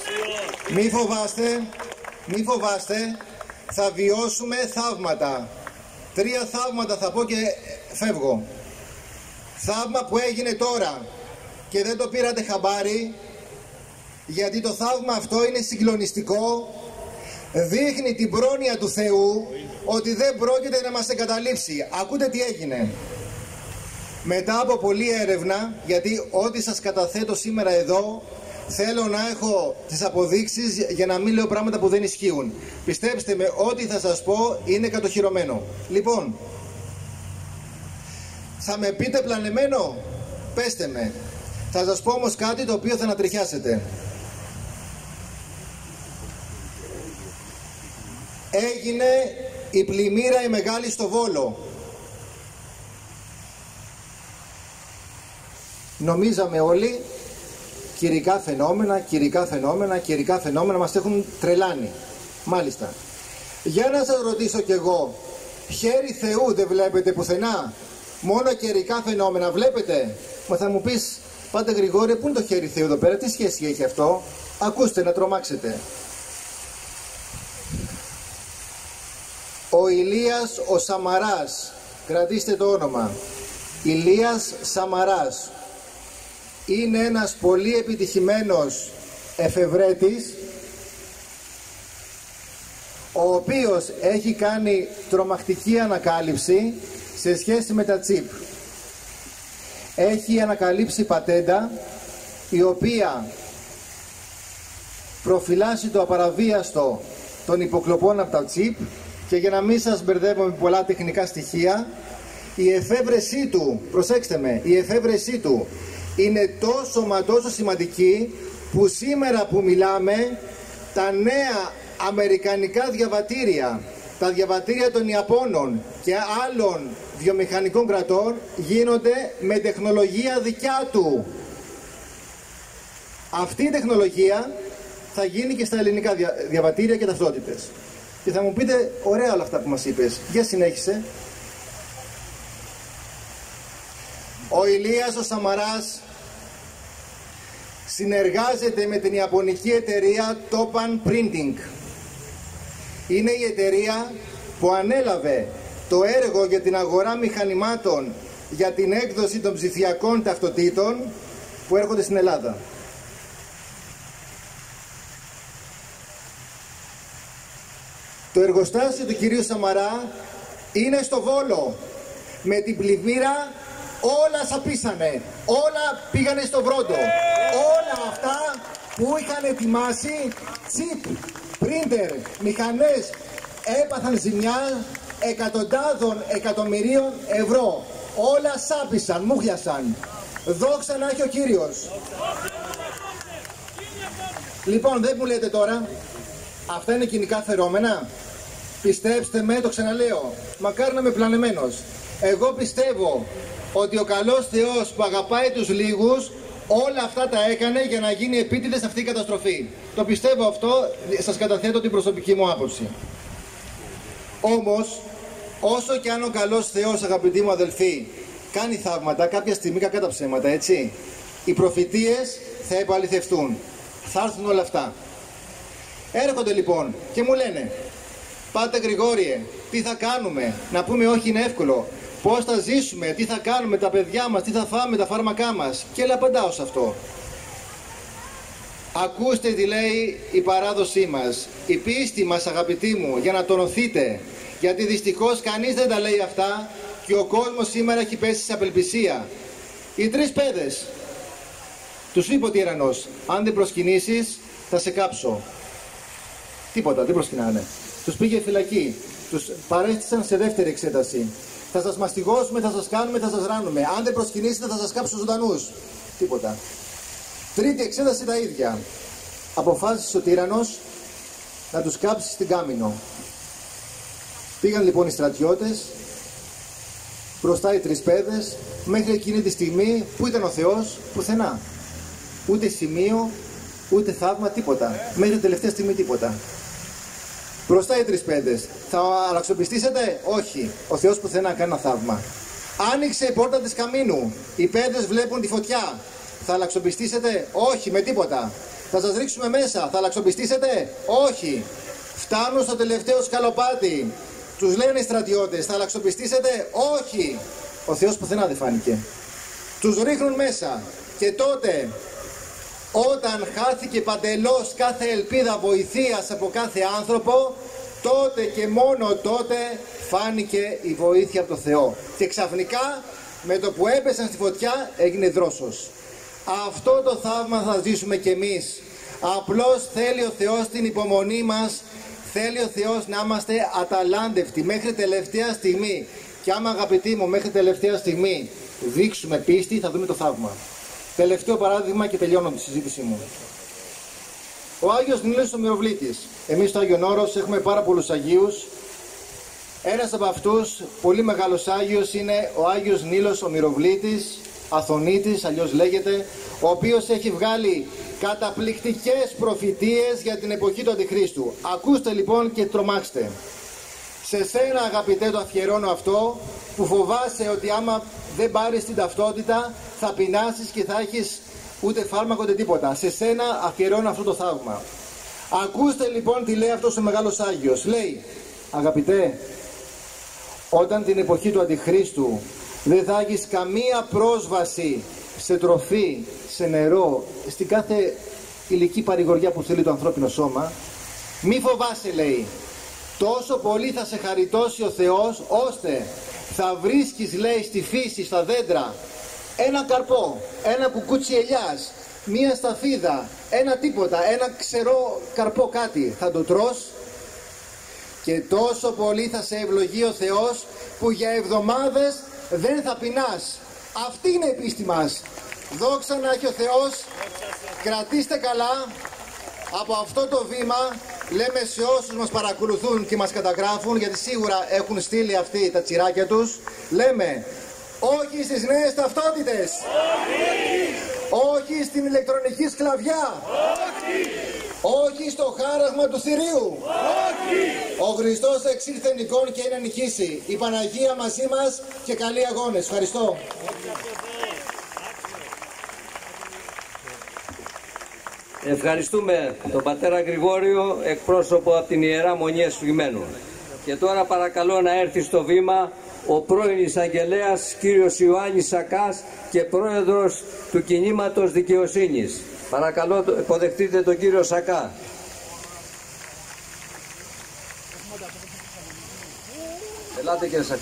Μη φοβάστε, θα βιώσουμε θαύματα. 3 θαύματα θα πω και φεύγω. Θαύμα που έγινε τώρα και δεν το πήρατε χαμπάρι, γιατί το θαύμα αυτό είναι συγκλονιστικό. Δείχνει την πρόνοια του Θεού ότι δεν πρόκειται να μας εγκαταλείψει. Ακούτε τι έγινε. Μετά από πολλή έρευνα, γιατί ό,τι σας καταθέτω σήμερα εδώ θέλω να έχω τις αποδείξεις για να μην λέω πράγματα που δεν ισχύουν. Πιστέψτε με, ό,τι θα σας πω είναι κατοχυρωμένο. Λοιπόν, θα με πείτε πλανεμένο? Πέστε με. Θα σας πω όμως κάτι το οποίο θα ανατριχιάσετε. Έγινε η πλημμύρα η μεγάλη στο Βόλο. Νομίζαμε όλοι καιρικά φαινόμενα, μας έχουν τρελάνει. Μάλιστα. Για να σας ρωτήσω κι εγώ, χέρι Θεού δεν βλέπετε πουθενά? Μόνο καιρικά φαινόμενα βλέπετε? Μα θα μου πεις, Πάτε Γρηγόρη, πού είναι το χέρι Θεού εδώ πέρα, τι σχέση έχει αυτό? Ακούστε να τρομάξετε. Ο Ηλίας ο Σαμαράς, κρατήστε το όνομα, Ηλίας Σαμαράς, είναι ένας πολύ επιτυχημένος εφευρέτης, ο οποίος έχει κάνει τρομακτική ανακάλυψη σε σχέση με τα τσίπ. Έχει ανακαλύψει πατέντα η οποία προφυλάσσει το απαραβίαστο των υποκλοπών από τα τσίπ, και για να μην σας μπερδεύω με πολλά τεχνικά στοιχεία, η εφεύρεσή του, προσέξτε με, η εφεύρεσή του είναι τόσο μα τόσο σημαντική που σήμερα που μιλάμε τα νέα αμερικανικά διαβατήρια, τα διαβατήρια των Ιαπώνων και άλλων βιομηχανικών κρατών γίνονται με τεχνολογία δικιά του. Αυτή η τεχνολογία θα γίνει και στα ελληνικά διαβατήρια και ταυτότητες. Και θα μου πείτε, ωραία όλα αυτά που μας είπες, για συνέχισε. Ο Ηλίας ο Σαμαράς συνεργάζεται με την ιαπωνική εταιρεία Topan Printing. Είναι η εταιρεία που ανέλαβε το έργο για την αγορά μηχανημάτων για την έκδοση των ψηφιακών ταυτοτήτων που έρχονται στην Ελλάδα. Το εργοστάσιο του κυρίου Σαμαρά είναι στο Βόλο. Με την πλημμύρα όλα σαπίσανε, όλα πήγανε στο βρόντο. Όλα αυτά που είχαν ετοιμάσει, τσιπ, πρίντερ, μηχανές, έπαθαν ζημιά εκατοντάδων εκατομμυρίων ευρώ. Όλα σάπησαν, μούχλιασαν. Δόξα να έχει ο Κύριος. Λοιπόν, δεν μου λέτε τώρα, αυτά είναι κοινικά φαινόμενα? Πιστέψτε με, το ξαναλέω, μακάρι να είμαι πλανεμένος. Εγώ πιστεύω ότι ο καλός Θεός που αγαπάει τους λίγους όλα αυτά τα έκανε για να γίνει επίτηδες αυτή η καταστροφή. Το πιστεύω αυτό, σας καταθέτω την προσωπική μου άποψη. Όμως, όσο και αν ο καλός Θεός, αγαπητοί μου αδελφοί, κάνει θαύματα, κάποια στιγμή κακά τα ψέματα, έτσι, οι προφητείες θα επαληθευτούν. Θα έρθουν όλα αυτά. Έρχονται λοιπόν και μου λένε, πάτε Γρηγόριε, τι θα κάνουμε? Να πούμε όχι είναι εύκολο. Πώς θα ζήσουμε, τι θα κάνουμε τα παιδιά μας, τι θα φάμε, τα φάρμακά μας? Και απαντάω σε αυτό. Ακούστε τι λέει η παράδοσή μας, η πίστη μας, αγαπητοί μου, για να τονωθείτε. Γιατί δυστυχώς κανείς δεν τα λέει αυτά και ο κόσμος σήμερα έχει πέσει σε απελπισία. Οι 3 παιδες, τους είπε ο τυραννός, αν δεν προσκυνήσεις θα σε κάψω. Τίποτα, δεν προσκυνάνε. Τους πήγε φυλακή, τους παρέστησαν σε δεύτερη εξέταση. Θα σας μαστιγώσουμε, θα σας κάνουμε, θα σας ράνουμε. Αν δεν προσκυνήσετε θα σας κάψω ζωντανούς. Τίποτα. Τρίτη εξέταση τα ίδια. Αποφάσισε ο τύραννος να τους κάψει στην Κάμηνο. Πήγαν λοιπόν οι στρατιώτες, μπροστά οι τρισπέδες, μέχρι εκείνη τη στιγμή που ήταν ο Θεός, πουθενά. Ούτε σημείο, ούτε θαύμα, τίποτα. Μέχρι την τελευταία στιγμή τίποτα. Μπροστά οι τρισπέδες. Θα αλλαξοπιστήσετε? Όχι. Ο Θεός πουθενά κάνει ένα θαύμα. Άνοιξε η πόρτα της καμίνου. Οι πέδες βλέπουν τη φωτιά. Θα αλλαξοπιστήσετε? Όχι, με τίποτα. Θα σας ρίξουμε μέσα. Θα αλλαξοπιστήσετε? Όχι. Φτάνουν στο τελευταίο σκαλοπάτι. Τους λένε οι στρατιώτες, θα αλλαξοπιστήσετε? Όχι. Ο Θεός πουθενά δεν φάνηκε. Τους ρίχνουν μέσα. Και τότε, όταν χάθηκε παντελώς κάθε ελπίδα βοηθείας από κάθε άνθρωπο, τότε και μόνο τότε φάνηκε η βοήθεια από το Θεό. Και ξαφνικά, με το που έπεσαν στη φωτιά, έγινε δρόσος. Αυτό το θαύμα θα ζήσουμε κι εμείς. Απλώς θέλει ο Θεός την υπομονή μας. Θέλει ο Θεός να είμαστε αταλάντευτοι μέχρι τελευταία στιγμή. Και άμα, αγαπητοί μου, μέχρι τελευταία στιγμή δείξουμε πίστη, θα δούμε το θαύμα. Τελευταίο παράδειγμα και τελειώνω τη συζήτησή μου. Ο Άγιος Νήλος ο Μυροβλήτης. Εμείς στο Άγιον Όρος έχουμε πάρα πολλούς Αγίους. Ένας από αυτούς, πολύ μεγάλος Άγιος, είναι ο Άγιος Νήλος ο Μυροβλήτης, Αθωνίτης αλλιώς λέγεται, ο οποίος έχει βγάλει καταπληκτικές προφητείες για την εποχή του Αντιχρίστου. Ακούστε λοιπόν και τρομάξτε. Σε σένα, αγαπητέ, το αφιερώνω αυτό, που φοβάσαι ότι άμα δεν πάρεις την ταυτότητα θα πεινάσεις και θα έχεις ούτε φάρμακο ούτε τίποτα. Σε σένα αφιερώνω αυτό το θαύμα. Ακούστε λοιπόν τι λέει αυτός ο μεγάλος Άγιος. Λέει, αγαπητέ, όταν την εποχή του Αντιχρίστου δεν θα έχεις καμία πρόσβαση σε τροφή, σε νερό, στην κάθε υλική παρηγοριά που θέλει το ανθρώπινο σώμα, μη φοβάσαι, λέει, τόσο πολύ θα σε χαριτώσει ο Θεός, ώστε θα βρίσκεις, λέει, στη φύση, στα δέντρα, ένα καρπό, ένα κουκούτσι ελιάς, μία σταφίδα, ένα τίποτα, ένα ξερό καρπό κάτι, θα το τρως και τόσο πολύ θα σε ευλογεί ο Θεός που για εβδομάδες δεν θα πεινάς. Αυτή είναι η πίστη μας. Δόξα να έχει ο Θεός. Κρατήστε καλά. Από αυτό το βήμα λέμε σε όσους μας παρακολουθούν και μας καταγράφουν, γιατί σίγουρα έχουν στείλει αυτοί τα τσιράκια τους, λέμε όχι στις νέες ταυτότητες, όχι στην ηλεκτρονική σκλαβιά, όχι στο χάραγμα του θηρίου. Ο Χριστός εξήλθε νικών και είναι νικήσει. Η Παναγία μαζί μας και καλοί αγώνες. Ευχαριστώ. Ευχαριστούμε τον πατέρα Γρηγόριο, εκπρόσωπο από την Ιερά Μονή Εσφυγμένου. Και τώρα παρακαλώ να έρθει στο βήμα ο πρώην εισαγγελέας κύριος Ιωάννης Σακάς και πρόεδρος του Κινήματος Δικαιοσύνης. Παρακαλώ υποδεχτείτε τον κύριο Σακά. Ελάτε κύριε Σακά.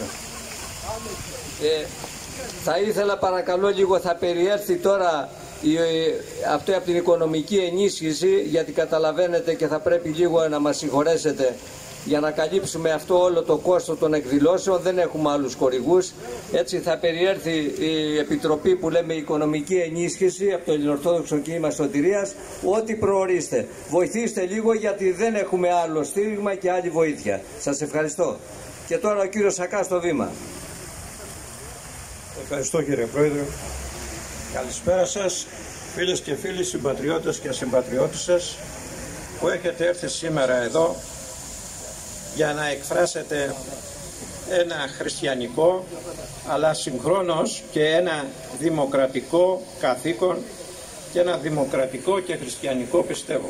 Θα ήθελα παρακαλώ λίγο, θα περιέρθει τώρα αυτό από την οικονομική ενίσχυση, γιατί καταλαβαίνετε και θα πρέπει λίγο να μας συγχωρέσετε για να καλύψουμε αυτό όλο το κόστος των εκδηλώσεων. Δεν έχουμε άλλους χορηγούς. Έτσι θα περιέρθει η επιτροπή που λέμε οικονομική ενίσχυση από το Ελληνοορθόδοξο Κίνημα Σωτηρίας. Ό,τι προορίστε. Βοηθήστε λίγο, γιατί δεν έχουμε άλλο στήριγμα και άλλη βοήθεια. Σας ευχαριστώ. Και τώρα ο κύριος Σακά στο βήμα. Ευχαριστώ κύριε Πρόεδρε. Καλησπέρα σας, φίλες και φίλοι, συμπατριώτες και συμπατριώτισσες που έχετε έρθει σήμερα εδώ για να εκφράσετε ένα χριστιανικό αλλά συγχρόνως και ένα δημοκρατικό καθήκον και ένα δημοκρατικό και χριστιανικό πιστεύω.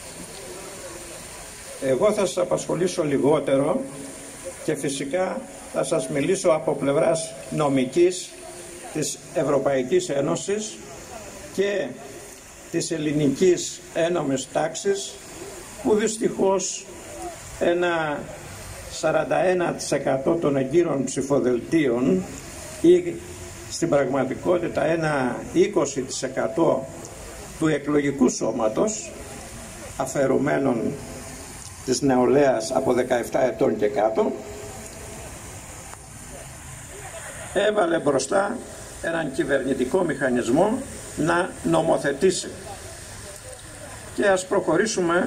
Εγώ θα σας απασχολήσω λιγότερο και φυσικά θα σας μιλήσω από πλευράς νομικής της Ευρωπαϊκής Ένωσης και της ελληνικής ένομης τάξης, που δυστυχώς ένα 41% των εγκύρων ψηφοδελτίων ή στην πραγματικότητα ένα 20% του εκλογικού σώματος αφαιρουμένων της νεολαίας από 17 ετών και κάτω έβαλε μπροστά έναν κυβερνητικό μηχανισμό να νομοθετήσει. Και ας προχωρήσουμε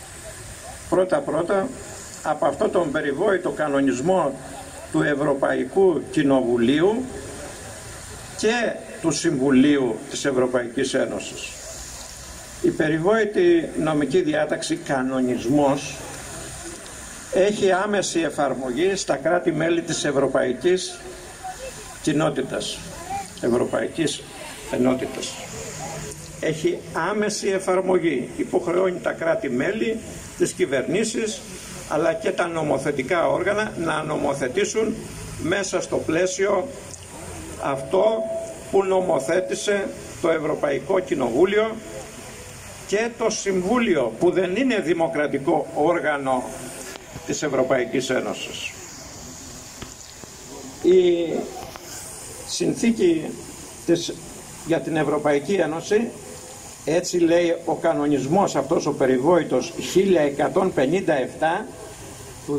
πρώτα από αυτό τον περιβόητο κανονισμό του Ευρωπαϊκού Κοινοβουλίου και του Συμβουλίου της Ευρωπαϊκής Ένωσης. Η περιβόητη νομική διάταξη κανονισμός έχει άμεση εφαρμογή στα κράτη-μέλη της Ευρωπαϊκής Κοινότητας, Ευρωπαϊκής Ενότητας. Έχει άμεση εφαρμογή, υποχρεώνει τα κράτη-μέλη, τις κυβερνήσεις αλλά και τα νομοθετικά όργανα να νομοθετήσουν μέσα στο πλαίσιο αυτό που νομοθέτησε το Ευρωπαϊκό Κοινοβούλιο και το Συμβούλιο, που δεν είναι δημοκρατικό όργανο της Ευρωπαϊκής Ένωσης. Η συνθήκη για την Ευρωπαϊκή Ένωση, έτσι λέει ο κανονισμός αυτός ο περιβόητος 1157 του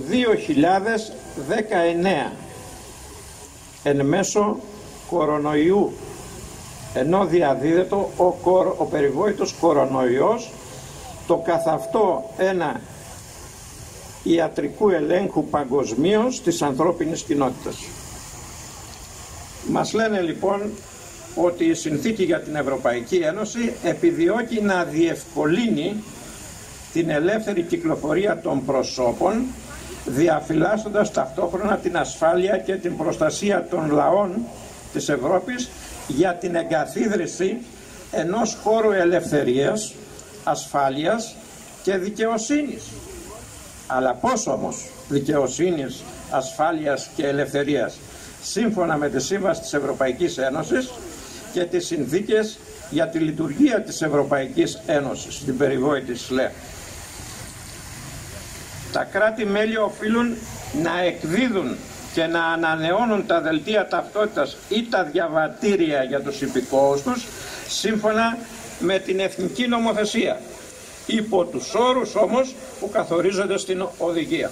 2019, εν μέσω κορονοϊού, ενώ διαδίδεται ο περιβόητος κορονοϊός, το καθ' αυτό ένα ιατρικού ελέγχου παγκοσμίως της ανθρώπινης κοινότητας. Μας λένε λοιπόν ότι η συνθήκη για την Ευρωπαϊκή Ένωση επιδιώκει να διευκολύνει την ελεύθερη κυκλοφορία των προσώπων, διαφυλάσσοντας ταυτόχρονα την ασφάλεια και την προστασία των λαών της Ευρώπης για την εγκαθίδρυση ενός χώρου ελευθερίας, ασφάλειας και δικαιοσύνης. Αλλά πώς όμως δικαιοσύνης, ασφάλειας και ελευθερίας? Σύμφωνα με τη Σύμβαση της Ευρωπαϊκής Ένωσης και τις συνθήκες για τη λειτουργία της Ευρωπαϊκής Ένωσης, την περιβόητη ΣΛΕ. Τα κράτη-μέλη οφείλουν να εκδίδουν και να ανανεώνουν τα δελτία ταυτότητας ή τα διαβατήρια για τους υπηκόους τους σύμφωνα με την εθνική νομοθεσία, υπό τους όρους όμως που καθορίζονται στην οδηγία.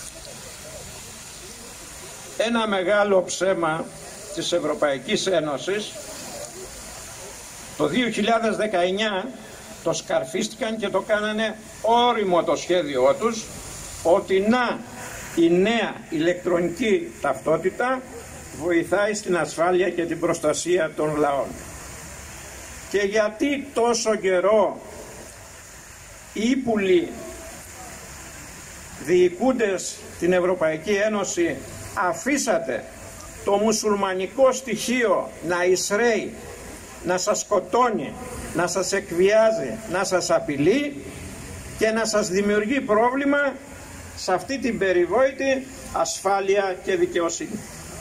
Ένα μεγάλο ψέμα της Ευρωπαϊκής Ένωσης, το 2019 το σκαρφίστηκαν και το κάνανε όριμο το σχέδιό τους, ότι να, η νέα ηλεκτρονική ταυτότητα βοηθάει στην ασφάλεια και την προστασία των λαών. Και γιατί τόσο καιρό οι ύπουλοι διοικούντες την Ευρωπαϊκή Ένωση αφήσατε το μουσουλμανικό στοιχείο να εισραίει, να σας σκοτώνει, να σας εκβιάζει, να σας απειλεί και να σας δημιουργεί πρόβλημα σε αυτή την περιβόητη ασφάλεια και δικαιοσύνη?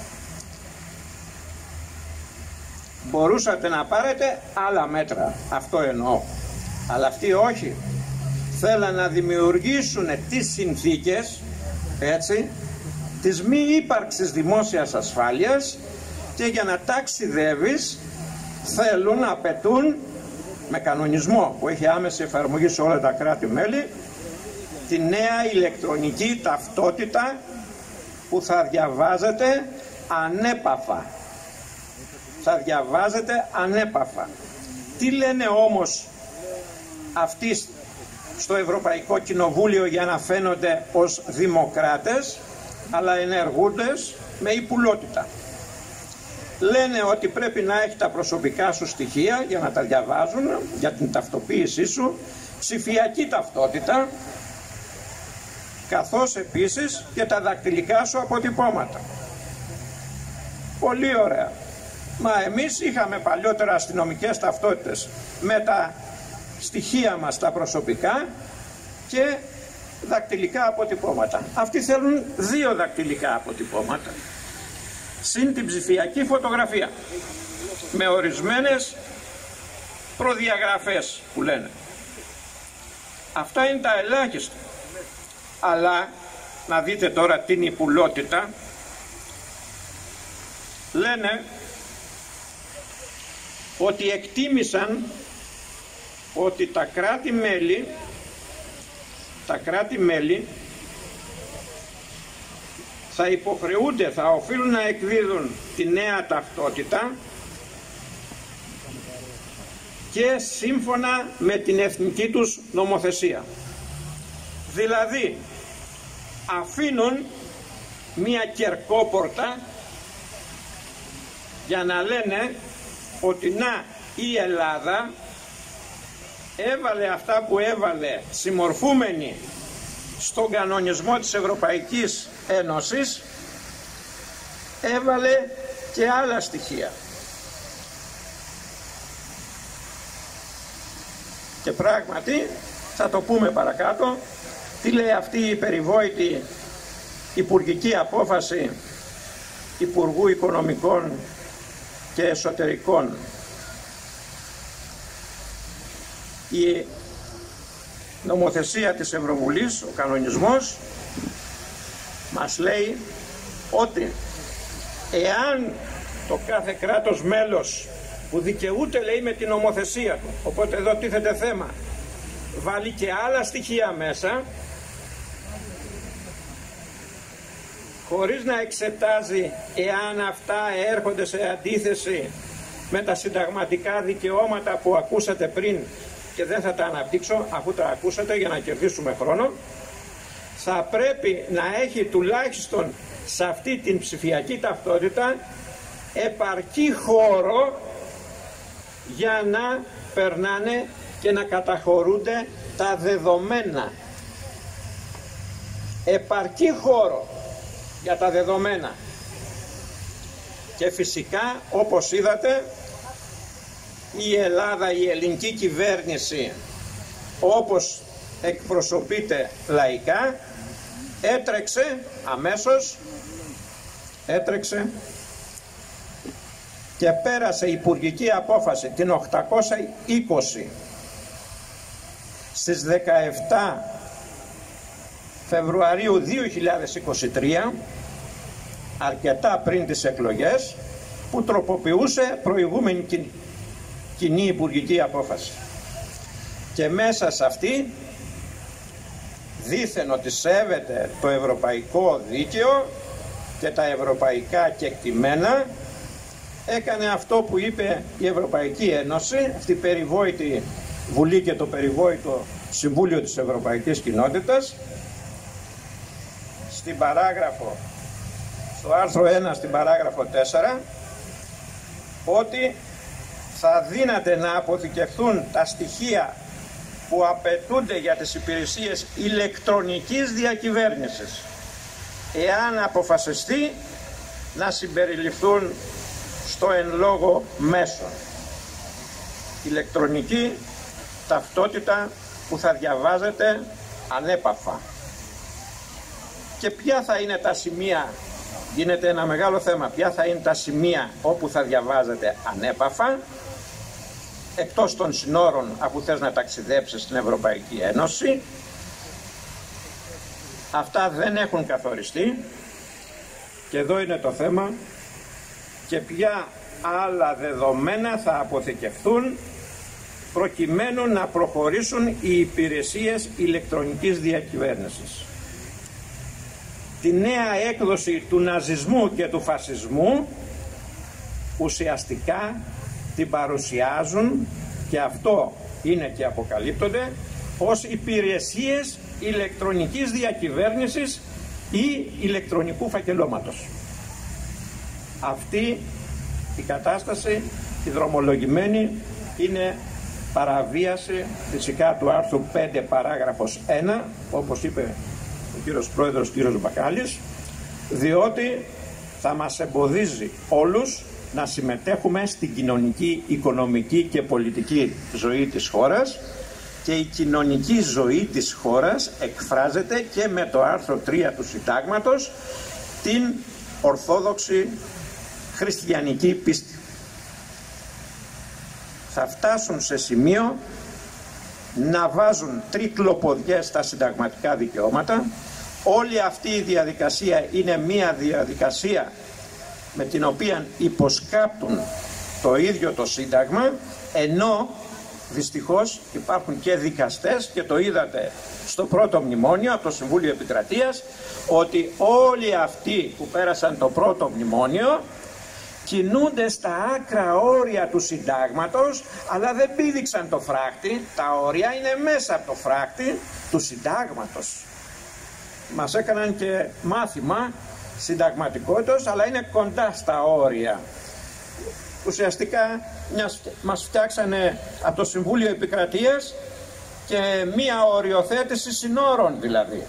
Μπορούσατε να πάρετε άλλα μέτρα, αυτό εννοώ, αλλά αυτοί όχι. Θέλαν να δημιουργήσουν τις συνθήκες, έτσι, της μη ύπαρξης δημόσιας ασφάλειας, και για να ταξιδεύεις θέλουν να απαιτούν με κανονισμό που έχει άμεση εφαρμογή σε όλα τα κράτη-μέλη τη νέα ηλεκτρονική ταυτότητα που θα διαβάζεται ανέπαφα. Θα διαβάζεται ανέπαφα. Τι λένε όμως αυτοί στο Ευρωπαϊκό Κοινοβούλιο για να φαίνονται ως δημοκράτες, αλλά ενεργούντες με υπουλότητα? Λένε ότι πρέπει να έχει τα προσωπικά σου στοιχεία για να τα διαβάζουν, για την ταυτοποίησή σου, ψηφιακή ταυτότητα, καθώς επίσης και τα δακτυλικά σου αποτυπώματα. Πολύ ωραία. Μα εμείς είχαμε παλιότερα αστυνομικές ταυτότητες με τα στοιχεία μας τα προσωπικά και δακτυλικά αποτυπώματα. Αυτοί θέλουν 2 δακτυλικά αποτυπώματα συν την ψηφιακή φωτογραφία με ορισμένες προδιαγραφές που λένε. Αυτά είναι τα ελάχιστα. Αλλά να δείτε τώρα την υπουλότητα. Λένε ότι εκτίμησαν ότι τα κράτη-μέλη θα υποχρεούνται, θα οφείλουν να εκδίδουν τη νέα ταυτότητα και σύμφωνα με την εθνική τους νομοθεσία. Δηλαδή αφήνουν μία κερκόπορτα για να λένε ότι να, η Ελλάδα έβαλε αυτά που έβαλε συμμορφούμενη στον κανονισμό της Ευρωπαϊκής Ένωσης, έβαλε και άλλα στοιχεία. Και πράγματι θα το πούμε παρακάτω τι λέει αυτή η περιβόητη υπουργική απόφαση Υπουργού Οικονομικών και Εσωτερικών. Η νομοθεσία της Ευρωβουλής, ο κανονισμός, μας λέει ότι εάν το κάθε κράτος μέλος που δικαιούται, λέει, με την νομοθεσία του, οπότε εδώ τίθεται θέμα, βάλει και άλλα στοιχεία μέσα, χωρίς να εξετάζει εάν αυτά έρχονται σε αντίθεση με τα συνταγματικά δικαιώματα που ακούσατε πριν και δεν θα τα αναπτύξω αφού τα ακούσατε για να κερδίσουμε χρόνο, θα πρέπει να έχει τουλάχιστον σε αυτή την ψηφιακή ταυτότητα επαρκή χώρο για να περνάνε και να καταχωρούνται τα δεδομένα. Επαρκή χώρο για τα δεδομένα. Και φυσικά, όπως είδατε, η Ελλάδα, η ελληνική κυβέρνηση, όπως εκπροσωπείται λαϊκά, έτρεξε αμέσως, και πέρασε υπουργική απόφαση την 820 στις 17 Φεβρουαρίου 2023, αρκετά πριν τις εκλογές, που τροποποιούσε προηγούμενη κοινή υπουργική απόφαση. Και μέσα σε αυτή, δήθεν ότι σέβεται το ευρωπαϊκό δίκαιο και τα ευρωπαϊκά κεκτημένα, έκανε αυτό που είπε η Ευρωπαϊκή Ένωση, αυτή η περιβόητη Βουλή και το περιβόητο Συμβούλιο της Ευρωπαϊκής Κοινότητας, στο άρθρο 1 στην παράγραφο 4, ότι θα δύναται να αποθηκευθούν τα στοιχεία που απαιτούνται για τις υπηρεσίες ηλεκτρονικής διακυβέρνησης, εάν αποφασιστεί να συμπεριληφθούν στο εν λόγω μέσο. Ηλεκτρονική ταυτότητα που θα διαβάζεται ανέπαφα. Και ποια θα είναι τα σημεία, γίνεται ένα μεγάλο θέμα, ποια θα είναι τα σημεία όπου θα διαβάζεται ανέπαφα, εκτός των συνόρων αφού θες να ταξιδέψεις στην Ευρωπαϊκή Ένωση. Αυτά δεν έχουν καθοριστεί και εδώ είναι το θέμα, και ποια άλλα δεδομένα θα αποθηκευθούν προκειμένου να προχωρήσουν οι υπηρεσίες ηλεκτρονικής διακυβέρνησης. Τη νέα έκδοση του ναζισμού και του φασισμού ουσιαστικά την παρουσιάζουν, και αυτό είναι και αποκαλύπτονται, ως υπηρεσίες ηλεκτρονικής διακυβέρνησης ή ηλεκτρονικού φακελώματος. Αυτή η κατάσταση, η δρομολογημένη, είναι παραβίαση φυσικά του άρθρου 5 παράγραφος 1, όπως είπε ο κύριος Πρόεδρος, κύριος Μπακάλης, διότι θα μας εμποδίζει όλους να συμμετέχουμε στην κοινωνική, οικονομική και πολιτική ζωή της χώρας, και η κοινωνική ζωή της χώρας εκφράζεται και με το άρθρο 3 του Συντάγματος, την ορθόδοξη χριστιανική πίστη. Θα φτάσουν σε σημείο να βάζουν τρικλοποδιές στα συνταγματικά δικαιώματα. Όλη αυτή η διαδικασία είναι μία διαδικασία με την οποία υποσκάπτουν το ίδιο το Σύνταγμα, ενώ δυστυχώς υπάρχουν και δικαστές, και το είδατε στο πρώτο μνημόνιο από το Συμβούλιο Επικρατείας, ότι όλοι αυτοί που πέρασαν το πρώτο μνημόνιο κινούνται στα άκρα όρια του συντάγματος, αλλά δεν πήδηξαν το φράχτη. Τα όρια είναι μέσα από το φράχτη του συντάγματος. Μας έκαναν και μάθημα συνταγματικότητας, αλλά είναι κοντά στα όρια. Ουσιαστικά μας φτιάξανε από το Συμβούλιο Επικρατείας και μία οριοθέτηση συνόρων δηλαδή.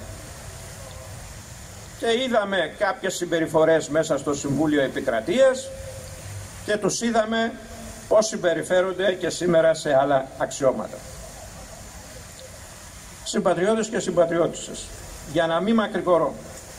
Και είδαμε κάποιες συμπεριφορές μέσα στο Συμβούλιο Επικρατείας και τους είδαμε πώς συμπεριφέρονται και σήμερα σε άλλα αξιώματα. Συμπατριώτες και συμπατριώτισσες, για να μην μακρηγορώ,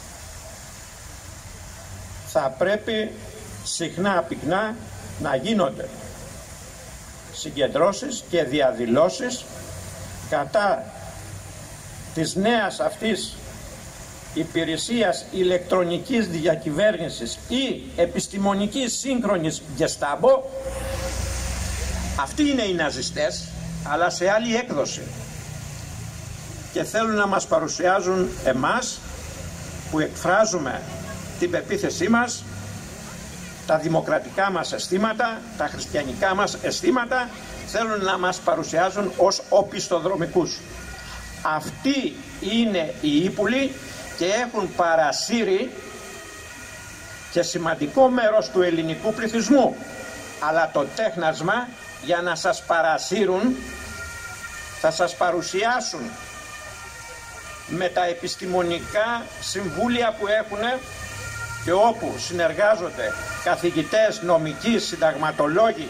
θα πρέπει συχνά πυκνά να γίνονται συγκεντρώσεις και διαδηλώσεις κατά της νέας αυτής υπηρεσίας ηλεκτρονικής διακυβέρνησης ή επιστημονικής σύγχρονης Γκεστάμπο. Αυτοί είναι οι ναζιστές, αλλά σε άλλη έκδοση, και θέλουν να μας παρουσιάζουν εμάς που εκφράζουμε την πεποίθησή μας, τα δημοκρατικά μας αισθήματα, τα χριστιανικά μας αισθήματα, θέλουν να μας παρουσιάζουν ως οπισθοδρομικούς. Αυτοί είναι οι ύπουλοι και έχουν παρασύρει και σημαντικό μέρος του ελληνικού πληθυσμού, αλλά το τέχνασμα για να σας παρασύρουν θα σας παρουσιάσουν με τα επιστημονικά συμβούλια που έχουν και όπου συνεργάζονται καθηγητές, νομικοί, συνταγματολόγοι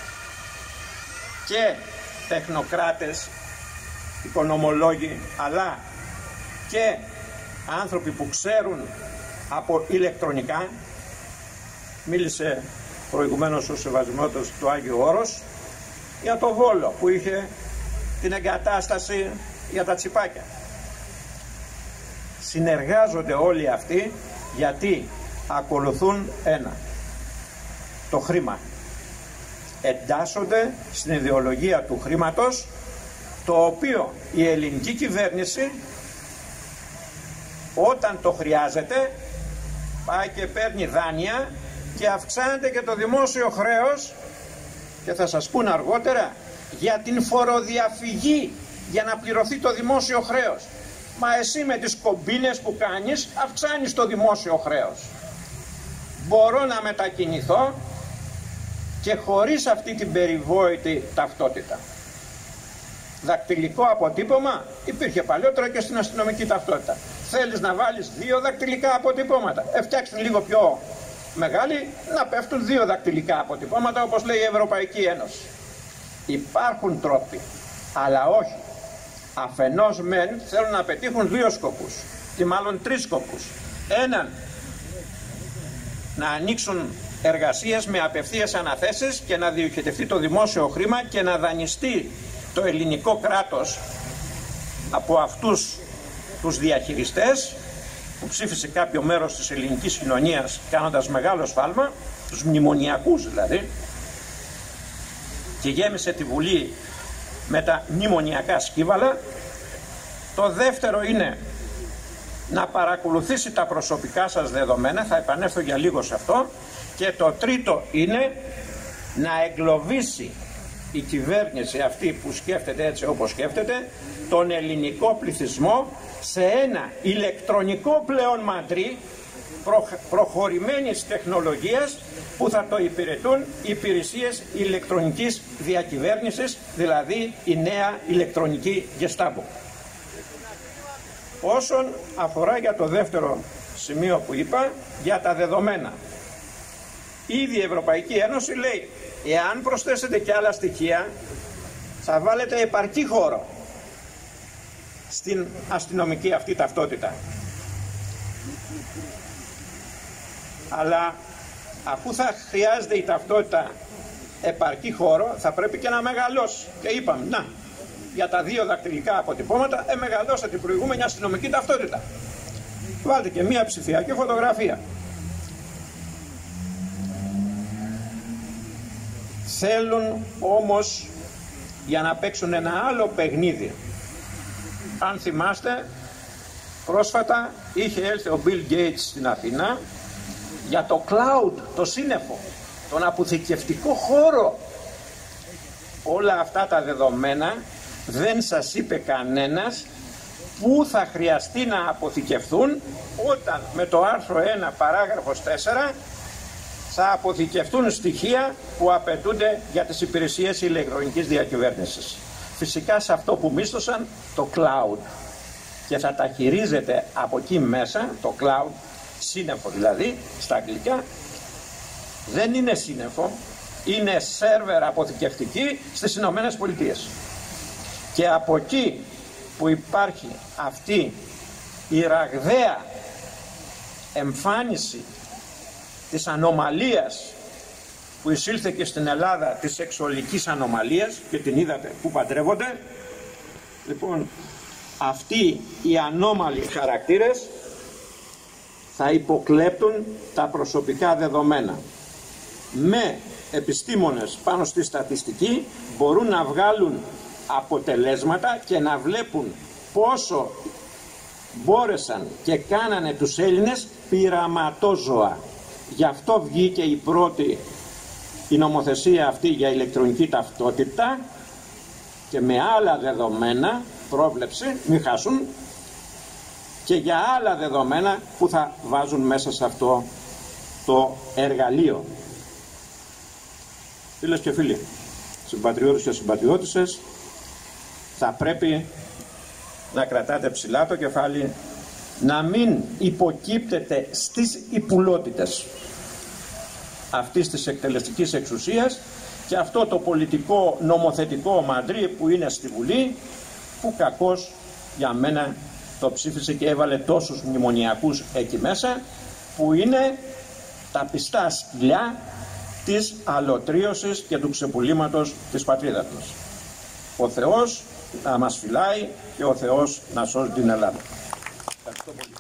και τεχνοκράτες, οικονομολόγοι, αλλά και άνθρωποι που ξέρουν από ηλεκτρονικά. Μίλησε προηγουμένως ο Σεβασμιώτος του Άγιου Όρος για το Βόλο που είχε την εγκατάσταση για τα τσιπάκια. Συνεργάζονται όλοι αυτοί γιατί ακολουθούν ένα, το χρήμα. Εντάσσονται στην ιδεολογία του χρήματος, το οποίο η ελληνική κυβέρνηση όταν το χρειάζεται πάει και παίρνει δάνεια και αυξάνεται και το δημόσιο χρέος, και θα σας πούν αργότερα για την φοροδιαφυγή, για να πληρωθεί το δημόσιο χρέος. Μα εσύ με τις κομπίνες που κάνεις αυξάνεις το δημόσιο χρέος. Μπορώ να μετακινηθώ και χωρίς αυτή την περιβόητη ταυτότητα. Δακτυλικό αποτύπωμα υπήρχε παλιότερα και στην αστυνομική ταυτότητα. Θέλεις να βάλεις 2 δακτυλικά αποτυπώματα, φτιάξουν λίγο πιο μεγάλη, να πέφτουν 2 δακτυλικά αποτυπώματα, όπως λέει η Ευρωπαϊκή Ένωση. Υπάρχουν τρόποι, αλλά όχι. Αφενός μεν θέλουν να πετύχουν 2 σκοπούς, ή μάλλον 3 σκοπούς. Έναν, να ανοίξουν εργασίες με απευθείας αναθέσεις και να διοχετευτεί το δημόσιο χρήμα και να δανειστεί το ελληνικό κράτος από αυτούς τους διαχειριστές που ψήφισε κάποιο μέρος της ελληνικής κοινωνίας κάνοντας μεγάλο σφάλμα, τους μνημονιακούς δηλαδή, και γέμισε τη Βουλή με τα μνημονιακά σκύβαλα. Το δεύτερο είναι να παρακολουθήσει τα προσωπικά σας δεδομένα, θα επανέλθω για λίγο σε αυτό, και το τρίτο είναι να εγκλωβίσει η κυβέρνηση αυτή που σκέφτεται έτσι όπως σκέφτεται τον ελληνικό πληθυσμό σε ένα ηλεκτρονικό πλέον μαντρί προχωρημένης τεχνολογίας που θα το υπηρετούν υπηρεσίες ηλεκτρονικής διακυβέρνησης, δηλαδή η νέα ηλεκτρονική Γκεστάμπο. Όσον αφορά για το δεύτερο σημείο που είπα, για τα δεδομένα, ήδη η Ευρωπαϊκή Ένωση λέει εάν προσθέσετε και άλλα στοιχεία θα βάλετε επαρκή χώρο στην αστυνομική αυτή ταυτότητα. Αλλά αφού θα χρειάζεται η ταυτότητα επαρκή χώρο, θα πρέπει και να μεγαλώσει. Και είπαμε, να, για τα 2 δακτυλικά αποτυπώματα μεγαλώστε την προηγούμενη αστυνομική ταυτότητα. Βάλτε και μία ψηφιακή φωτογραφία. Θέλουν όμως για να παίξουν ένα άλλο παιχνίδι. Αν θυμάστε, πρόσφατα είχε έλθει ο Bill Gates στην Αθήνα για το cloud, το σύννεφο. τον αποθηκευτικό χώρο. Όλα αυτά τα δεδομένα δεν σας είπε κανένας που θα χρειαστεί να αποθηκευθούν όταν με το άρθρο 1 παράγραφος 4 θα αποθηκευτούν στοιχεία που απαιτούνται για τις υπηρεσίες ηλεκτρονικής διακυβέρνησης. Φυσικά σε αυτό που μίσθωσαν, το cloud, και θα τα χειρίζεται από εκεί μέσα, το cloud, σύννεφο δηλαδή στα αγγλικά, δεν είναι σύννεφο, είναι σερβερ αποθηκευτική στις Ηνωμένες Πολιτείες. Και από εκεί που υπάρχει αυτή η ραγδαία εμφάνιση της ανομαλίας που εισήλθε και στην Ελλάδα, της σεξουαλικής ανομαλίας, και την είδατε που παντρεύονται, λοιπόν αυτοί οι ανώμαλοι χαρακτήρες θα υποκλέπτουν τα προσωπικά δεδομένα. Με επιστήμονες πάνω στη στατιστική μπορούν να βγάλουν αποτελέσματα και να βλέπουν πόσο μπόρεσαν και κάνανε τους Έλληνες πειραματόζωα. Γι' αυτό βγήκε η νομοθεσία αυτή για ηλεκτρονική ταυτότητα και με άλλα δεδομένα πρόβλεψε, μην χάσουν, και για άλλα δεδομένα που θα βάζουν μέσα σε αυτό το εργαλείο. Φίλες και φίλοι, συμπατριώτες και συμπατριώτισσες, θα πρέπει να κρατάτε ψηλά το κεφάλι, να μην υποκύπτετε στις υπουλότητες αυτής της εκτελεστικής εξουσίας και αυτό το πολιτικό νομοθετικό μαντρί που είναι στη Βουλή, που κακώς για μένα το ψήφισε και έβαλε τόσους μνημονιακούς εκεί μέσα, που είναι τα πιστά σκυλιά της αλωτρίωσης και του ξεπουλήματος της πατρίδας μας. Ο Θεός να μας φυλάει και ο Θεός να σώζει την Ελλάδα. Ευχαριστώ πολύ.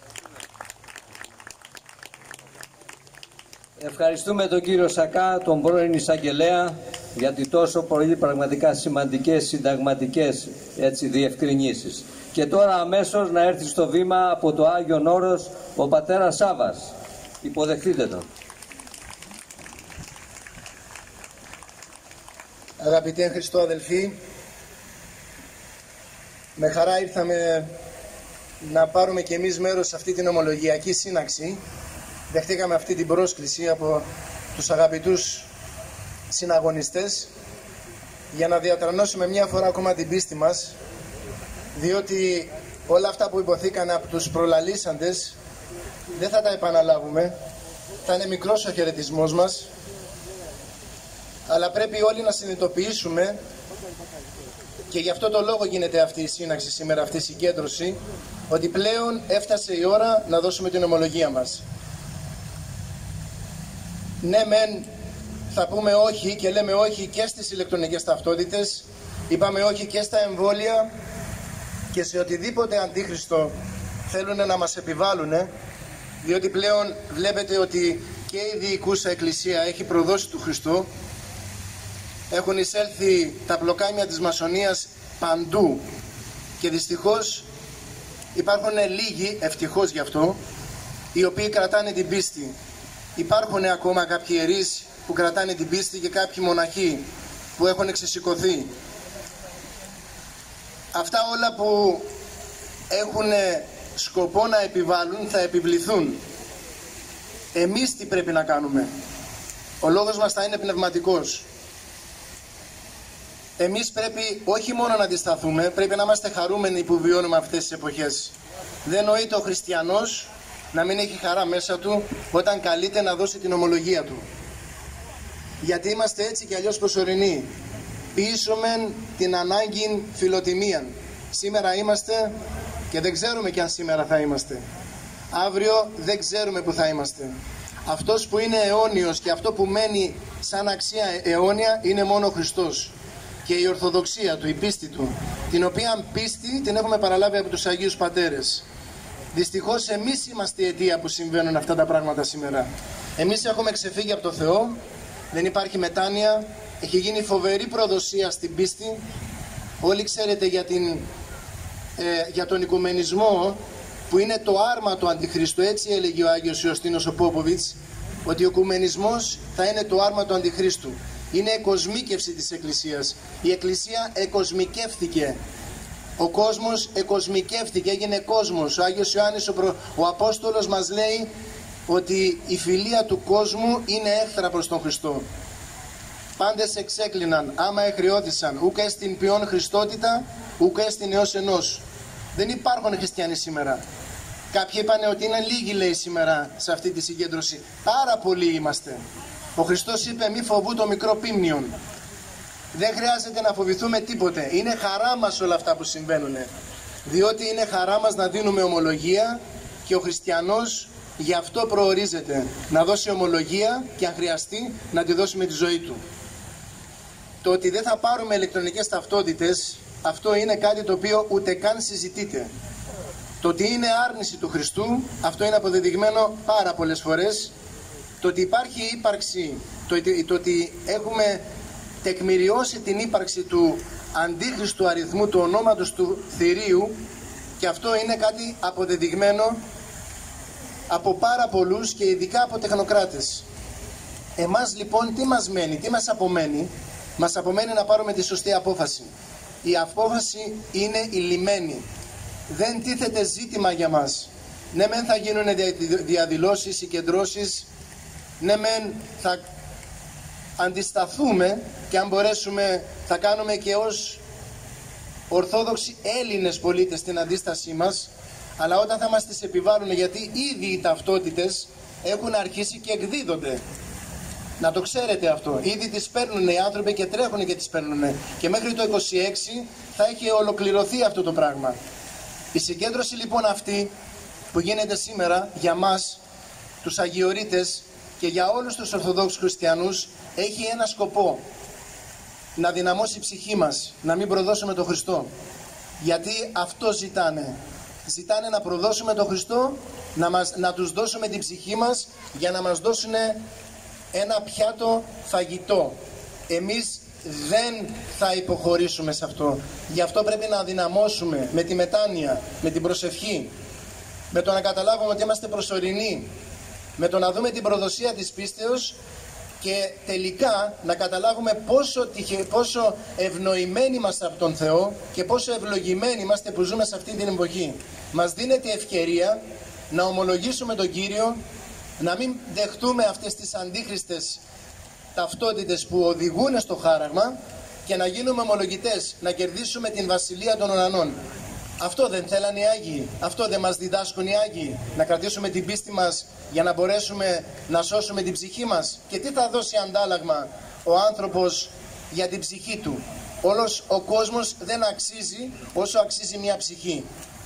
Ευχαριστούμε τον κύριο Σακά, τον πρώην εισαγγελέα, γιατί τόσο πολύ πραγματικά σημαντικές συνταγματικές διευκρινήσεις. Και τώρα αμέσως να έρθει στο βήμα από το Άγιον Όρος ο πατέρας Σάβας. Υποδεχτείτε τον. Αγαπητοί εν Χριστώ αδελφοί, με χαρά ήρθαμε να πάρουμε και εμείς μέρος σε αυτή την ομολογιακή σύναξη. Δεχτήκαμε αυτή την πρόσκληση από τους αγαπητούς συναγωνιστές για να διατρανώσουμε μια φορά ακόμα την πίστη μας, διότι όλα αυτά που υποθήκαν από τους προλαλήσαντες δεν θα τα επαναλάβουμε, θα είναι μικρός ο χαιρετισμός μας, αλλά πρέπει όλοι να συνειδητοποιήσουμε, και γι' αυτό το λόγο γίνεται αυτή η σύναξη σήμερα, αυτή η συγκέντρωση, ότι πλέον έφτασε η ώρα να δώσουμε την ομολογία μας. Ναι μεν θα πούμε όχι και λέμε όχι και στις ηλεκτρονικές ταυτότητες, είπαμε όχι και στα εμβόλια και σε οτιδήποτε αντίχριστο θέλουν να μας επιβάλλουν, διότι πλέον βλέπετε ότι και η διοικούσα εκκλησία έχει προδώσει του Χριστού, έχουν εισέλθει τα πλοκάμια της μασονίας παντού και δυστυχώς υπάρχουν λίγοι, ευτυχώς γι' αυτό, οι οποίοι κρατάνε την πίστη. Υπάρχουν ακόμα κάποιοι ιερείς που κρατάνε την πίστη και κάποιοι μοναχοί που έχουν εξεσηκωθεί. Αυτά όλα που έχουν σκοπό να επιβάλλουν θα επιβληθούν. Εμείς τι πρέπει να κάνουμε? Ο λόγος μας θα είναι πνευματικός. Εμείς πρέπει όχι μόνο να αντισταθούμε, πρέπει να είμαστε χαρούμενοι που βιώνουμε αυτές τις εποχές. Δεν νοείται ο χριστιανός να μην έχει χαρά μέσα του όταν καλείται να δώσει την ομολογία του. Γιατί είμαστε έτσι και αλλιώς προσωρινοί. Ποιήσομεν την ανάγκη φιλοτιμίαν. Σήμερα είμαστε και δεν ξέρουμε κι αν σήμερα θα είμαστε. Αύριο δεν ξέρουμε που θα είμαστε. Αυτός που είναι αιώνιος και αυτό που μένει σαν αξία αιώνια είναι μόνο ο Χριστός. Και η Ορθοδοξία του, η πίστη του, την οποία πίστη την έχουμε παραλάβει από τους Αγίους Πατέρες. Δυστυχώς εμείς είμαστε η αιτία που συμβαίνουν αυτά τα πράγματα σήμερα. Εμείς έχουμε ξεφύγει από το Θεό, δεν υπάρχει μετάνοια, έχει γίνει φοβερή προδοσία στην πίστη. Όλοι ξέρετε για τον οικουμενισμό που είναι το άρμα του Αντιχρίστου, έτσι έλεγε ο Άγιος Ιωστίνος ο Πόποβιτς, ότι ο οικουμενισμός θα είναι το άρμα του Αντιχρίστου. Είναι εκοσμίκευση της Εκκλησίας. Η Εκκλησία εκοσμικεύθηκε. Ο κόσμος εκοσμικεύτηκε, έγινε κόσμος. Ο Άγιος Ιωάννης ο Απόστολος μας λέει ότι η φιλία του κόσμου είναι έχθρα προς τον Χριστό. Πάντες εξέκλειναν, άμα εχριώθησαν, ούκ εστιν ποιόν Χριστότητα, ούκ εστιν έως ενός. Δεν υπάρχουν χριστιανοί σήμερα. Κάποιοι είπαν ότι είναι λίγοι, λέει, σήμερα σε αυτή τη συγκέντρωση. Πάρα πολλοί είμαστε. Ο Χριστός είπε μη φοβού το μικρό πίμνιον. Δεν χρειάζεται να φοβηθούμε τίποτε. Είναι χαρά μας όλα αυτά που συμβαίνουν. Διότι είναι χαρά μας να δίνουμε ομολογία και ο χριστιανός γι' αυτό προορίζεται. Να δώσει ομολογία και αν χρειαστεί να τη δώσει με τη ζωή του. Το ότι δεν θα πάρουμε ηλεκτρονικές ταυτότητες, αυτό είναι κάτι το οποίο ούτε καν συζητείται. Το ότι είναι άρνηση του Χριστού, αυτό είναι αποδεδειγμένο πάρα πολλές φορές. Το ότι υπάρχει ύπαρξη, το ότι έχουμε τεκμηριώσει την ύπαρξη του αντίχριστου αριθμού του ονόματος του θηρίου, και αυτό είναι κάτι αποδεδειγμένο από πάρα πολλούς και ειδικά από τεχνοκράτες. Εμάς λοιπόν τι μας μένει, τι μας απομένει? Μας απομένει να πάρουμε τη σωστή απόφαση. Η απόφαση είναι η λιμένη. Δεν τίθεται ζήτημα για μας. Ναι μεν θα γίνουν διαδηλώσεις, συγκεντρώσεις, ναι μεν θα αντισταθούμε και αν μπορέσουμε θα κάνουμε και ως Ορθόδοξοι Έλληνες πολίτες την αντίστασή μας, αλλά όταν θα μας τις επιβάλλουν, γιατί ήδη οι ταυτότητες έχουν αρχίσει και εκδίδονται. Να το ξέρετε αυτό. Ήδη τις παίρνουν οι άνθρωποι και τρέχουν και τις παίρνουν. Και μέχρι το 26 θα έχει ολοκληρωθεί αυτό το πράγμα. Η συγκέντρωση λοιπόν αυτή που γίνεται σήμερα για μας, τους Αγιορείτες και για όλους τους Ορθοδόξους Χριστιανούς, έχει ένα σκοπό. Να δυναμώσει η ψυχή μας, να μην προδώσουμε τον Χριστό. Γιατί αυτό ζητάνε. Ζητάνε να προδώσουμε τον Χριστό, να τους δώσουμε την ψυχή μας για να μας δώσουν ένα πιάτο φαγητό. Εμείς δεν θα υποχωρήσουμε σε αυτό. Γι' αυτό πρέπει να δυναμώσουμε με τη μετάνοια, με την προσευχή, με το να καταλάβουμε ότι είμαστε προσωρινοί, με το να δούμε την προδοσία της πίστεως και τελικά να καταλάβουμε πόσο ευνοημένοι είμαστε από τον Θεό και πόσο ευλογημένοι είμαστε που ζούμε σε αυτή την εποχή. Μας δίνεται η ευκαιρία να ομολογήσουμε τον Κύριο, να μην δεχτούμε αυτές τις αντίχριστες ταυτότητες που οδηγούν στο χάραγμα και να γίνουμε ομολογητές, να κερδίσουμε την Βασιλεία των Ουρανών. Αυτό δεν θέλανε οι Άγιοι, αυτό δεν μας διδάσκουν οι Άγιοι, να κρατήσουμε την πίστη μας για να μπορέσουμε να σώσουμε την ψυχή μας. Και τι θα δώσει αντάλλαγμα ο άνθρωπος για την ψυχή του? Όλος ο κόσμος δεν αξίζει όσο αξίζει μια ψυχή.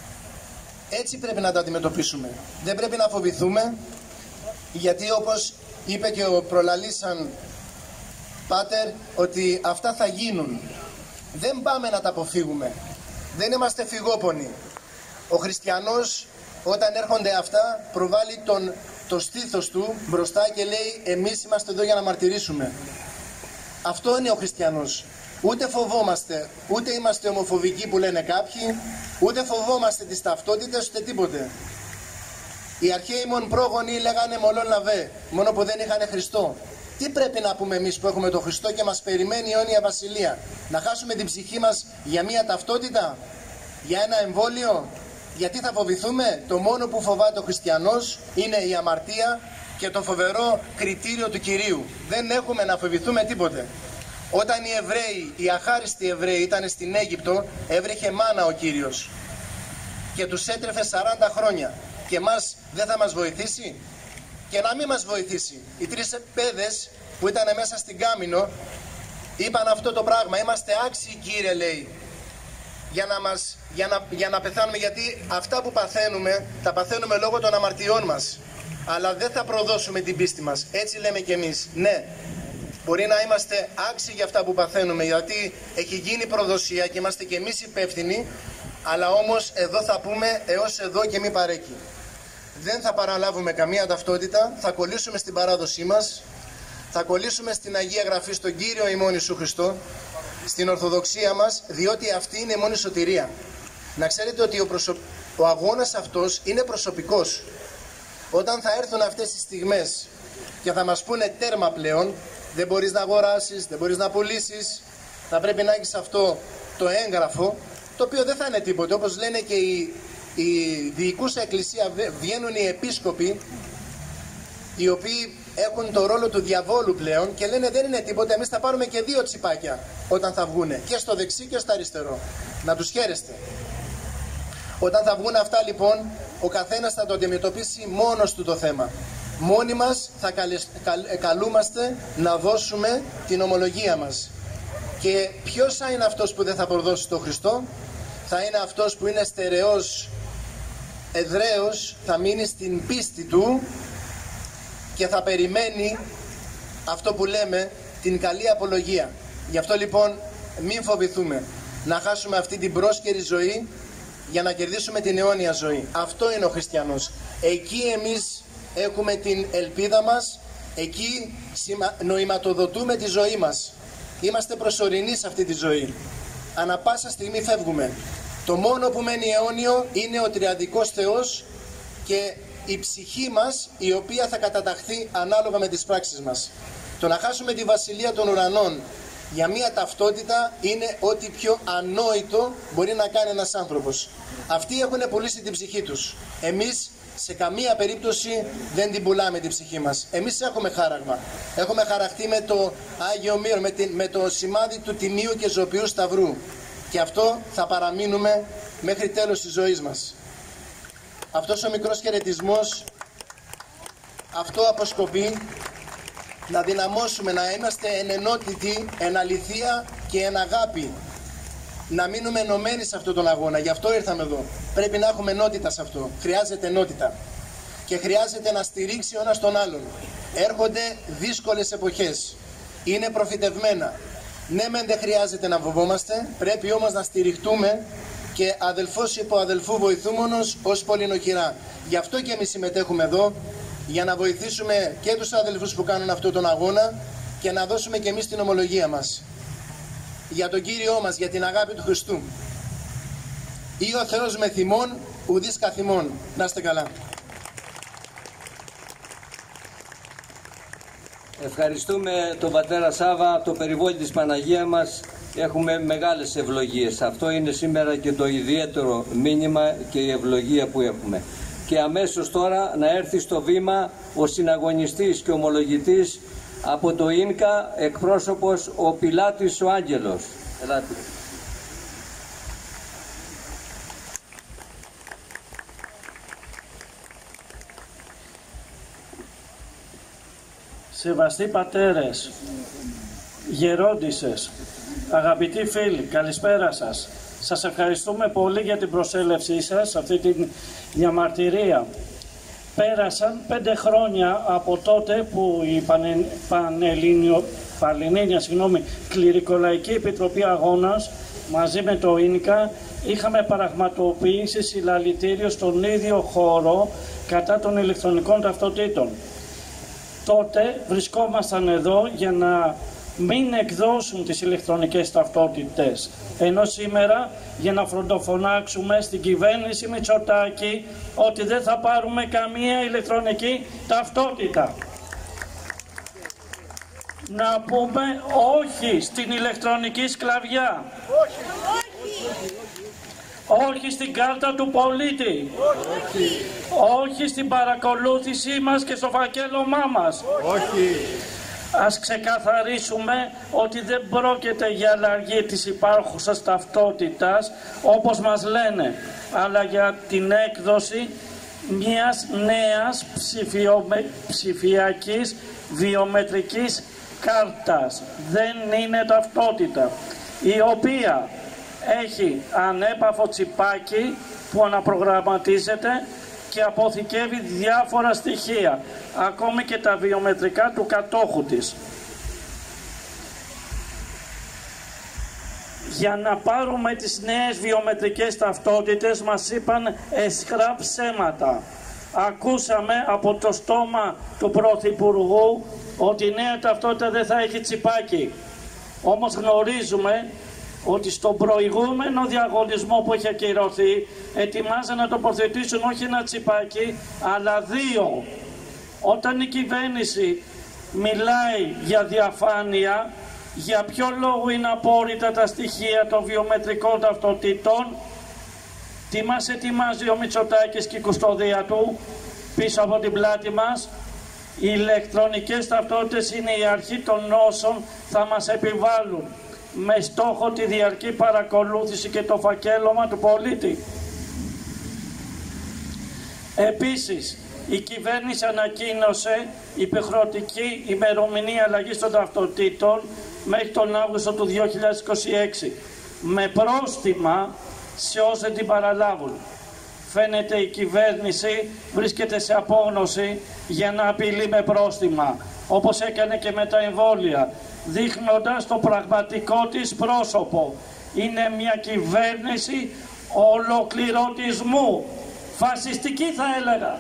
Έτσι πρέπει να τα αντιμετωπίσουμε. Δεν πρέπει να φοβηθούμε, γιατί όπως είπε και ο προλαλήσαν Πάτερ, ότι αυτά θα γίνουν. Δεν πάμε να τα αποφύγουμε. Δεν είμαστε φυγόπονοι. Ο χριστιανός όταν έρχονται αυτά προβάλλει το στήθος του μπροστά και λέει εμείς είμαστε εδώ για να μαρτυρήσουμε. Αυτό είναι ο χριστιανός. Ούτε φοβόμαστε, ούτε είμαστε ομοφοβικοί που λένε κάποιοι, ούτε φοβόμαστε τις ταυτότητες, ούτε τίποτε. Οι αρχαίοι μον πρόγονοι λέγανε μολόν λαβέ, μόνο που δεν είχαν Χριστό. Τι πρέπει να πούμε εμείς που έχουμε τον Χριστό και μας περιμένει η αιώνια βασιλεία? Να χάσουμε την ψυχή μας για μία ταυτότητα, για ένα εμβόλιο? Γιατί θα φοβηθούμε? Το μόνο που φοβάται ο χριστιανός είναι η αμαρτία και το φοβερό κριτήριο του Κυρίου. Δεν έχουμε να φοβηθούμε τίποτε. Όταν οι Εβραίοι, οι αχάριστοι Εβραίοι ήταν στην Αίγυπτο, έβρεχε μάνα ο Κύριος και τους έτρεφε 40 χρόνια. Και μας δεν θα μας βοηθήσει? Και να μην μας βοηθήσει. Οι τρεις παιδες που ήταν μέσα στην Κάμινο είπαν αυτό το πράγμα. Είμαστε άξιοι, Κύριε, λέει, για να πεθάνουμε, γιατί αυτά που παθαίνουμε τα παθαίνουμε λόγω των αμαρτιών μας. Αλλά δεν θα προδώσουμε την πίστη μας. Έτσι λέμε κι εμείς. Ναι, μπορεί να είμαστε άξιοι για αυτά που παθαίνουμε, γιατί έχει γίνει προδοσία και είμαστε κι εμείς υπεύθυνοι, αλλά όμως εδώ θα πούμε έως εδώ και μη παρέκει. Δεν θα παραλάβουμε καμία ταυτότητα, θα κολλήσουμε στην παράδοσή μας, θα κολλήσουμε στην Αγία Γραφή, στον Κύριο ημών Ιησού Χριστό, στην Ορθοδοξία μας, διότι αυτή είναι η μόνη σωτηρία. Να ξέρετε ότι ο αγώνας αυτός είναι προσωπικός. Όταν θα έρθουν αυτές τις στιγμές και θα μας πούνε τέρμα πλέον, δεν μπορείς να αγοράσεις, δεν μπορείς να πουλήσεις, θα πρέπει να έχεις αυτό το έγγραφο, το οποίο δεν θα είναι τίποτε. Όπως λένε και η διοικούσα εκκλησία, βγαίνουν οι επίσκοποι, οι οποίοι έχουν το ρόλο του διαβόλου πλέον και λένε δεν είναι τίποτα, εμείς θα πάρουμε και 2 τσιπάκια όταν θα βγούνε, και στο δεξί και στο αριστερό. Να τους χαίρεστε. Όταν θα βγουν αυτά λοιπόν, ο καθένας θα το αντιμετωπίσει μόνος του το θέμα. Μόνοι μας θα καλούμαστε να δώσουμε την ομολογία μας. Και ποιος θα είναι αυτός που δεν θα προδώσει τον Χριστό? Θα είναι αυτός που είναι στερεός, εδραίος, θα μείνει στην πίστη του και θα περιμένει αυτό που λέμε την καλή απολογία. Γι' αυτό λοιπόν μην φοβηθούμε να χάσουμε αυτή την πρόσκαιρη ζωή για να κερδίσουμε την αιώνια ζωή. Αυτό είναι ο χριστιανός. Εκεί εμείς έχουμε την ελπίδα μας, εκεί νοηματοδοτούμε τη ζωή μας. Είμαστε προσωρινοί σε αυτή τη ζωή. Ανά πάσα στιγμή φεύγουμε. Το μόνο που μένει αιώνιο είναι ο τριαδικός Θεός και η ψυχή μας, η οποία θα καταταχθεί ανάλογα με τις πράξεις μας. Το να χάσουμε τη βασιλεία των ουρανών για μία ταυτότητα είναι ό,τι πιο ανόητο μπορεί να κάνει ένας άνθρωπος. Αυτοί έχουν πουλήσει την ψυχή τους. Εμείς σε καμία περίπτωση δεν την πουλάμε την ψυχή μας. Εμείς έχουμε χάραγμα. Έχουμε χαραχτεί με το Άγιο Μύρο, με το σημάδι του Τιμίου και Ζωπιού Σταυρού. Και αυτό θα παραμείνουμε μέχρι τέλος της ζωής μας. Αυτός ο μικρός χαιρετισμός, αυτό αποσκοπεί να δυναμώσουμε, να είμαστε εν ενότητη, εν αληθεία και εν αγάπη. Να μείνουμε ενωμένοι σε αυτόν τον αγώνα. Γι' αυτό ήρθαμε εδώ. Πρέπει να έχουμε ενότητα σε αυτό. Χρειάζεται ενότητα. Και χρειάζεται να στηρίξει ο ένας τον άλλον. Έρχονται δύσκολες εποχές. Είναι προφητευμένα. Ναι, μεν δεν χρειάζεται να φοβόμαστε. Πρέπει όμως να στηριχτούμε και αδελφός υπό αδελφού βοηθούμενος ως πολυνοχηρά. Γι' αυτό και εμείς συμμετέχουμε εδώ, για να βοηθήσουμε και τους αδελφούς που κάνουν αυτόν τον αγώνα και να δώσουμε και εμείς την ομολογία μας για τον Κύριό μας, για την αγάπη του Χριστού. Ή ο Θεός με θυμών, ουδείς καθημών. Να είστε καλά. Ευχαριστούμε τον Πατέρα Σάβα, το περιβόλι της Παναγία μας. Έχουμε μεγάλες ευλογίες. Αυτό είναι σήμερα και το ιδιαίτερο μήνυμα και η ευλογία που έχουμε. Και αμέσως τώρα να έρθει στο βήμα ο συναγωνιστής και ομολογητής από το ΙΝΚΑ, εκπρόσωπος ο Πιλάτης ο Άγγελος. Ελάτε. Σεβαστοί πατέρες, γερόντισσες, αγαπητοί φίλοι, καλησπέρα σας. Σας ευχαριστούμε πολύ για την προσέλευσή σας σε αυτή τη διαμαρτυρία. Πέρασαν 5 χρόνια από τότε που η Πανελλήνια Κληρικολαϊκή Επιτροπή Αγώνας μαζί με το ΙΝΚΑ είχαμε πραγματοποιήσει συλλαλητήριο στον ίδιο χώρο κατά των ηλεκτρονικών ταυτοτήτων. Τότε βρισκόμασταν εδώ για να μην εκδώσουν τις ηλεκτρονικές ταυτότητες, ενώ σήμερα για να φροντοφωνάξουμε στην κυβέρνηση Μητσοτάκη ότι δεν θα πάρουμε καμία ηλεκτρονική ταυτότητα. Να πούμε όχι στην ηλεκτρονική σκλαβιά. Όχι στην κάρτα του πολίτη. Όχι στην παρακολούθησή μας και στο φακέλωμά μας. Ας ξεκαθαρίσουμε ότι δεν πρόκειται για αλλαγή της υπάρχουσας ταυτότητας όπως μας λένε, αλλά για την έκδοση μιας νέας ψηφιακής βιομετρικής κάρτας. Δεν είναι ταυτότητα, η οποία έχει ανέπαφο τσιπάκι που αναπρογραμματίζεται και αποθηκεύει διάφορα στοιχεία, ακόμη και τα βιομετρικά του κατόχου της. Για να πάρουμε τις νέες βιομετρικές ταυτότητες μας είπαν αισχρά ψέματα. Ακούσαμε από το στόμα του Πρωθυπουργού ότι η νέα ταυτότητα δεν θα έχει τσιπάκι. Όμως γνωρίζουμε ότι στον προηγούμενο διαγωνισμό που είχε ακυρωθεί ετοιμάζαν να τοποθετήσουν όχι ένα τσιπάκι αλλά 2. Όταν η κυβέρνηση μιλάει για διαφάνεια. Για ποιο λόγο είναι απόρριτα τα στοιχεία των βιομετρικών ταυτοτήτων? Τι μας ετοιμάζει ο Μητσοτάκης και η κουστοδία του πίσω από την πλάτη μας? Οι ηλεκτρονικές ταυτότητες είναι η αρχή των όσων θα μας επιβάλλουν με στόχο τη διαρκή παρακολούθηση και το φακέλωμα του πολίτη. Επίσης, η κυβέρνηση ανακοίνωσε υποχρεωτική ημερομηνία αλλαγής των ταυτοτήτων μέχρι τον Αύγουστο του 2026 με πρόστιμα σε όσοι την παραλάβουν. Φαίνεται η κυβέρνηση βρίσκεται σε απόγνωση για να απειλεί με πρόστιμα, όπως έκανε και με τα εμβόλια, δείχνοντας το πραγματικό της πρόσωπο. Είναι μια κυβέρνηση ολοκληρωτισμού, φασιστική θα έλεγα.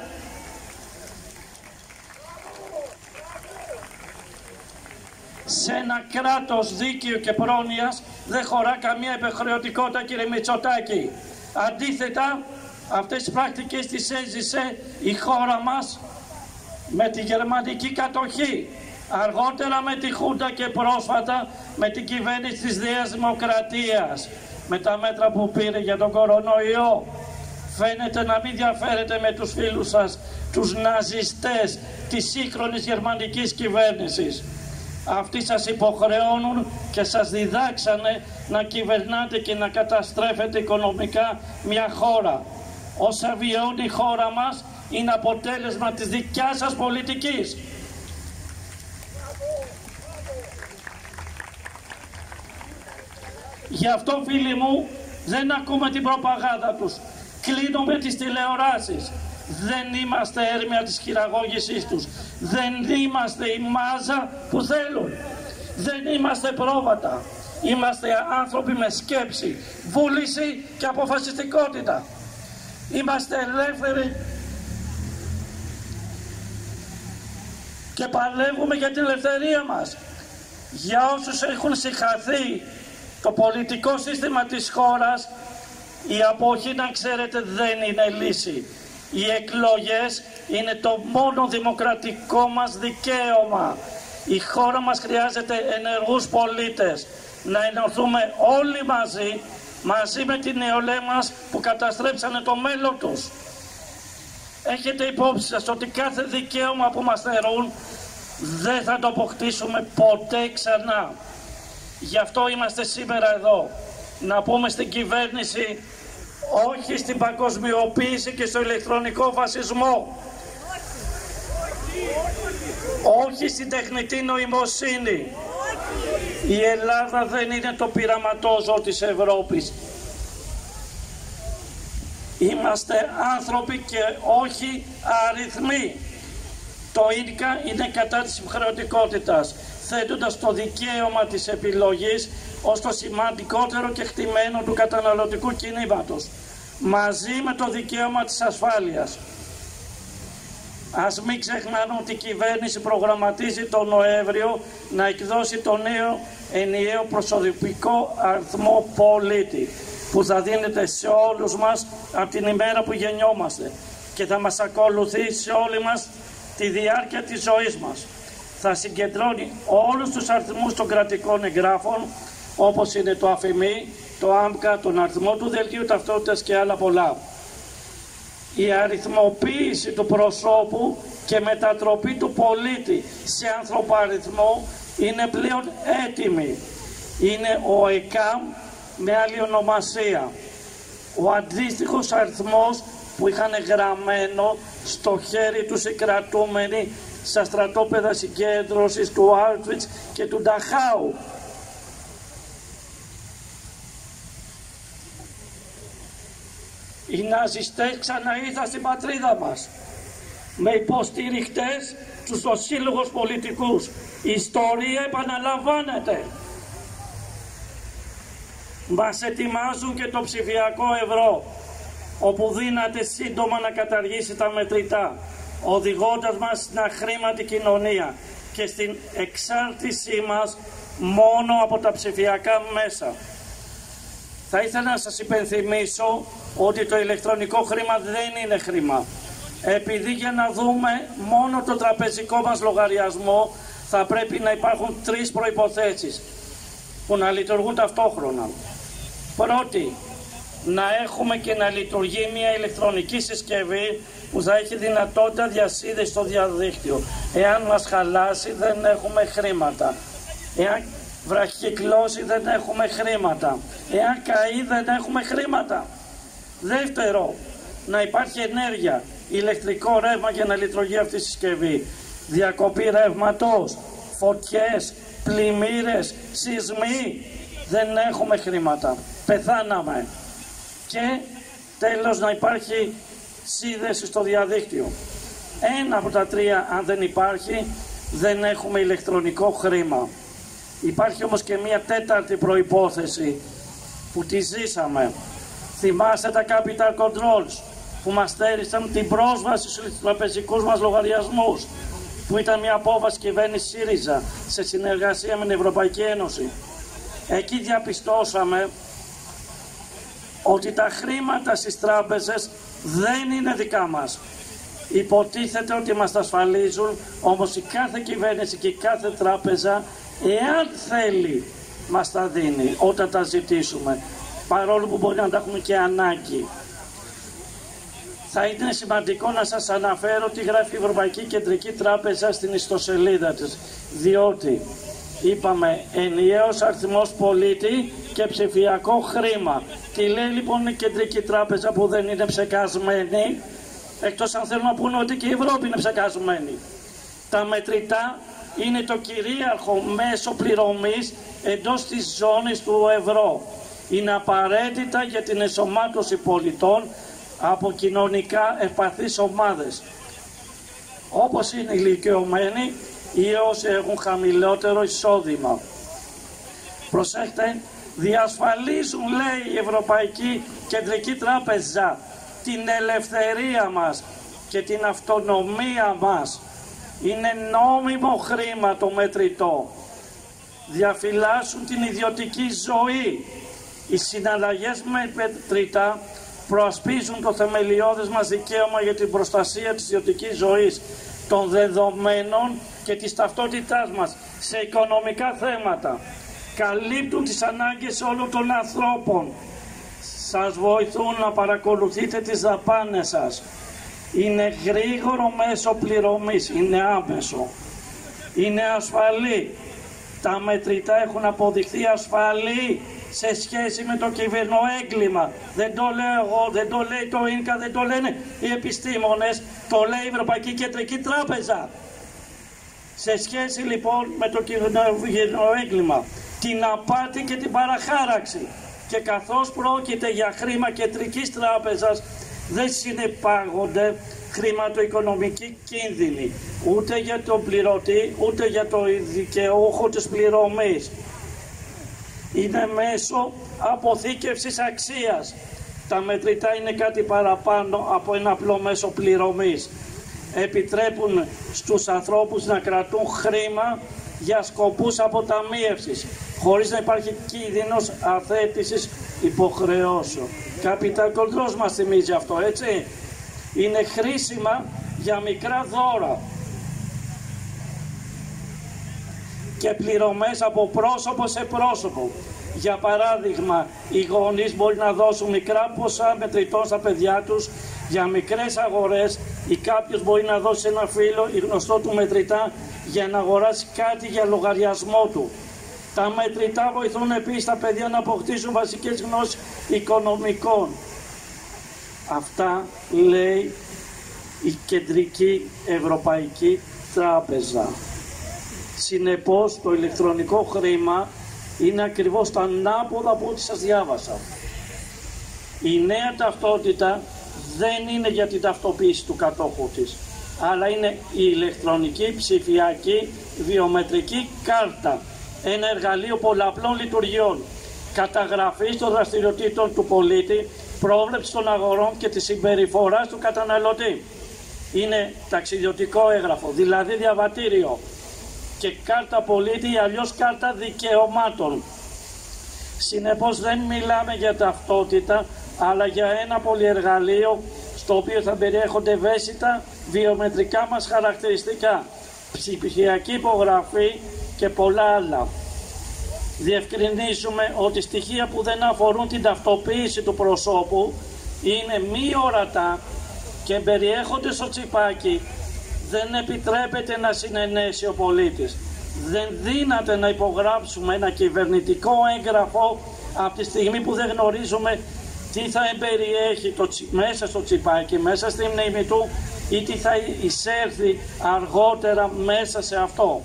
Σε ένα κράτος δίκαιο και πρόνοιας δεν χωρά καμία υποχρεωτικότητα, κύριε Μητσοτάκη. Αντίθετα, αυτές τις πρακτικές τις έζησε η χώρα μας με τη γερμανική κατοχή. Αργότερα με τη Χούντα και πρόσφατα με την κυβέρνηση της Νέας Δημοκρατίας. Με τα μέτρα που πήρε για τον κορονοϊό. Φαίνεται να μην διαφέρετε με τους φίλους σας, τους ναζιστές της σύγχρονης γερμανικής κυβέρνησης. Αυτοί σας υποχρεώνουν και σας διδάξανε να κυβερνάτε και να καταστρέφετε οικονομικά μια χώρα. Όσα βιώνει η χώρα μας είναι αποτέλεσμα της δικιάς σας πολιτικής. Γι' αυτό, φίλοι μου, δεν ακούμε την προπαγάνδα τους. Κλείνουμε τις τηλεοράσεις. Δεν είμαστε έρμεα της χειραγώγησής τους. Δεν είμαστε η μάζα που θέλουν. Δεν είμαστε πρόβατα. Είμαστε άνθρωποι με σκέψη, βούληση και αποφασιστικότητα. Είμαστε ελεύθεροι και παλεύουμε για την ελευθερία μας. Για όσους έχουν συγχαθεί το πολιτικό σύστημα της χώρας, η αποχή, να ξέρετε, δεν είναι λύση. Οι εκλογές είναι το μόνο δημοκρατικό μας δικαίωμα. Η χώρα μας χρειάζεται ενεργούς πολίτες. Να ενωθούμε όλοι μαζί με την νεολαία μας που καταστρέψανε το μέλλον τους. Έχετε υπόψη σας ότι κάθε δικαίωμα που μας θερούν δεν θα το αποκτήσουμε ποτέ ξανά. Γι' αυτό είμαστε σήμερα εδώ. Να πούμε στην κυβέρνηση όχι στην παγκοσμιοποίηση και στο ηλεκτρονικό φασισμό. Όχι στην τεχνητή νοημοσύνη. Η Ελλάδα δεν είναι το πειραματόζωο της Ευρώπης. Είμαστε άνθρωποι και όχι αριθμοί. Το ΙΝΚΑ είναι κατά της υποχρεωτικότητας, θέτοντας το δικαίωμα της επιλογής ως το σημαντικότερο κεκτημένο του καταναλωτικού κινήματος, μαζί με το δικαίωμα της ασφάλειας. Ας μην ξεχνάμε ότι η κυβέρνηση προγραμματίζει τον Νοέμβριο να εκδώσει το νέο ενιαίο προσωπικό αριθμό πολίτη, που θα δίνεται σε όλους μας από την ημέρα που γεννιόμαστε και θα μας ακολουθεί σε όλοι μας τη διάρκεια της ζωής μας. Θα συγκεντρώνει όλους τους αριθμούς των κρατικών εγγράφων, όπως είναι το ΑΦΕΜΗ, το ΆΜΚΑ, τον αριθμό του δελτίου ταυτότητας και άλλα πολλά. Η αριθμοποίηση του προσώπου και μετατροπή του πολίτη σε ανθρωπαριθμό είναι πλέον έτοιμη. Είναι ο ΕΚΑΜ με άλλη ονομασία. Ο αντίστοιχος αριθμός που είχαν γραμμένο στο χέρι τους οι κρατούμενοι στα στρατόπεδα συγκέντρωσης του Auschwitz και του Νταχάου. Οι ναζιστές ξαναήρθαν στην πατρίδα μας με υποστηριχτές τους δοσύλλογους πολιτικούς. Η ιστορία επαναλαμβάνεται. Μας ετοιμάζουν και το ψηφιακό ευρώ, όπου δύναται σύντομα να καταργήσει τα μετρητά, οδηγώντας μας στην αχρήματη κοινωνία και στην εξάρτησή μας μόνο από τα ψηφιακά μέσα. Θα ήθελα να σας υπενθυμίσω ότι το ηλεκτρονικό χρήμα δεν είναι χρήμα. Επειδή για να δούμε μόνο το τραπεζικό μας λογαριασμό θα πρέπει να υπάρχουν 3 προϋποθέσεις που να λειτουργούν ταυτόχρονα. Πρώτη, να έχουμε και να λειτουργεί μια ηλεκτρονική συσκευή που θα έχει δυνατότητα διασύνδεση στο διαδίκτυο. Εάν μας χαλάσει δεν έχουμε χρήματα. Εάν βραχυκλώσει δεν έχουμε χρήματα. Εάν καεί δεν έχουμε χρήματα. Δεύτερο, να υπάρχει ενέργεια, ηλεκτρικό ρεύμα για να λειτουργεί αυτή η συσκευή. Διακοπή ρεύματος, φωτιές, πλημμύρες, σεισμοί, δεν έχουμε χρήματα. Πεθάναμε. Και τέλος να υπάρχει σύνδεση στο διαδίκτυο. Ένα από τα 3 αν δεν υπάρχει, δεν έχουμε ηλεκτρονικό χρήμα. Υπάρχει όμως και μια 4η προϋπόθεση που τη ζήσαμε. Θυμάστε τα capital controls που μας στέρισαν την πρόσβαση στους τραπεζικούς μας λογαριασμούς, που ήταν μια απόφαση κυβέρνηση ΣΥΡΙΖΑ σε συνεργασία με την Ευρωπαϊκή Ένωση. Εκεί διαπιστώσαμε ότι τα χρήματα στις τράπεζες δεν είναι δικά μας. Υποτίθεται ότι μας τα ασφαλίζουν, όμως η κάθε κυβέρνηση και η κάθε τράπεζα, εάν θέλει, μας τα δίνει όταν τα ζητήσουμε, παρόλο που μπορεί να τα έχουμε και ανάγκη. Θα είναι σημαντικό να σας αναφέρω τι γράφει η Ευρωπαϊκή Κεντρική Τράπεζα στην ιστοσελίδα της, διότι είπαμε ενιαίος αριθμός πολίτη και ψηφιακό χρήμα. Τι λέει λοιπόν η Κεντρική Τράπεζα που δεν είναι ψεκασμένη, εκτός αν θέλουν να πούνε ότι και η Ευρώπη είναι ψεκασμένη. Τα μετρητά είναι το κυρίαρχο μέσο πληρωμής εντός της ζώνης του ευρώ. Είναι απαραίτητα για την ενσωμάτωση πολιτών από κοινωνικά ευπαθείς ομάδες, όπως είναι οι ηλικιωμένοι ή όσοι έχουν χαμηλότερο εισόδημα. Προσέχτε, διασφαλίζουν, λέει η Ευρωπαϊκή Κεντρική Τράπεζα, την ελευθερία μας και την αυτονομία μας. Είναι νόμιμο χρήμα το μετρητό. Διαφυλάσσουν την ιδιωτική ζωή. Οι συναλλαγές με μετρητά προασπίζουν το θεμελιώδες μας δικαίωμα για την προστασία της ιδιωτικής ζωής, των δεδομένων και της ταυτότητάς μας σε οικονομικά θέματα. Καλύπτουν τις ανάγκες όλων των ανθρώπων. Σας βοηθούν να παρακολουθείτε τις δαπάνες σας. Είναι γρήγορο μέσο πληρωμής, είναι άμεσο. Είναι ασφαλή. Τα μετρητά έχουν αποδειχθεί ασφαλή σε σχέση με το κυβερνοέγκλημα. Δεν το λέω εγώ, δεν το λέει το ίνκα, δεν το λένε οι επιστήμονες, το λέει η Ευρωπαϊκή Κεντρική Τράπεζα. Σε σχέση λοιπόν με το κυβερνοέγκλημα, την απάτη και την παραχάραξη, και καθώς πρόκειται για χρήμα Κεντρικής Τράπεζας, δεν συνεπάγονται χρηματοοικονομικοί κίνδυνοι ούτε για τον πληρωτή ούτε για το δικαιούχο της πληρωμής. Είναι μέσο αποθήκευσης αξίας. Τα μετρητά είναι κάτι παραπάνω από ένα απλό μέσο πληρωμής. Επιτρέπουν στους ανθρώπους να κρατούν χρήμα για σκοπούς αποταμίευσης, χωρίς να υπάρχει κίνδυνος αθέτησης υποχρεώσεων. Capital Controls μας θυμίζει αυτό, έτσι. Είναι χρήσιμα για μικρά δώρα και πληρωμές από πρόσωπο σε πρόσωπο. Για παράδειγμα, οι γονείς μπορεί να δώσουν μικρά ποσά μετρητών στα παιδιά τους για μικρές αγορές, ή κάποιος μπορεί να δώσει ένα φίλο ή γνωστό του μετρητά για να αγοράσει κάτι για λογαριασμό του. Τα μετρητά βοηθούν επίσης τα παιδιά να αποκτήσουν βασικές γνώσεις οικονομικών. Αυτά λέει η Κεντρική Ευρωπαϊκή Τράπεζα. Συνεπώς το ηλεκτρονικό χρήμα είναι ακριβώς τα ανάποδα από ό,τι σας διάβασα. Η νέα ταυτότητα δεν είναι για την ταυτοποίηση του κατόχου της, αλλά είναι η ηλεκτρονική ψηφιακή βιομετρική κάρτα, ένα εργαλείο πολλαπλών λειτουργιών, καταγραφής των δραστηριοτήτων του πολίτη, πρόβλεψη των αγορών και της συμπεριφοράς του καταναλωτή. Είναι ταξιδιωτικό έγγραφο, δηλαδή διαβατήριο, και κάρτα πολίτη ή αλλιώς κάρτα δικαιωμάτων. Συνεπώς δεν μιλάμε για ταυτότητα, αλλά για ένα πολυεργαλείο στο οποίο θα περιέχονται ευαίσθητα βιομετρικά μας χαρακτηριστικά. ψηφιακή υπογραφή και πολλά άλλα. Διευκρινίζουμε ότι στοιχεία που δεν αφορούν την ταυτοποίηση του προσώπου είναι μη ορατά και περιέχονται στο τσιπάκι. Δεν επιτρέπεται να συνενέσει ο πολίτης. Δεν δύναται να υπογράψουμε ένα κυβερνητικό έγγραφο από τη στιγμή που δεν γνωρίζουμε τι θα εμπεριέχει μέσα στο τσιπάκι, μέσα στη μνήμη του ή τι θα εισέλθει αργότερα μέσα σε αυτό.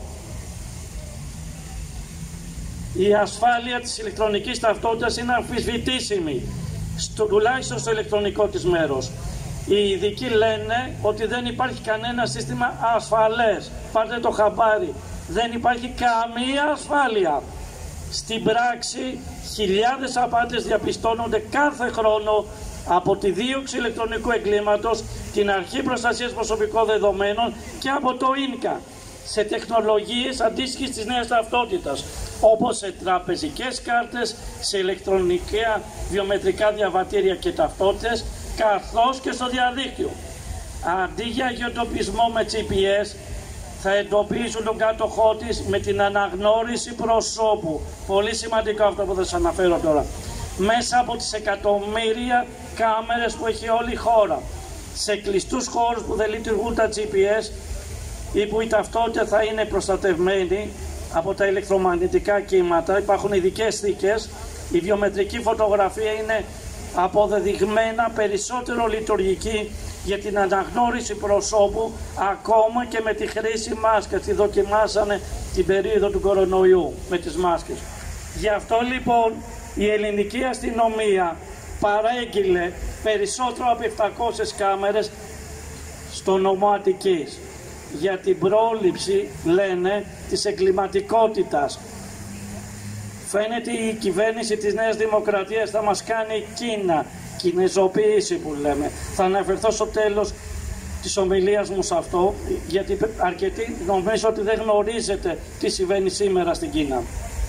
Η ασφάλεια της ηλεκτρονικής ταυτότητας είναι αμφισβητήσιμη, τουλάχιστον στο ηλεκτρονικό της μέρος. Οι ειδικοί λένε ότι δεν υπάρχει κανένα σύστημα ασφαλές. Πάρτε το χαμπάρι. Δεν υπάρχει καμία ασφάλεια. Στην πράξη, χιλιάδες απάτες διαπιστώνονται κάθε χρόνο από τη δίωξη ηλεκτρονικού εγκλήματος, την Αρχή Προστασίας Προσωπικών Δεδομένων και από το ίνκα σε τεχνολογίες αντίστοιχες της νέας ταυτότητας, όπως σε τραπεζικές κάρτες, σε ηλεκτρονικά βιομετρικά διαβατήρια και ταυτότητες, καθώς και στο διαδίκτυο. Αντί για γεωτοπισμό με GPS, θα εντοπίζουν τον κάτοχό της με την αναγνώριση προσώπου. Πολύ σημαντικό αυτό που θα σας αναφέρω τώρα. Μέσα από τις εκατομμύρια κάμερες που έχει όλη η χώρα, σε κλειστούς χώρους που δεν λειτουργούν τα GPS ή που η ταυτότητα θα είναι προστατευμένη από τα ηλεκτρομαγνητικά κύματα, υπάρχουν ειδικές θήκες. Η βιομετρική φωτογραφία είναι αποδεδειγμένα περισσότερο λειτουργική για την αναγνώριση προσώπου, ακόμα και με τη χρήση μάσκας. Τη δοκιμάσανε την περίοδο του κορονοϊού με τις μάσκες. Γι' αυτό λοιπόν η ελληνική αστυνομία παρέγγειλε περισσότερο από 700 κάμερες στο νομό Αττικής για την πρόληψη, λένε, της εγκληματικότητας. Φαίνεται η κυβέρνηση της Νέας Δημοκρατίας θα μας κάνει Κίνα, κινεζοποίηση που λέμε. Θα αναφερθώ στο τέλος της ομιλίας μου σε αυτό, γιατί αρκετοί νομίζω ότι δεν γνωρίζετε τι συμβαίνει σήμερα στην Κίνα.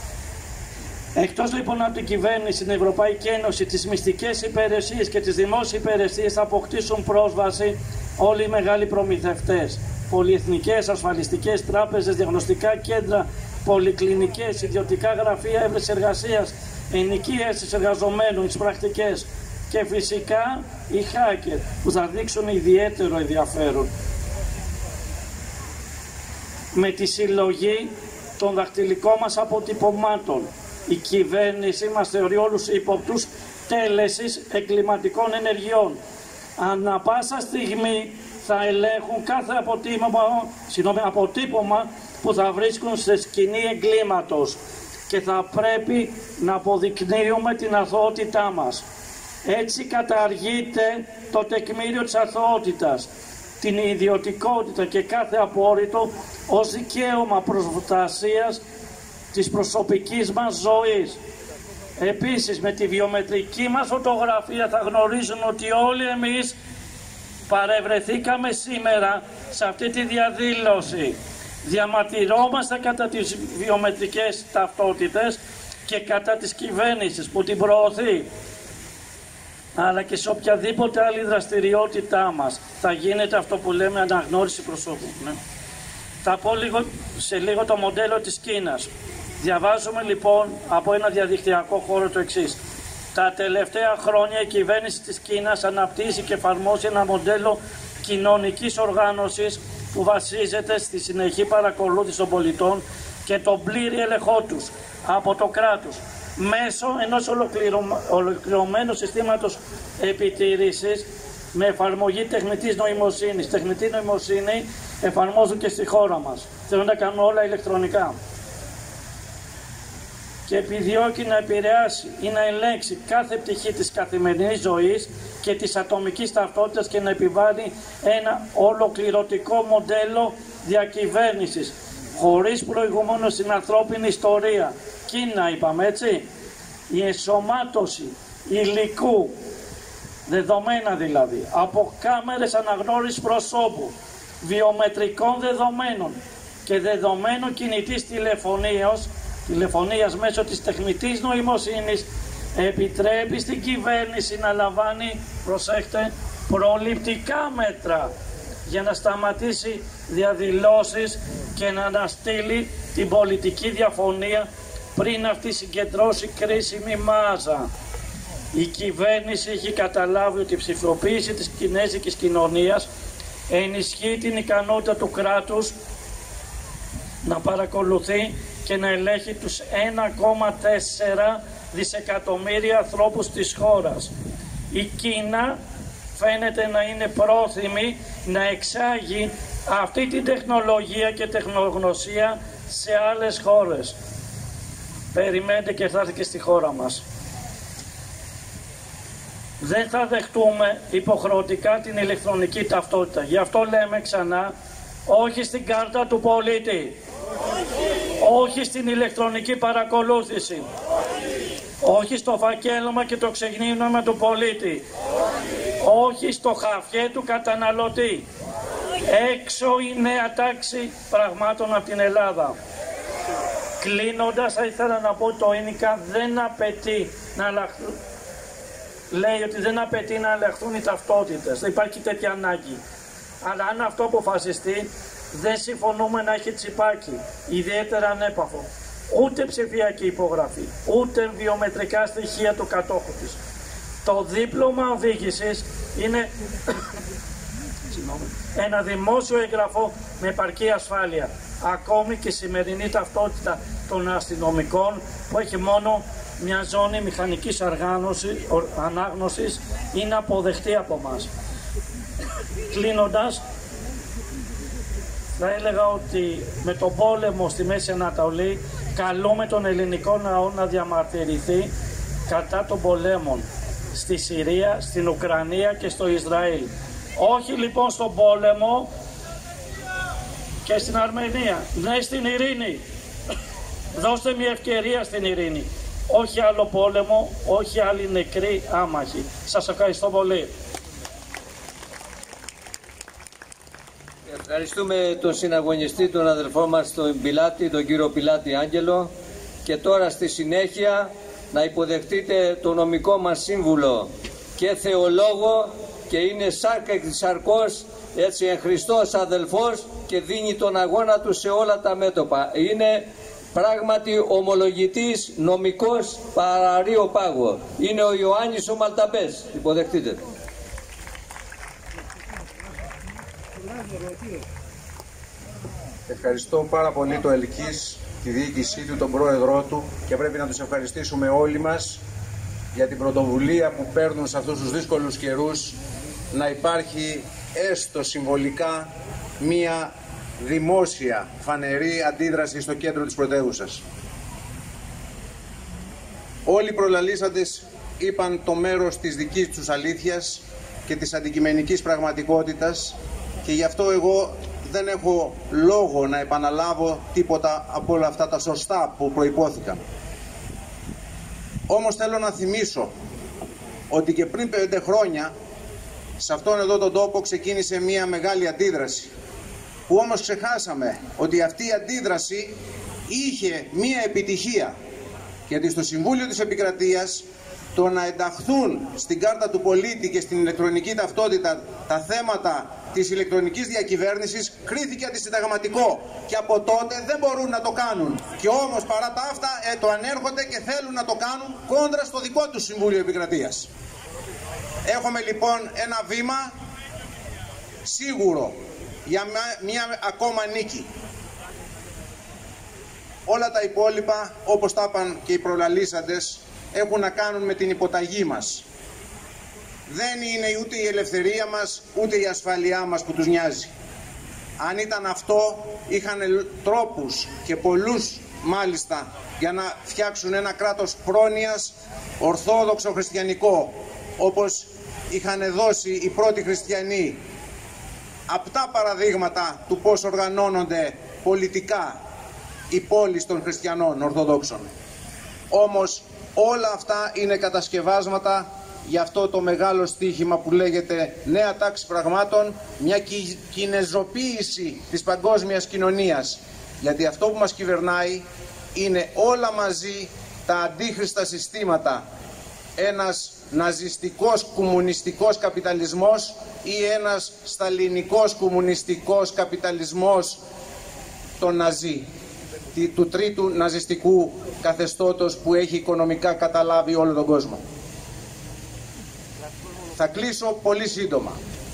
Εκτός λοιπόν από την κυβέρνηση, την Ευρωπαϊκή Ένωση, τις μυστικές υπηρεσίες και τις δημόσιες υπηρεσίες θα αποκτήσουν πρόσβαση όλοι οι μεγάλοι προμηθευτές. Πολυεθνικές, ασφαλιστικές, τράπεζες, διαγνωστικά κέντρα, πολυκλινικές, ιδιωτικά γραφεία έβρεσης εργασίας, ενοικίασης εργαζομένων, τις πρακτικές και φυσικά οι hacker που θα δείξουν ιδιαίτερο ενδιαφέρον με τη συλλογή των δακτυλικών μας αποτυπωμάτων. Η κυβέρνηση μας θεωρεί όλους ύποπτους τέλεσης εγκληματικών ενεργειών. Ανά πάσα στιγμή θα ελέγχουν κάθε αποτύπωμα που θα βρίσκουν σε σκηνή εγκλήματος και θα πρέπει να αποδεικνύουμε την αθωότητά μας. Έτσι καταργείται το τεκμήριο της αθωότητας, την ιδιωτικότητα και κάθε απόρριτο ως δικαίωμα προστασίας της προσωπικής μας ζωής. Επίσης, με τη βιομετρική μας φωτογραφία θα γνωρίζουν ότι όλοι εμείς παρευρεθήκαμε σήμερα σε αυτή τη διαδήλωση. Διαμαρτυρόμαστε κατά τις βιομετρικές ταυτότητες και κατά της κυβέρνησης που την προωθεί, αλλά και σε οποιαδήποτε άλλη δραστηριότητά μας θα γίνεται αυτό που λέμε αναγνώριση προσώπου. Ναι. Θα πω σε λίγο το μοντέλο της Κίνας. Διαβάζουμε λοιπόν από ένα διαδικτυακό χώρο το εξής. Τα τελευταία χρόνια η κυβέρνηση της Κίνας αναπτύσσει και εφαρμόζει ένα μοντέλο κοινωνικής οργάνωσης που βασίζεται στη συνεχή παρακολούθηση των πολιτών και τον πλήρη έλεγχό τους από το κράτος μέσω ενός ολοκληρωμένου συστήματος επιτήρησης με εφαρμογή τεχνητής νοημοσύνης. Τεχνητή νοημοσύνη εφαρμόζουν και στη χώρα μας. Θέλουν να κάνουν όλα ηλεκτρονικά. Και επιδιώκει να επηρεάσει ή να ελέγξει κάθε πτυχή της καθημερινής ζωής και της ατομικής ταυτότητας και να επιβάλλει ένα ολοκληρωτικό μοντέλο διακυβέρνησης χωρίς προηγούμενο στην ανθρώπινη ιστορία. Κίνα είπαμε, έτσι. Η ενσωμάτωση υλικού, δεδομένα δηλαδή, από κάμερες αναγνώρισης προσώπου, βιομετρικών δεδομένων και δεδομένων κινητής τηλεφωνίας μέσω της τεχνητής νοημοσύνης επιτρέπει στην κυβέρνηση να λαμβάνει, προσέχτε, προληπτικά μέτρα για να σταματήσει διαδηλώσεις και να αναστείλει την πολιτική διαφωνία πριν αυτή συγκεντρώσει κρίσιμη μάζα. Η κυβέρνηση έχει καταλάβει ότι η ψηφιοποίηση της κινέζικης κοινωνίας ενισχύει την ικανότητα του κράτους να παρακολουθεί και να ελέγχει τους 1,4 δισεκατομμύρια ανθρώπους της χώρας. Η Κίνα φαίνεται να είναι πρόθυμη να εξάγει αυτή την τεχνολογία και τεχνογνωσία σε άλλες χώρες. Περιμένετε και θα έρθει και στη χώρα μας. Δεν θα δεχτούμε υποχρεωτικά την ηλεκτρονική ταυτότητα. Γι' αυτό λέμε ξανά, όχι στην κάρτα του πολίτη. Όχι στην ηλεκτρονική παρακολούθηση. Όχι στο φακέλωμα και το ξεγνύμνωμα του πολίτη. Όχι στο χαφιέ του καταναλωτή. Έξω η νέα τάξη πραγμάτων από την Ελλάδα. Κλείνοντας, θα ήθελα να πω ότι το ίνικα δεν απαιτεί να αλλάχθουν. Λέει ότι δεν απαιτεί να αλλάχθουν οι ταυτότητες. Δεν υπάρχει τέτοια ανάγκη. Αλλά αν αυτό αποφασιστεί, δεν συμφωνούμε να έχει τσιπάκι, ιδιαίτερα ανέπαφο. Ούτε ψηφιακή υπογραφή, ούτε βιομετρικά στοιχεία του κατόχου της. Το δίπλωμα οδήγησης είναι ένα δημόσιο εγγραφό με επαρκή ασφάλεια. Ακόμη και η σημερινή ταυτότητα των αστυνομικών που έχει μόνο μια ζώνη μηχανικής ανάγνωσης είναι αποδεκτή από μας. Κλείνοντας, θα έλεγα ότι με τον πόλεμο στη Μέση Ανατολή καλούμε τον ελληνικό λαό να διαμαρτυρηθεί κατά των πολέμων στη Συρία, στην Ουκρανία και στο Ισραήλ. Όχι λοιπόν στον πόλεμο και στην Αρμενία. Ναι, στην ειρήνη. Δώστε μια ευκαιρία στην ειρήνη. Όχι άλλο πόλεμο, όχι άλλοι νεκροί άμαχοι. Σας ευχαριστώ πολύ. Ευχαριστούμε τον συναγωνιστή, τον αδελφό μας, τον Πιλάτη, τον κύριο Πιλάτη Άγγελο. Και τώρα στη συνέχεια να υποδεχτείτε τον νομικό μας σύμβουλο και θεολόγο και είναι σάρκα εκ της σαρκός, έτσι εν Χριστός αδελφός και δίνει τον αγώνα του σε όλα τα μέτωπα. Είναι πράγματι ομολογητής νομικός παραρρείο πάγο. Είναι ο Ιωάννης ο Μαλταμπές. Υποδεχτείτε. Ευχαριστώ πάρα πολύ το ΕΛΚΙΣ, τη διοίκησή του, τον πρόεδρό του και πρέπει να τους ευχαριστήσουμε όλοι μας για την πρωτοβουλία που παίρνουν σε αυτούς τους δύσκολους καιρούς να υπάρχει έστω συμβολικά μία δημόσια φανερή αντίδραση στο κέντρο της πρωτεύουσας. Όλοι οι προλαλήσαντες είπαν το μέρος της δικής τους αλήθειας και της αντικειμενικής πραγματικότητας και γι' αυτό εγώ δεν έχω λόγο να επαναλάβω τίποτα από όλα αυτά τα σωστά που προϋπόθηκαν. Όμως θέλω να θυμίσω ότι και πριν 5 χρόνια σε αυτόν εδώ τον τόπο ξεκίνησε μια μεγάλη αντίδραση, που όμως ξεχάσαμε ότι αυτή η αντίδραση είχε μια επιτυχία, γιατί στο Συμβούλιο της Επικρατείας το να ενταχθούν στην κάρτα του πολίτη και στην ηλεκτρονική ταυτότητα τα θέματα της ηλεκτρονικής διακυβέρνησης κρίθηκε αντισυνταγματικό και από τότε δεν μπορούν να το κάνουν. Και όμως παρά τα αυτά το ανέρχονται και θέλουν να το κάνουν κόντρα στο δικό του Συμβούλιο Επικρατείας. Έχουμε λοιπόν ένα βήμα σίγουρο για μια ακόμα νίκη. Όλα τα υπόλοιπα, όπως τα είπαν και οι προλαλήσαντες, έχουν να κάνουν με την υποταγή μας. Δεν είναι ούτε η ελευθερία μας, ούτε η ασφαλειά μας που τους νοιάζει. Αν ήταν αυτό, είχαν τρόπους και πολλούς μάλιστα για να φτιάξουν ένα κράτος πρόνοιας ορθόδοξο χριστιανικό, όπως είχαν δώσει οι πρώτοι χριστιανοί. Απτά παραδείγματα του πώς οργανώνονται πολιτικά οι πόλεις των χριστιανών ορθοδόξων. Όμως όλα αυτά είναι κατασκευάσματα για αυτό το μεγάλο στοίχημα που λέγεται νέα τάξη πραγμάτων, μια κινεζοποίηση της παγκόσμιας κοινωνίας. Γιατί αυτό που μας κυβερνάει είναι όλα μαζί τα αντίχριστα συστήματα ένας ναζιστικός κομμουνιστικός καπιταλισμός ή ένας σταλινικός κομμουνιστικός καπιταλισμός των Ναζί, του τρίτου ναζιστικού καθεστώτος που έχει οικονομικά καταλάβει όλο τον κόσμο. Θα κλείσω πολύ σύντομα.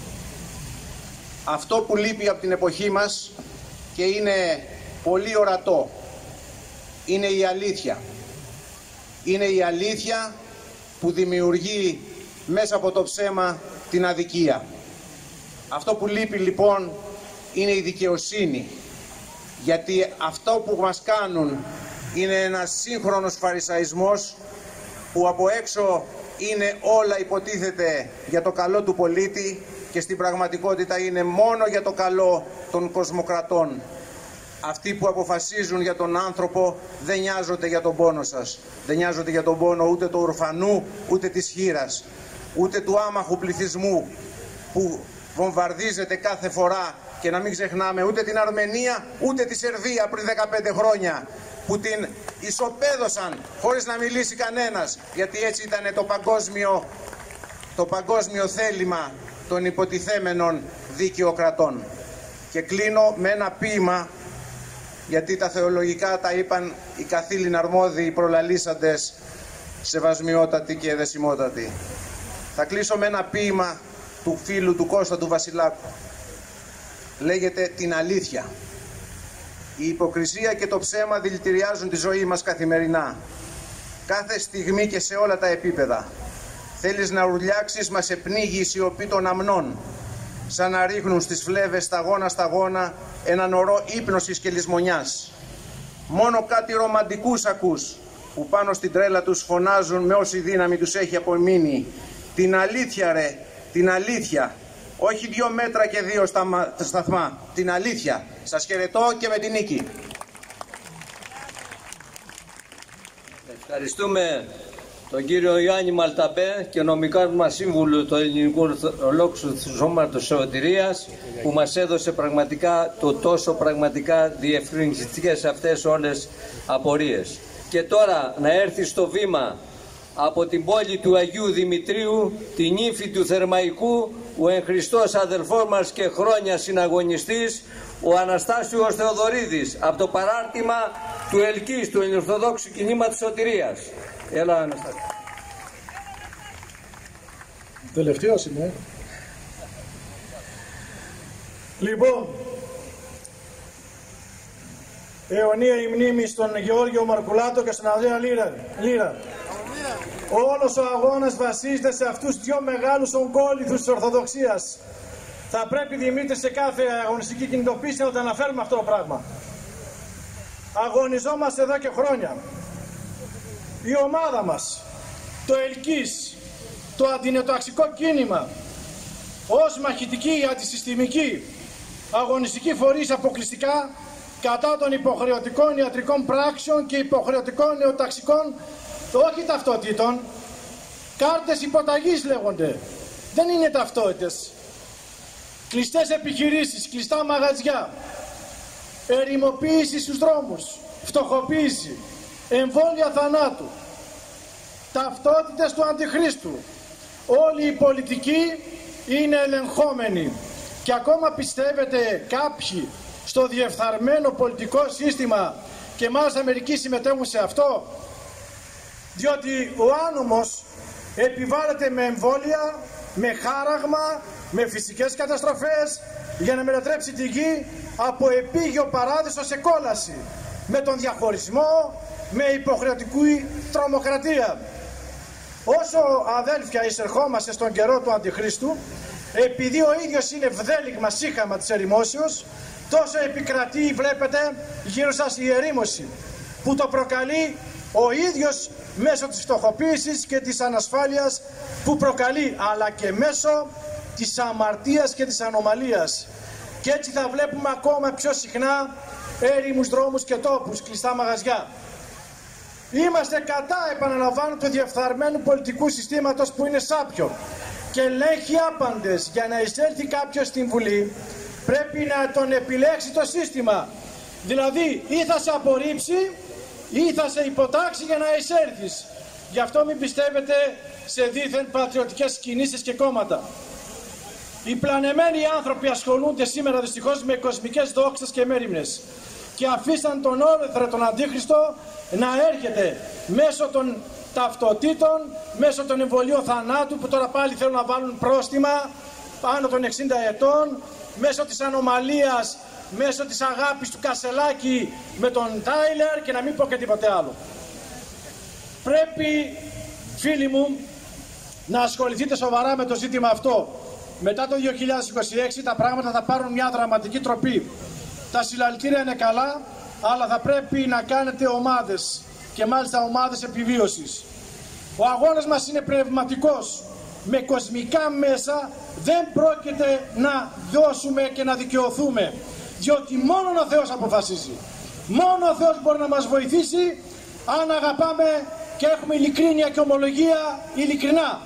Αυτό που λείπει από την εποχή μας και είναι πολύ ορατό είναι η αλήθεια. Είναι η αλήθεια που δημιουργεί μέσα από το ψέμα την αδικία. Αυτό που λείπει λοιπόν είναι η δικαιοσύνη, γιατί αυτό που μας κάνουν είναι ένας σύγχρονος φαρισαϊσμός που από έξω είναι όλα υποτίθεται για το καλό του πολίτη και στην πραγματικότητα είναι μόνο για το καλό των κοσμοκρατών. Αυτοί που αποφασίζουν για τον άνθρωπο δεν νοιάζονται για τον πόνο σας. Δεν νοιάζονται για τον πόνο ούτε του ορφανού, ούτε της χήρας, ούτε του άμαχου πληθυσμού που βομβαρδίζεται κάθε φορά. Και να μην ξεχνάμε ούτε την Αρμενία, ούτε τη Σερβία πριν 15 χρόνια που την ισοπαίδωσαν χωρίς να μιλήσει κανένας, γιατί έτσι ήταν το παγκόσμιο θέλημα των υποτιθέμενων δικαιοκρατών. Και κλείνω με ένα ποίημα, γιατί τα θεολογικά τα είπαν οι καθήλυν αρμόδιοι, οι προλαλήσαντες, σεβασμιότατοι και εδεσιμότατοι. Θα κλείσω με ένα ποίημα του φίλου του Κώστα του Βασιλάκου. Λέγεται «Την αλήθεια». Η υποκρισία και το ψέμα δηλητηριάζουν τη ζωή μας καθημερινά. Κάθε στιγμή και σε όλα τα επίπεδα. Θέλεις να ουρλιάξεις, μα σε πνίγει η σιωπή των αμνών. Σαν να ρίχνουν στις φλέβες σταγόνα έναν ορό ύπνωσης και λησμονιάς. Μόνο κάτι ρομαντικούς ακούς που πάνω στην τρέλα τους φωνάζουν με όση δύναμη τους έχει απομείνει. Την αλήθεια ρε, την αλήθεια. Όχι 2 μέτρα και 2 σταθμά. Την αλήθεια. Σας χαιρετώ και με την νίκη. Ευχαριστούμε τον κύριο Ιωάννη Μαλταμπέ και νομικά μας σύμβουλο του Ελληνικού Ορθοδόξου Σώματος Σωτηρίας, που μας έδωσε πραγματικά τόσο πραγματικά διευκρινιστικές αυτές όλες απορίες. Και τώρα να έρθει στο βήμα από την πόλη του Αγίου Δημητρίου, την ύφη του Θερμαϊκού, ο εν Χριστώς αδελφός μας και χρόνια συναγωνιστής, ο Αναστάσιος Θεοδωρίδης, από το παράρτημα του ΕΛΚΙΣ, του Ελληνοορθοδόξου Κινήματος Σωτηρίας. Έλα, Αναστάσιο. Τελευταίος είμαι. Λοιπόν, αιωνία η μνήμη στον Γεώργιο Μαρκουλάτο και στον Ανδρέα Λύρα. Όλος ο αγώνας βασίζεται σε αυτούς 2 μεγάλους ογκόληθους της Ορθοδοξίας. Θα πρέπει, Δημήτρη, σε κάθε αγωνιστική κινητοποίηση να το αναφέρουμε αυτό το πράγμα. Αγωνιζόμαστε εδώ και χρόνια. Η ομάδα μας, το ΕΛΚΙΣ, το αντινεοταξικό κίνημα, ως μαχητική αντισυστημική αγωνιστική φορείς αποκλειστικά κατά των υποχρεωτικών ιατρικών πράξεων και υποχρεωτικών νεοταξικών, όχι ταυτότητων, κάρτες υποταγής λέγονται, δεν είναι ταυτότητες. Κλειστές επιχειρήσεις, κλειστά μαγαζιά, ερημοποίηση στους δρόμους, φτωχοποίηση, εμβόλια θανάτου, ταυτότητες του Αντιχρίστου. Όλοι οι πολιτικοί είναι ελεγχόμενοι και ακόμα πιστεύετε κάποιοι στο διεφθαρμένο πολιτικό σύστημα και μάλιστα μερικοί συμμετέχουν σε αυτό, διότι ο άνομος επιβάλλεται με εμβόλια, με χάραγμα, με φυσικές καταστροφές για να μετατρέψει τη γη από επίγειο παράδεισο σε κόλαση, με τον διαχωρισμό, με υποχρεωτική τρομοκρατία. Όσο, αδέλφια, εισερχόμαστε στον καιρό του Αντιχρίστου, επειδή ο ίδιος είναι βδέλιγμα σύχαμα της ερημόσεως, τόσο επικρατεί, βλέπετε, γύρω σας η ερήμωση, που το προκαλεί ο ίδιος μέσω της φτωχοποίησης και της ανασφάλειας που προκαλεί, αλλά και μέσω της αμαρτίας και της ανομαλίας. Και έτσι θα βλέπουμε ακόμα πιο συχνά έρημους δρόμους και τόπους, κλειστά μαγαζιά. Είμαστε κατά, επαναλαμβάνω, του διεφθαρμένου πολιτικού συστήματος που είναι σάπιο και ελέγχει άπαντες. Για να εισέλθει κάποιος στην Βουλή πρέπει να τον επιλέξει το σύστημα. Δηλαδή ή θα σε απορρίψει ή θα σε υποτάξει για να εισέλθεις. Γι' αυτό μην πιστεύετε σε δίθεν πατριωτικές κινήσεις και κόμματα. Οι πλανεμένοι άνθρωποι ασχολούνται σήμερα δυστυχώς με κοσμικές δόξες και μέριμνες και αφήσαν τον όλεθρο τον Αντίχριστο να έρχεται μέσω των ταυτοτήτων, μέσω των εμβολίων θανάτου που τώρα πάλι θέλουν να βάλουν πρόστιμα πάνω των 60 ετών, μέσω της ανομαλίας, μέσω της αγάπης του Κασελάκη με τον Τάιλερ και να μην πω και τίποτε άλλο. Πρέπει, φίλοι μου, να ασχοληθείτε σοβαρά με το ζήτημα αυτό. Μετά το 2026 τα πράγματα θα πάρουν μια δραματική τροπή. Τα συλλαλητήρια είναι καλά, αλλά θα πρέπει να κάνετε ομάδες και μάλιστα ομάδες επιβίωσης. Ο αγώνας μας είναι πνευματικός. Με κοσμικά μέσα δεν πρόκειται να δώσουμε και να δικαιωθούμε, διότι μόνο ο Θεός αποφασίζει. Μόνο ο Θεός μπορεί να μας βοηθήσει αν αγαπάμε και έχουμε ειλικρίνεια και ομολογία ειλικρινά.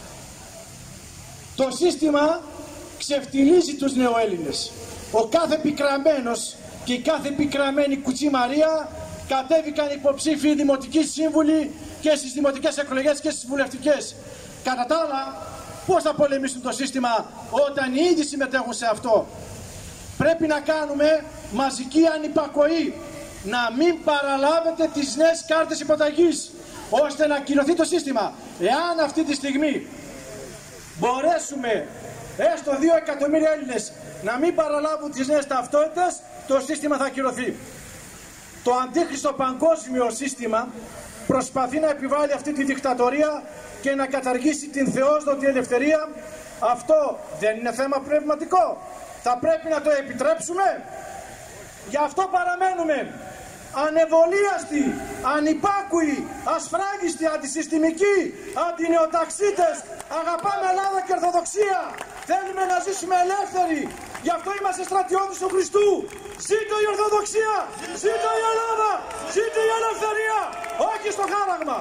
Το σύστημα ξεφτιλίζει τους νεοέλληνες. Ο κάθε πικραμένος και η κάθε πικραμένη κουτσή Μαρία κατέβηκαν υποψήφιοι δημοτικοί σύμβουλοι και στις δημοτικές εκλογές και στις βουλευτικές. Κατά τα άλλα, πώς θα πολεμήσουν το σύστημα όταν οι ίδιοι συμμετέχουν σε αυτό? Πρέπει να κάνουμε μαζική ανυπακοή, να μην παραλάβετε τις νέες κάρτες υποταγής, ώστε να ακυρωθεί το σύστημα. Εάν αυτή τη στιγμή μπορέσουμε έστω 2 εκατομμύρια Έλληνες να μην παραλάβουν τις νέες ταυτότητες, το σύστημα θα ακυρωθεί. Το αντίχριστο παγκόσμιο σύστημα προσπαθεί να επιβάλλει αυτή τη δικτατορία και να καταργήσει την θεόσδοτη ελευθερία. Αυτό δεν είναι θέμα πνευματικό? Θα πρέπει να το επιτρέψουμε? Γι' αυτό παραμένουμε ανεβολίαστοι, ανυπάκουοι, ασφράγιστοι, αντισυστημικοί, αντινεοταξίτες. Αγαπάμε Ελλάδα και Ορθοδοξία. Θέλουμε να ζήσουμε ελεύθεροι. Γι' αυτό είμαστε στρατιώτες του Χριστού. Ζήτω η Ορθοδοξία, ζήτω η Ελλάδα, ζήτω η ελευθερία, όχι στο χάραγμα.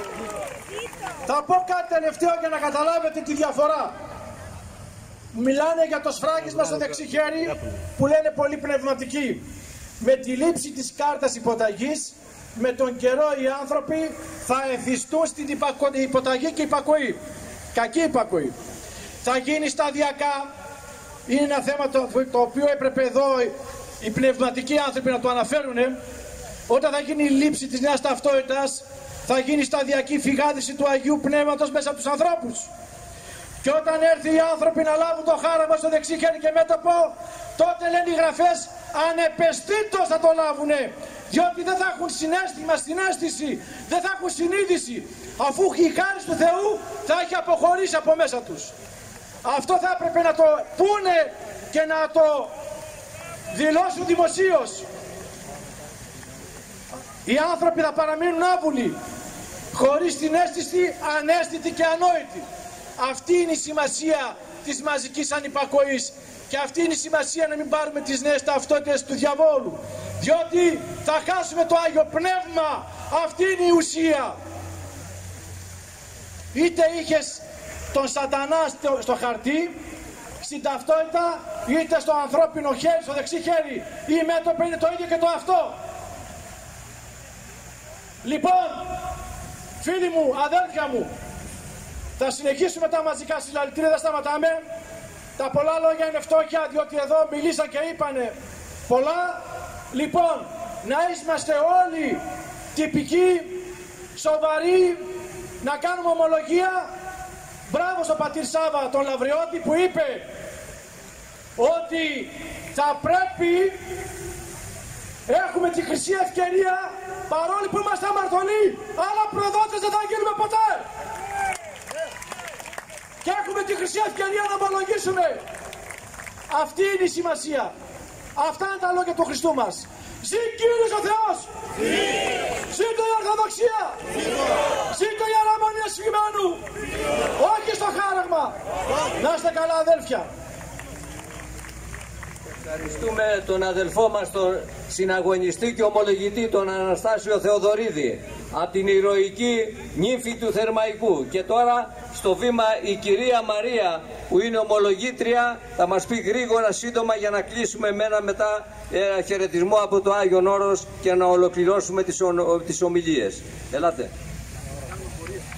Θα πω κάτι τελευταίο για να καταλάβετε τη διαφορά. Μιλάνε για το σφράγισμα στο δεξί χέρι που λένε πολύ πνευματικοί. Με τη λήψη της κάρτας υποταγής, με τον καιρό οι άνθρωποι θα εθιστούν στην υποταγή και υπακοή. Κακή υπακοή. Θα γίνει σταδιακά. Είναι ένα θέμα το οποίο έπρεπε εδώ οι πνευματικοί άνθρωποι να το αναφέρουν. Όταν θα γίνει η λήψη της νέας ταυτότητας, θα γίνει σταδιακή φυγάδιση του Αγίου Πνεύματος μέσα από τους ανθρώπους. Και όταν έρθει οι άνθρωποι να λάβουν το χάραμα στο δεξί χέρι και μέτωπο, τότε λένε οι γραφές ανεπαισθήτως θα το λάβουνε. Διότι δεν θα έχουν συναίσθημα, συναίσθηση, δεν θα έχουν συνείδηση. Αφού η χάρις του Θεού θα έχει αποχωρήσει από μέσα τους. Αυτό θα έπρεπε να το πούνε και να το δηλώσουν δημοσίως. Οι άνθρωποι θα παραμείνουν άβουλοι, χωρίς την αίσθηση, αναίσθητοι και ανόητοι. Αυτή είναι η σημασία της μαζικής ανυπακοής και αυτή είναι η σημασία να μην πάρουμε τις νέες ταυτότητες του διαβόλου, διότι θα χάσουμε το Άγιο Πνεύμα. Αυτή είναι η ουσία. Είτε είχες τον σατανά στο χαρτί, στην ταυτότητα, είτε στο ανθρώπινο χέρι, στο δεξί χέρι, η μέτωπο είναι το ίδιο και το αυτό. Λοιπόν, φίλοι μου, αδέλφια μου, θα συνεχίσουμε τα μαζικά συλλαλητήρια, δεν σταματάμε. Τα πολλά λόγια είναι φτώχεια, διότι εδώ μιλήσαν και είπανε πολλά. Λοιπόν, να είμαστε όλοι τυπικοί, σοβαροί, να κάνουμε ομολογία. Μπράβο στον πατήρ Σάβα, τον Λαβριώτη, που είπε ότι θα πρέπει, έχουμε τη χρυσή ευκαιρία, παρόλοι που είμαστε αμαρτωλοί, αλλά προδότες δεν θα γίνουμε ποτέ. Και έχουμε τη χρυσή ευκαιρία να ομολογήσουμε. Αυτή είναι η σημασία. Αυτά είναι τα λόγια του Χριστού μας. Ζει Κύριος ο Θεός! Ζήτω η Ορθοδοξία! Ζήτω η αναμονία σφυγμένου! Όχι στο χάραγμα! Να είστε καλά, αδέλφια! Ευχαριστούμε τον αδελφό μας, τον συναγωνιστή και ομολογητή, τον Αναστάσιο Θεοδωρίδη, από την ηρωική νύμφη του Θερμαϊκού. Και τώρα στο βήμα η κυρία Μαρία, που είναι ομολογήτρια, θα μας πει γρήγορα, σύντομα, για να κλείσουμε με ένα μετά χαιρετισμό από το Άγιον Όρος και να ολοκληρώσουμε τις ομιλίες. Ελάτε.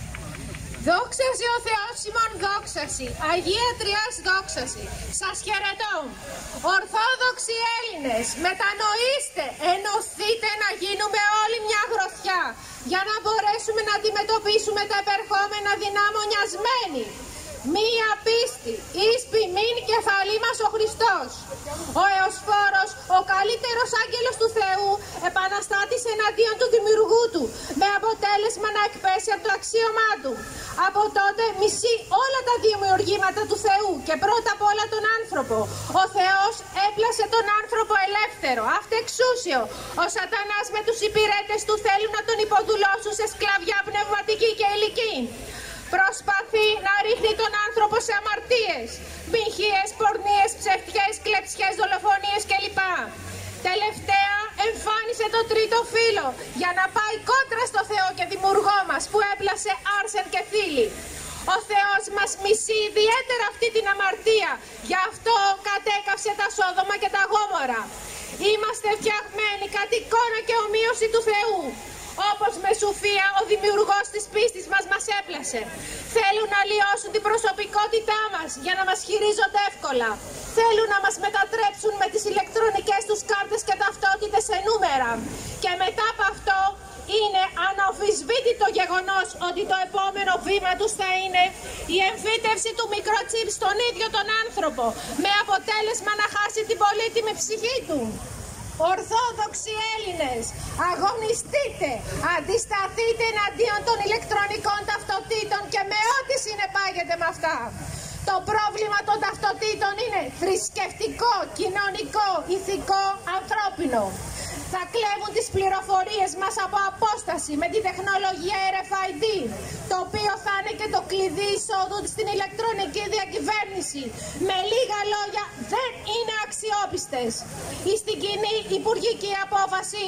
Δόξαση ο Θεός ημών δόξαση, Αγία Τριάς δόξαση. Σας χαιρετώ. Ορθόδοξοι Έλληνες, μετανοήστε, ενωθείτε να γίνουμε όλοι μια γροθιά, για να μπορέσουμε να αντιμετωπίσουμε τα επερχόμενα δυνάμωνιασμένοι. Μία πίστη, εις ποιμήν κεφαλή μας ο Χριστός. Ο Εωσφόρος, ο καλύτερος άγγελος του Θεού, επαναστάτησε εναντίον του δημιουργού του, με αποτέλεσμα να εκπέσει από το αξίωμά του. Από τότε μισεί όλα τα δημιουργήματα του Θεού και πρώτα απ' όλα τον άνθρωπο. Ο Θεός έπλασε τον άνθρωπο ελεύθερο, αυτεξούσιο. Ο Σατανάς με τους υπηρέτες του θέλουν να τον υποδουλώσουν σε σκλαβιά πνευματική και υλική. Προσπαθεί να ρίχνει τον άνθρωπο σε αμαρτίες, μοιχείες, πορνίες, ψευτιές, κλεψιές, δολοφονίες κλπ. Τελευταία εμφάνισε το τρίτο φύλλο για να πάει κόντρα στο Θεό και δημιουργό μας που έπλασε άρσεν και θήλη. Ο Θεός μας μισεί ιδιαίτερα αυτή την αμαρτία, γι' αυτό κατέκαυσε τα Σόδομα και τα Γόμορα. Είμαστε φτιαγμένοι κατ' εικόνα και ομοίωση του Θεού. Όπως με σουφία ο δημιουργός της πίστης μας έπλασε. Θέλουν να λιώσουν την προσωπικότητά μας για να μας χειρίζονται εύκολα. Θέλουν να μας μετατρέψουν με τις ηλεκτρονικές τους κάρτες και ταυτότητες σε νούμερα. Και μετά από αυτό είναι αναμφισβήτητο γεγονός ότι το επόμενο βήμα τους θα είναι η εμφύτευση του μικροτσίπ στον ίδιο τον άνθρωπο, με αποτέλεσμα να χάσει την πολύτιμη ψυχή του. Ορθόδοξοι Έλληνες, αγωνιστείτε, αντισταθείτε εναντίον των ηλεκτρονικών ταυτοτήτων και με ό,τι συνεπάγεται με αυτά. Το πρόβλημα των ταυτοτήτων είναι θρησκευτικό, κοινωνικό, ηθικό, ανθρώπινο. Θα κλέβουν τις πληροφορίες μας από απόσταση με τη τεχνολογία RFID, το οποίο θα είναι και το κλειδί εισόδου στην ηλεκτρονική διακυβέρνηση. Με λίγα λόγια, δεν είναι αξιόπιστες. Στην κοινή υπουργική απόφαση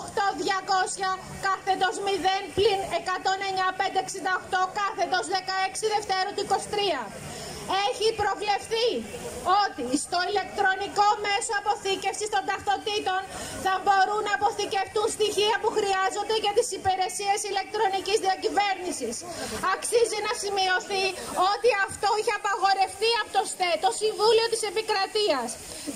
8200/0+109.568/16 Δευτέρου του 23 έχει προβλεφθεί ότι στο ηλεκτρονικό μέσο αποθήκευσης των ταυτοτήτων θα μπορούν να αποθηκευτούν στοιχεία που χρειάζονται για τις υπηρεσίες ηλεκτρονικής διακυβέρνησης. Αξίζει να σημειωθεί ότι αυτό είχε απαγορευτεί από το ΣΤΕ, το Συμβούλιο της Επικρατείας,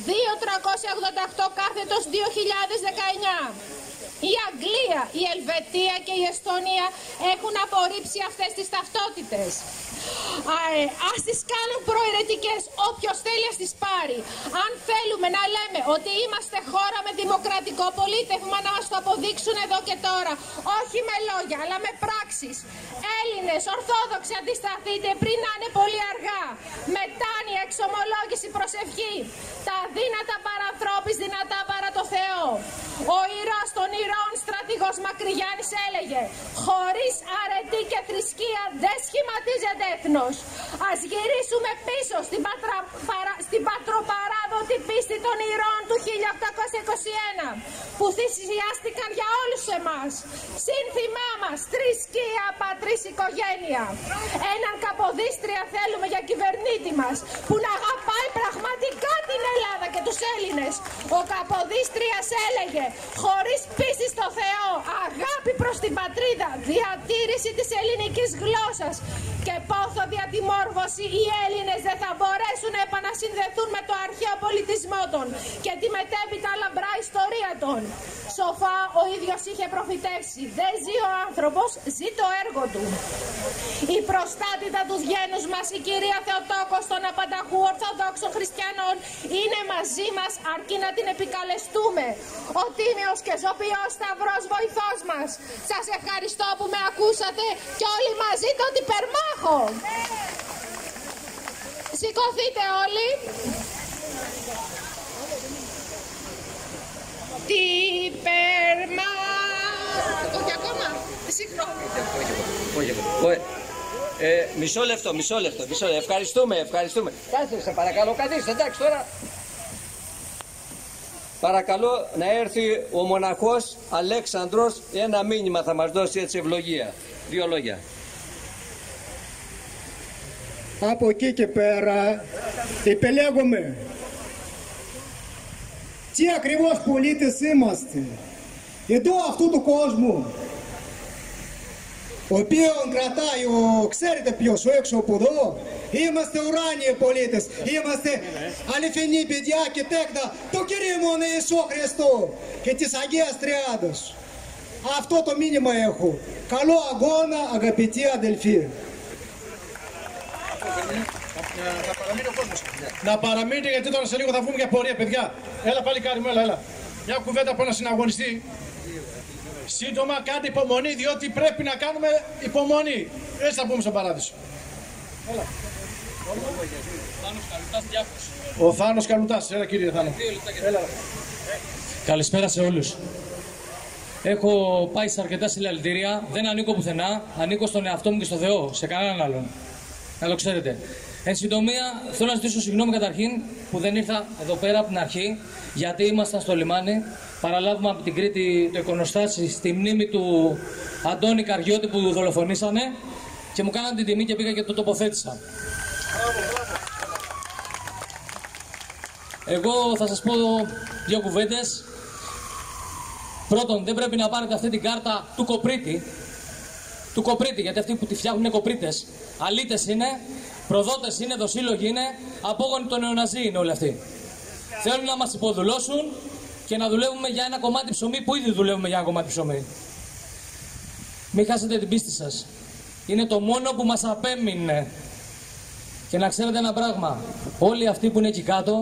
2388/2019. Η Αγγλία, η Ελβετία και η Εστονία έχουν απορρίψει αυτές τις ταυτότητες. Ας τις κάνουν προαιρετικές, όποιος θέλει ας τις πάρει. Αν θέλουμε να λέμε ότι είμαστε χώρα με δημοκρατικό πολίτευμα, να μας το αποδείξουν εδώ και τώρα. Όχι με λόγια, αλλά με πράξεις. Έλληνες, Ορθόδοξοι, αντισταθείτε πριν να είναι πολύ αργά. Μετάνοια, εξομολόγηση, προσευχή. Τα αδύνατα παρανθρώπης, δυνατά παρά το Θεό. Ο ήρωας των ηρώων, στρατηγός Μακρυγιάννης, έλεγε: χωρίς αρετή και θρησκεία δεν σχηματίζεται έθνος. Ας γυρίσουμε πίσω στην πατροπαράδοτη πίστη των ηρώων του 1821, που θυσιάστηκαν για όλους εμάς. Σύνθημά μας, θρησκεία, πατρίς, οικογένεια. Έναν Καποδίστρια θέλουμε για κυβερνήτη μας, που να αγαπάει πραγματικά την Ελλάδα και τους Έλληνες. Ο Καποδίστριας έλεγε: χωρίς πίστη στο Θεό, αγάπη προς την πατρίδα, διατήρηση της ελληνικής γλώσσας και πόθο διατιμόρφωση, οι Έλληνες δεν θα μπορέσουν να επανασυνδεθούν με το αρχαίο πολιτισμό των και τη μετέπειτα λαμπρά ιστορία των. Σοφά ο ίδιος είχε προφητεύσει: δεν ζει ο άνθρωπος, ζει το έργο του. Η προστάτητα του γένους μας, η κυρία Θεοτόκος των απανταχού Ορθοδόξων Χριστιανών, είναι μαζί μας, αρκεί να την επικαλεστούμε. Ο τίμιος και ζωπιός Σταυρός βοηθός μας. Σας ευχαριστώ που με ακούσατε και όλοι μαζί τον υπερμάχο. Σηκωθείτε όλοι. Τι υπερμάχο. Όχι ακόμα. Συγχρόνω. Μισό λεπτό. Ευχαριστούμε. Κάθισε, σε παρακαλώ, καθίστε, εντάξει τώρα. Παρακαλώ να έρθει ο μοναχός Αλέξανδρος, ένα μήνυμα θα μας δώσει, έτσι, ευλογία. 2 λόγια. Από εκεί και πέρα επιλέγουμε τι ακριβώς πολίτες είμαστε. Εδώ αυτού του κόσμου ο οποίον κρατάει ξέρετε ποιος, ο έξω από εδώ. Είμαστε ουράνιοι πολίτες, είμαστε αληθινοί παιδιά και τέκνα του Κυρίου μόνο Ιησού Χριστού και της Αγίας Τριάδος. Αυτό το μήνυμα έχω. Καλό αγώνα, αγαπητοί αδελφοί. Να παραμείνετε, γιατί τώρα σε λίγο θα βγούμε για πορεία, παιδιά. Έλα πάλι κάρι μου, έλα. Μια κουβέντα από ένα συναγωνιστή. Σύντομα κάντε υπομονή, διότι πρέπει να κάνουμε υπομονή. Έτσι θα πούμε στον παράδεισο. Έλα. Ο Θάνος Καλουτάς, έλα κύριε Θάνο. Έλα. Καλησπέρα σε όλους. Έχω πάει σε αρκετά συλλαλητήρια, δεν ανήκω πουθενά, ανήκω στον εαυτό μου και στο Θεό, σε κανέναν άλλον. Να το ξέρετε. Εν συντομία, θέλω να ζητήσω συγγνώμη καταρχήν που δεν ήρθα εδώ πέρα από την αρχή, γιατί ήμασταν στο λιμάνι. Παραλάβουμε από την Κρήτη το εικονοστάσι στη μνήμη του Αντώνη Καριώτη που δολοφονήσανε και μου κάναν την τιμή και πήγα και το τοποθέτησα. Εγώ θα σας πω δύο κουβέντες. Πρώτον, δεν πρέπει να πάρετε αυτή την κάρτα του Κοπρίτη. Του Κοπρίτη, γιατί αυτοί που τη φτιάχνουν είναι κοπρίτες. Αλήτες είναι, προδότες είναι, δοσύλλογοι είναι, απόγονοι των νεοναζί είναι όλοι αυτοί. Θέλουν να μας υποδουλώσουν και να δουλεύουμε για ένα κομμάτι ψωμί που ήδη δουλεύουμε για ένα κομμάτι ψωμί. Μην χάσετε την πίστη σας. Είναι το μόνο που μας απέμεινε. Και να ξέρετε ένα πράγμα. Όλοι αυτοί που είναι εκεί κάτω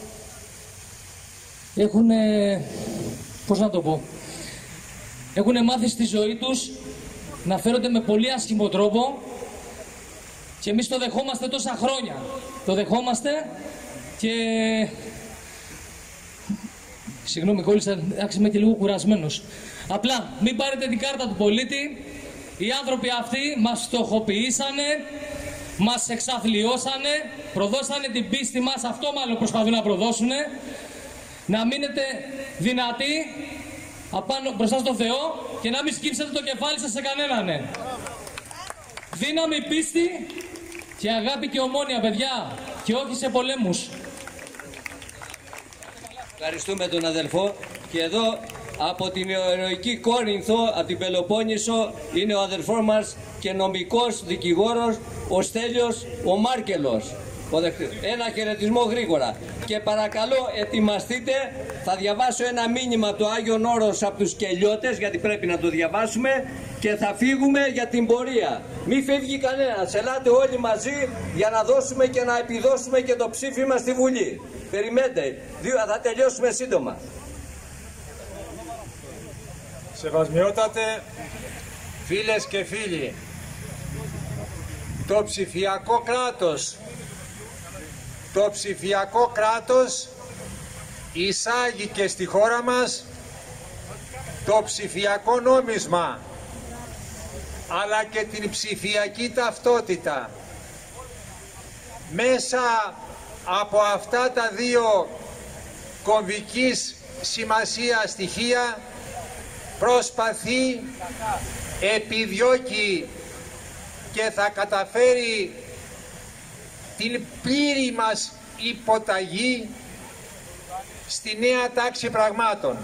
έχουν, πώς να το πω, έχουν μάθει στη ζωή τους να φέρονται με πολύ άσχημο τρόπο και εμείς το δεχόμαστε τόσα χρόνια. Το δεχόμαστε και... Συγγνώμη, κόλλησα, εντάξει, είμαι και λίγο κουρασμένος. Απλά, μην πάρετε την κάρτα του πολίτη. Οι άνθρωποι αυτοί μας στοχοποιήσανε, μας εξαθλιώσανε, προδώσανε την πίστη μας, αυτό μάλλον προσπαθούν να προδώσουνε. Να μείνετε δυνατοί απάνω, μπροστά στο Θεό και να μην σκύψετε το κεφάλι σας σε κανέναν. Δύναμη, πίστη και αγάπη και ομόνοια, παιδιά, και όχι σε πολέμους. Ευχαριστούμε τον αδελφό. Και εδώ από την ηρωική Κόρινθο, από την Πελοπόννησο, είναι ο αδελφός μας και νομικός δικηγόρος, ο Στέλιος ο Μάρκελος. Ένα χαιρετισμό γρήγορα. Και παρακαλώ ετοιμαστείτε, θα διαβάσω ένα μήνυμα από το Άγιον Όρος από τους Κελιώτες, γιατί πρέπει να το διαβάσουμε, και θα φύγουμε για την πορεία. Μη φεύγει κανένας, ελάτε όλοι μαζί για να δώσουμε και να επιδώσουμε και το ψήφισμα στη Βουλή. Περιμένετε, θα τελειώσουμε σύντομα. Σεβασμιότατε φίλες και φίλοι, το ψηφιακό κράτος εισάγει και στη χώρα μας το ψηφιακό νόμισμα, αλλά και την ψηφιακή ταυτότητα. Μέσα από αυτά τα δύο κομβικής σημασία στοιχεία προσπαθεί, επιδιώκει και θα καταφέρει την πλήρη μας υποταγή στη νέα τάξη πραγμάτων.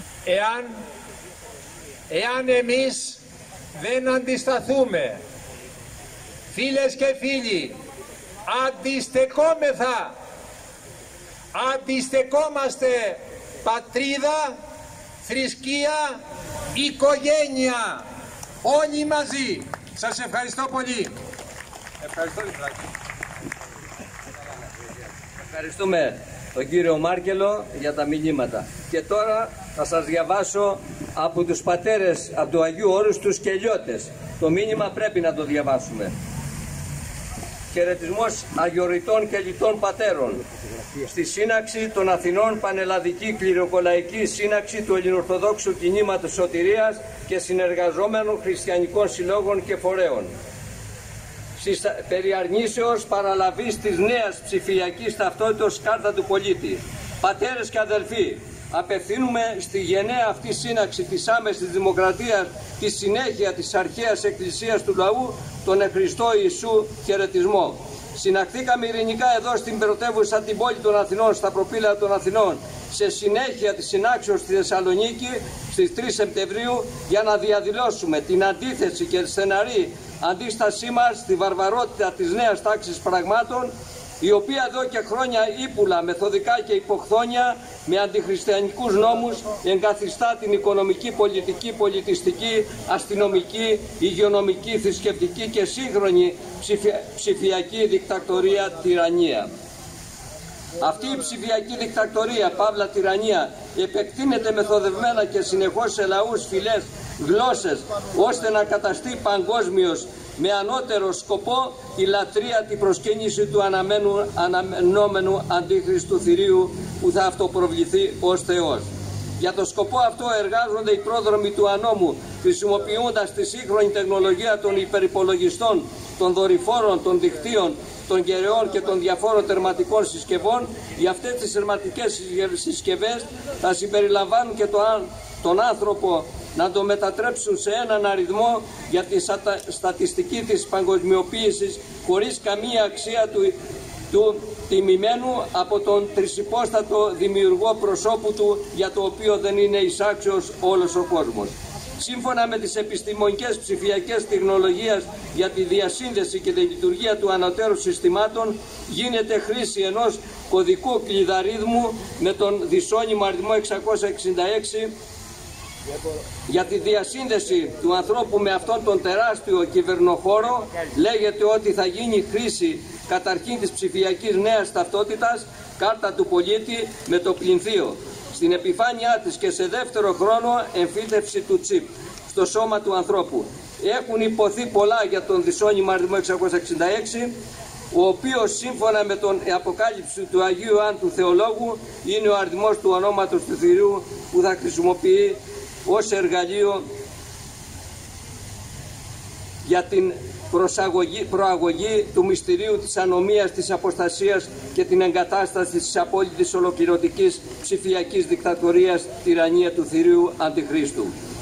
Εάν εμείς δεν αντισταθούμε, φίλες και φίλοι, αντιστεκόμαστε πατρίδα, θρησκεία, οικογένεια, όλοι μαζί. Σας ευχαριστώ πολύ. Ευχαριστούμε τον κύριο Μάρκελο για τα μηνύματα. Και τώρα θα σας διαβάσω από τους πατέρες, από του Αγίου Όρους, τους Κελιώτες. Το μήνυμα πρέπει να το διαβάσουμε. Χαιρετισμός αγιοριτών και λιτών πατέρων. Στη σύναξη των Αθηνών, πανελλαδική κληροκολαϊκή σύναξη του Ελληνοορθοδόξου Κινήματος Σωτηρίας και συνεργαζόμενων χριστιανικών συλλόγων και φορέων. Περί αρνήσεως παραλαβής της νέας ψηφιακής ταυτότητας κάρτα του πολίτη. Πατέρες και αδελφοί, απευθύνουμε στη γενναία αυτή σύναξη της άμεσης δημοκρατίας τη συνέχεια της αρχαίας εκκλησίας του λαού, τον Χριστό Ιησού χαιρετισμό. Συναχθήκαμε ειρηνικά εδώ στην πρωτεύουσα την πόλη των Αθηνών, στα προπήλαια των Αθηνών, σε συνέχεια της συνάξεως στη Θεσσαλονίκη στις 3 Σεπτεμβρίου για να διαδηλώσουμε την αντίθεση και τη στεναρή αντίστασή μας στη βαρβαρότητα της νέας τάξης πραγμάτων, η οποία εδώ και χρόνια ύπουλα, μεθοδικά και υποχθόνια με αντιχριστιανικούς νόμους εγκαθιστά την οικονομική, πολιτική, πολιτιστική, αστυνομική, υγειονομική, θρησκευτική και σύγχρονη ψηφιακή δικτακτορία τυραννία. Αυτή η ψηφιακή δικτακτορία, παύλα τυραννία, επεκτείνεται μεθοδευμένα και συνεχώς σε λαούς, φυλές, γλώσσες, ώστε να καταστεί παγκόσμιος με ανώτερο σκοπό η λατρεία, την προσκύνηση του αναμενόμενου αντίχριστου θηρίου που θα αυτοπροβληθεί ως Θεός. Για το σκοπό αυτό εργάζονται οι πρόδρομοι του ανώμου, χρησιμοποιώντας τη σύγχρονη τεχνολογία των υπερυπολογιστών, των δορυφόρων, των δικτύων, των κεραιών και των διαφόρων τερματικών συσκευών. Για αυτές τις τερματικές συσκευές θα συμπεριλαμβάνουν και τον άνθρωπο, να το μετατρέψουν σε έναν αριθμό για τη στατιστική της παγκοσμιοποίησης, χωρίς καμία αξία του τιμημένου από τον τρισυπόστατο δημιουργό προσώπου του, για το οποίο δεν είναι εισάξιος όλος ο κόσμος. Σύμφωνα με τις επιστημονικές ψηφιακές τεχνολογίες για τη διασύνδεση και τη λειτουργία του ανωτέρου συστημάτων, γίνεται χρήση ενός κωδικού κλειδαρίδμου με τον δυσώνυμο αριθμό 666 για τη διασύνδεση του ανθρώπου με αυτόν τον τεράστιο κυβερνοχώρο. Λέγεται ότι θα γίνει χρήση καταρχήν της ψηφιακής νέας ταυτότητας, κάρτα του πολίτη με το πλυνθείο. Στην επιφάνειά της και σε δεύτερο χρόνο εμφύτευση του τσιπ στο σώμα του ανθρώπου. Έχουν υποθεί πολλά για τον δυσώνυμο αριθμό 666, ο οποίος σύμφωνα με τον αποκάλυψη του Αγίου Ιωάννου του Θεολόγου είναι ο αριθμός του ονόματος του θηρίου που θα χρησιμοποιεί ως εργαλείο για την προαγωγή του μυστηρίου της ανομίας, της αποστασίας και την εγκατάσταση της απόλυτης ολοκληρωτικής ψηφιακής δικτατορίας, τυραννία του θηρίου Αντιχρίστου.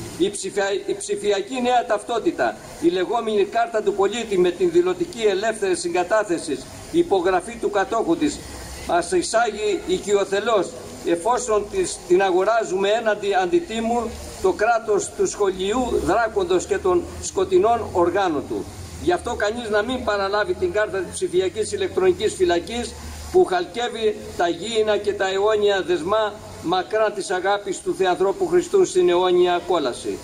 Η ψηφιακή νέα ταυτότητα, η λεγόμενη κάρτα του πολίτη με την δηλωτική ελεύθερη συγκατάθεση, η υπογραφή του κατόχου της, μας εισάγει οικειοθελώς, εφόσον την αγοράζουμε έναντι αντιτίμου, το κράτος του σχολιού δράκοντος και των σκοτεινών οργάνων του. Γι' αυτό κανείς να μην παραλάβει την κάρτα της ψηφιακής ηλεκτρονικής φυλακής που χαλκεύει τα γήινα και τα αιώνια δεσμά μακράν της αγάπης του Θεανθρώπου Χριστού στην αιώνια κόλαση.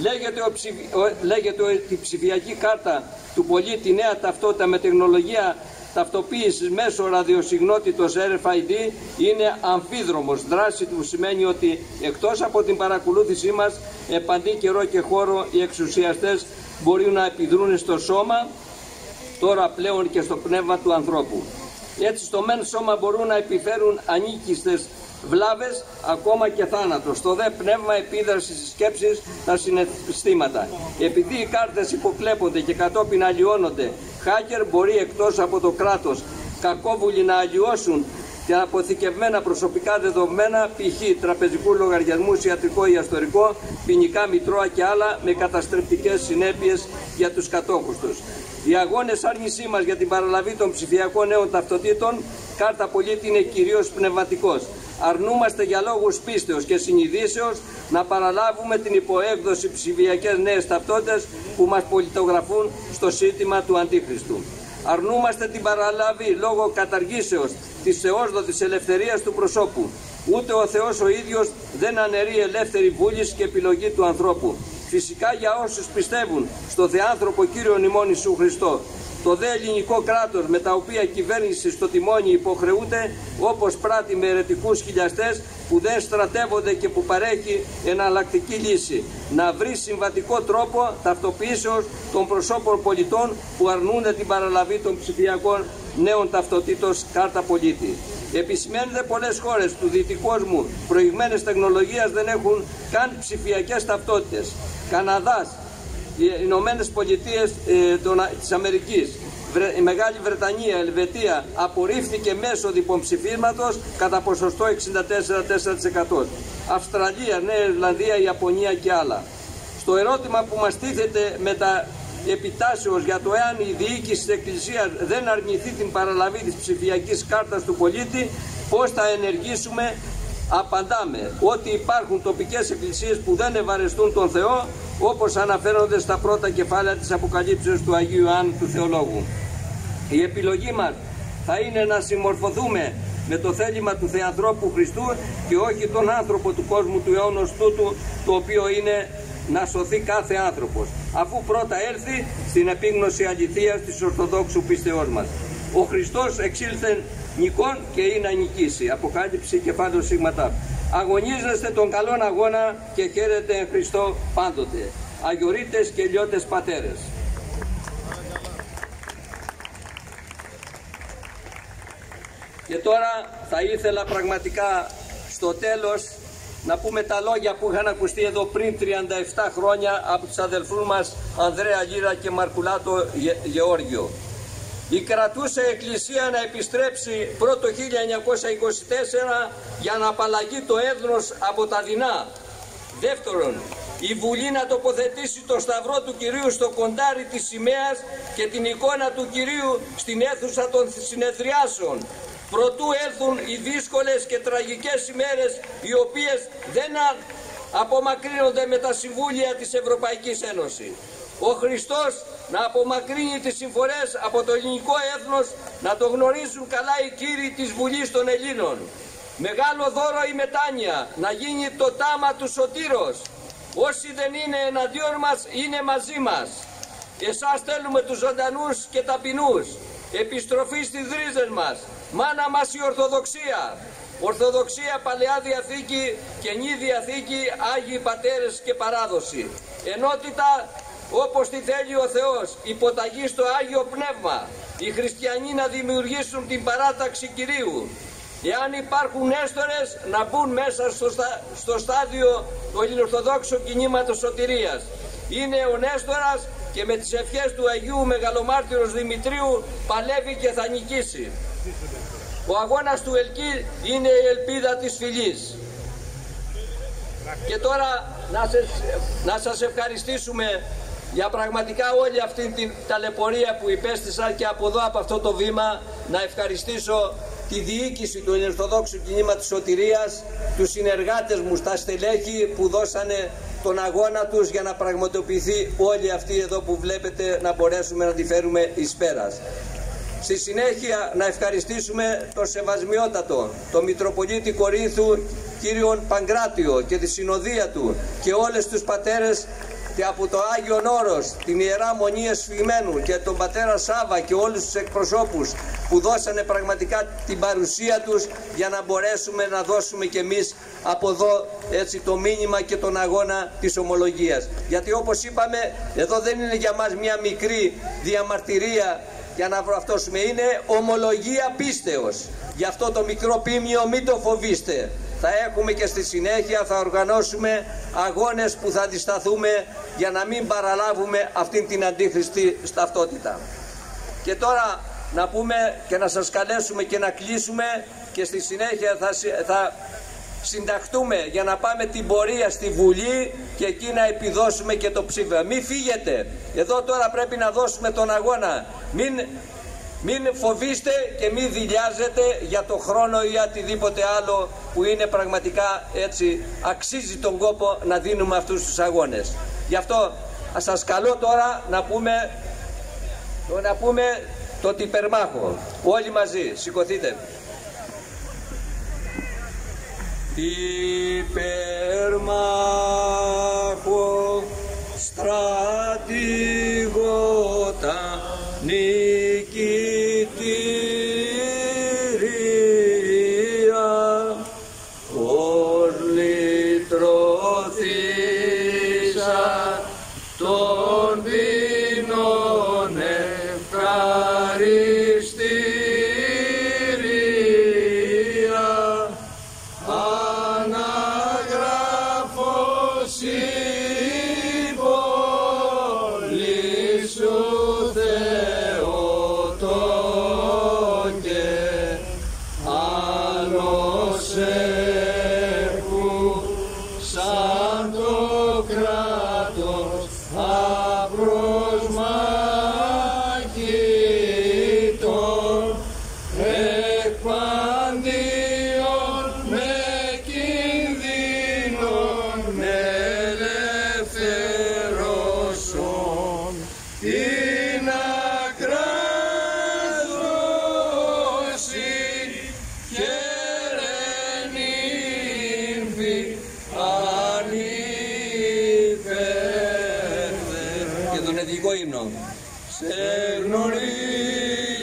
Λέγεται ότι η ψηφιακή κάρτα του πολίτη, νέα ταυτότητα με τεχνολογία ταυτοποίησης μέσω ραδιοσυγνότητος RFID, είναι αμφίδρομος. Δράση του σημαίνει ότι εκτός από την παρακολούθησή μας, επαντή καιρό και χώρο οι εξουσιαστές μπορεί να επιδρούν στο σώμα, τώρα πλέον και στο πνεύμα του ανθρώπου. Έτσι στο μεν σώμα μπορούν να επιφέρουν ανίκιστες βλάβες, ακόμα και θάνατο. Στο δε πνεύμα επίδραση στις σκέψεις, τα συναισθήματα. Επειδή οι κάρτες υποκλέπονται και κατόπιν αλλοιώνονται, hacker μπορεί εκτός από το κράτος κακόβουλοι να αλλοιώσουν και αποθηκευμένα προσωπικά δεδομένα, π.χ. τραπεζικούς λογαριασμούς, ιατρικό ή αστορικό, ποινικά μητρώα και άλλα, με καταστρεπτικές συνέπειες για τους κατόχους τους. Οι αγώνες άρνησή μας για την παραλαβή των ψηφιακών νέων ταυτοτήτων, κάρτα πολίτη, είναι κυρίως πνευματικός. Αρνούμαστε για λόγους πίστεως και συνειδήσεως να παραλάβουμε την υποέκδοση ψηφιακές νέες ταυτότητες που μας πολιτογραφούν στο σύστημα του Αντίχριστου. Αρνούμαστε την παραλάβη λόγω καταργήσεως της θεόσδοτης ελευθερίας του προσώπου. Ούτε ο Θεός ο ίδιος δεν αναιρεί ελεύθερη βούληση και επιλογή του ανθρώπου. Φυσικά για όσους πιστεύουν στο Θεάνθρωπο Κύριον ημών Ιησού Χριστό. Το δε ελληνικό κράτος με τα οποία η κυβέρνηση στο τιμόνι υποχρεούται, όπως πράττει με αιρετικούς χιλιαστές που δεν στρατεύονται και που παρέχει εναλλακτική λύση, να βρει συμβατικό τρόπο ταυτοποιήσεως των προσώπων πολιτών που αρνούνται την παραλαβή των ψηφιακών νέων ταυτοτήτων κάρτα πολίτη. Επισημαίνεται πολλές χώρες του δυτικού κόσμου προηγμένες τεχνολογίας δεν έχουν καν ψηφιακές ταυτότητες. Καναδάς, οι Ηνωμένες Πολιτείες της Αμερικής, η Μεγάλη Βρετανία, Ελβετία απορρίφθηκε μέσω διπομψηφίσματος κατά ποσοστό 64%. Αυστραλία, Νέα Ιρλανδία, Ιαπωνία και άλλα. Στο ερώτημα που μας τίθεται μετά επιτάσεως για το εάν η διοίκηση της Εκκλησίας δεν αρνηθεί την παραλαβή της ψηφιακής κάρτας του πολίτη, πώς θα ενεργήσουμε, απαντάμε ότι υπάρχουν τοπικές εκκλησίες που δεν ευαρεστούν τον Θεό, όπως αναφέρονται στα πρώτα κεφάλαια της Αποκαλύψεως του Αγίου Ιωάννου του Θεολόγου. Η επιλογή μας θα είναι να συμμορφωθούμε με το θέλημα του Θεανθρώπου Χριστού και όχι τον άνθρωπο του κόσμου του αιώνος τούτου, το οποίο είναι να σωθεί κάθε άνθρωπος, αφού πρώτα έλθει στην επίγνωση αληθείας της Ορθοδόξου πίστεώς μας. Ο Χριστός εξήλθεν νικών και είναι να νικήσει. Αποκάλυψη κεφάλαιο Σίγμα. Αγωνίζεστε τον καλόν αγώνα και χαίρετε εν Χριστώ πάντοτε. Αγιορείτες και λιώτες πατέρες. Και τώρα θα ήθελα πραγματικά στο τέλος να πούμε τα λόγια που είχαν ακουστεί εδώ πριν 37 χρόνια από τους αδελφούς μας Ανδρέα Λύρα και Μαρκουλάτο Γεώργιο. Η κρατούσα εκκλησία να επιστρέψει πρώτο 1924 για να απαλλαγεί το έθνος από τα δεινά. Δεύτερον, η Βουλή να τοποθετήσει το σταυρό του Κυρίου στο κοντάρι της σημαίας και την εικόνα του Κυρίου στην αίθουσα των συνεδριάσεων. Προτού έλθουν οι δύσκολες και τραγικές ημέρες, οι οποίες δεν απομακρύνονται με τα συμβούλια της Ευρωπαϊκής Ένωσης. Ο Χριστός να απομακρύνει τις συμφορές από το ελληνικό έθνος, να το γνωρίζουν καλά οι κύριοι της Βουλής των Ελλήνων. Μεγάλο δώρο η μετάνοια, να γίνει το τάμα του σωτήρος. Όσοι δεν είναι εναντίον μας, είναι μαζί μας. Εσάς θέλουμε τους ζωντανούς και ταπεινούς. Επιστροφή στις ρίζες μας. Μάνα μας η Ορθοδοξία. Ορθοδοξία, Παλαιά Διαθήκη, Καινή Διαθήκη, Άγιοι Πατέρες και παράδοση. Ενότητα όπως τη θέλει ο Θεός, υποταγή στο Άγιο Πνεύμα. Οι χριστιανοί να δημιουργήσουν την παράταξη Κυρίου. Εάν υπάρχουν νέστορες, να μπουν μέσα στο στάδιο του ελληνοορθοδόξου κινήματος σωτηρίας. Είναι ο νέστορας και με τις ευχές του Αγίου Μεγαλομάρτυρος Δημητρίου παλεύει και θα νικήσει. Ο αγώνας του Ελκύ είναι η ελπίδα της φυλής. Και τώρα να σας ευχαριστήσουμε για πραγματικά όλη αυτή την ταλαιπωρία που υπέστησα, και από εδώ, από αυτό το βήμα, να ευχαριστήσω τη διοίκηση του Ελληνοορθοδόξου Κινήματος Σωτηρίας, τους συνεργάτες μου στα στελέχη που δώσανε τον αγώνα τους για να πραγματοποιηθεί όλη αυτή εδώ που βλέπετε, να μπορέσουμε να τη φέρουμε εις πέρας. Στη συνέχεια να ευχαριστήσουμε τον Σεβασμιότατο, τον Μητροπολίτη Κορίνθου κύριον Παγκράτιο και τη συνοδεία του και όλες τους πατέρες, και από το Άγιον Όρος, την Ιερά Μονή Εσφυγμένου και τον Πατέρα Σάβα και όλους τους εκπροσώπους που δώσανε πραγματικά την παρουσία τους για να μπορέσουμε να δώσουμε κι εμείς από εδώ έτσι το μήνυμα και τον αγώνα της ομολογίας. Γιατί όπως είπαμε, εδώ δεν είναι για μας μια μικρή διαμαρτυρία για να βραυτώσουμε, είναι ομολογία πίστεως. Γι' αυτό το μικρό ποίμνιο μην το φοβήστε. Θα έχουμε και στη συνέχεια, θα οργανώσουμε αγώνες που θα αντισταθούμε για να μην παραλάβουμε αυτήν την αντίχριστη ταυτότητα. Και τώρα να πούμε και να σας καλέσουμε και να κλείσουμε, και στη συνέχεια θα συνταχτούμε για να πάμε την πορεία στη Βουλή και εκεί να επιδώσουμε και το ψήφισμα. Μην φύγετε, εδώ τώρα πρέπει να δώσουμε τον αγώνα. Μην φοβήστε και μην δειλιάζετε για το χρόνο ή οτιδήποτε άλλο που είναι πραγματικά έτσι, αξίζει τον κόπο να δίνουμε αυτούς τους αγώνες. Γι' αυτό σας καλώ τώρα να πούμε το τυπερμάχο. Όλοι μαζί, σηκωθείτε. Υπερμάχο στρατηγότα νικητήρια, ως λυτρωθήσα των δεινών ευχαριστήρια, αναγράφος η πόλη σου Θεοτό.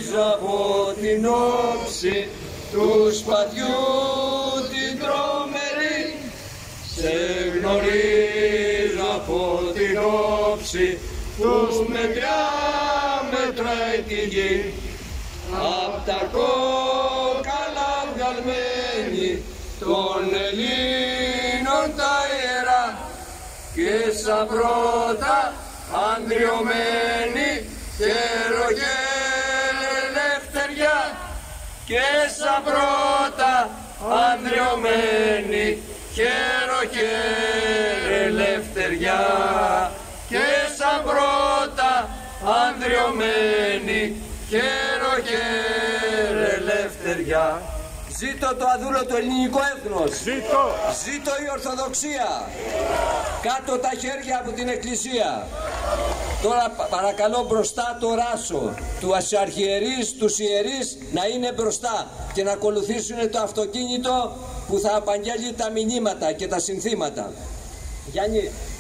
από την όψη του σπαθιού την τρομερή. Σε γνωρίζω από την όψη του μετριά μετράει τη γη. Απ' τα κόκαλα βγαλμένη των Ελλήνων τα ιερά και σαν πρώτα ανδριωμένη χαίρογε ελευθεριά και σαν πρώτα ανδριωμένη χαίρογε ελευθεριά και σαν πρώτα ανδριωμένη χαίρογε ελευθεριά. Ζήτω το αδούλωτο ελληνικό έθνος. Ζήτω. Ζήτω η Ορθοδοξία. Κάτω τα χέρια από την Εκκλησία. Τώρα παρακαλώ μπροστά το ράσο του αρχιερείς, τους ιερείς να είναι μπροστά και να ακολουθήσουν το αυτοκίνητο που θα απαγγέλει τα μηνύματα και τα συνθήματα. Γιάννη.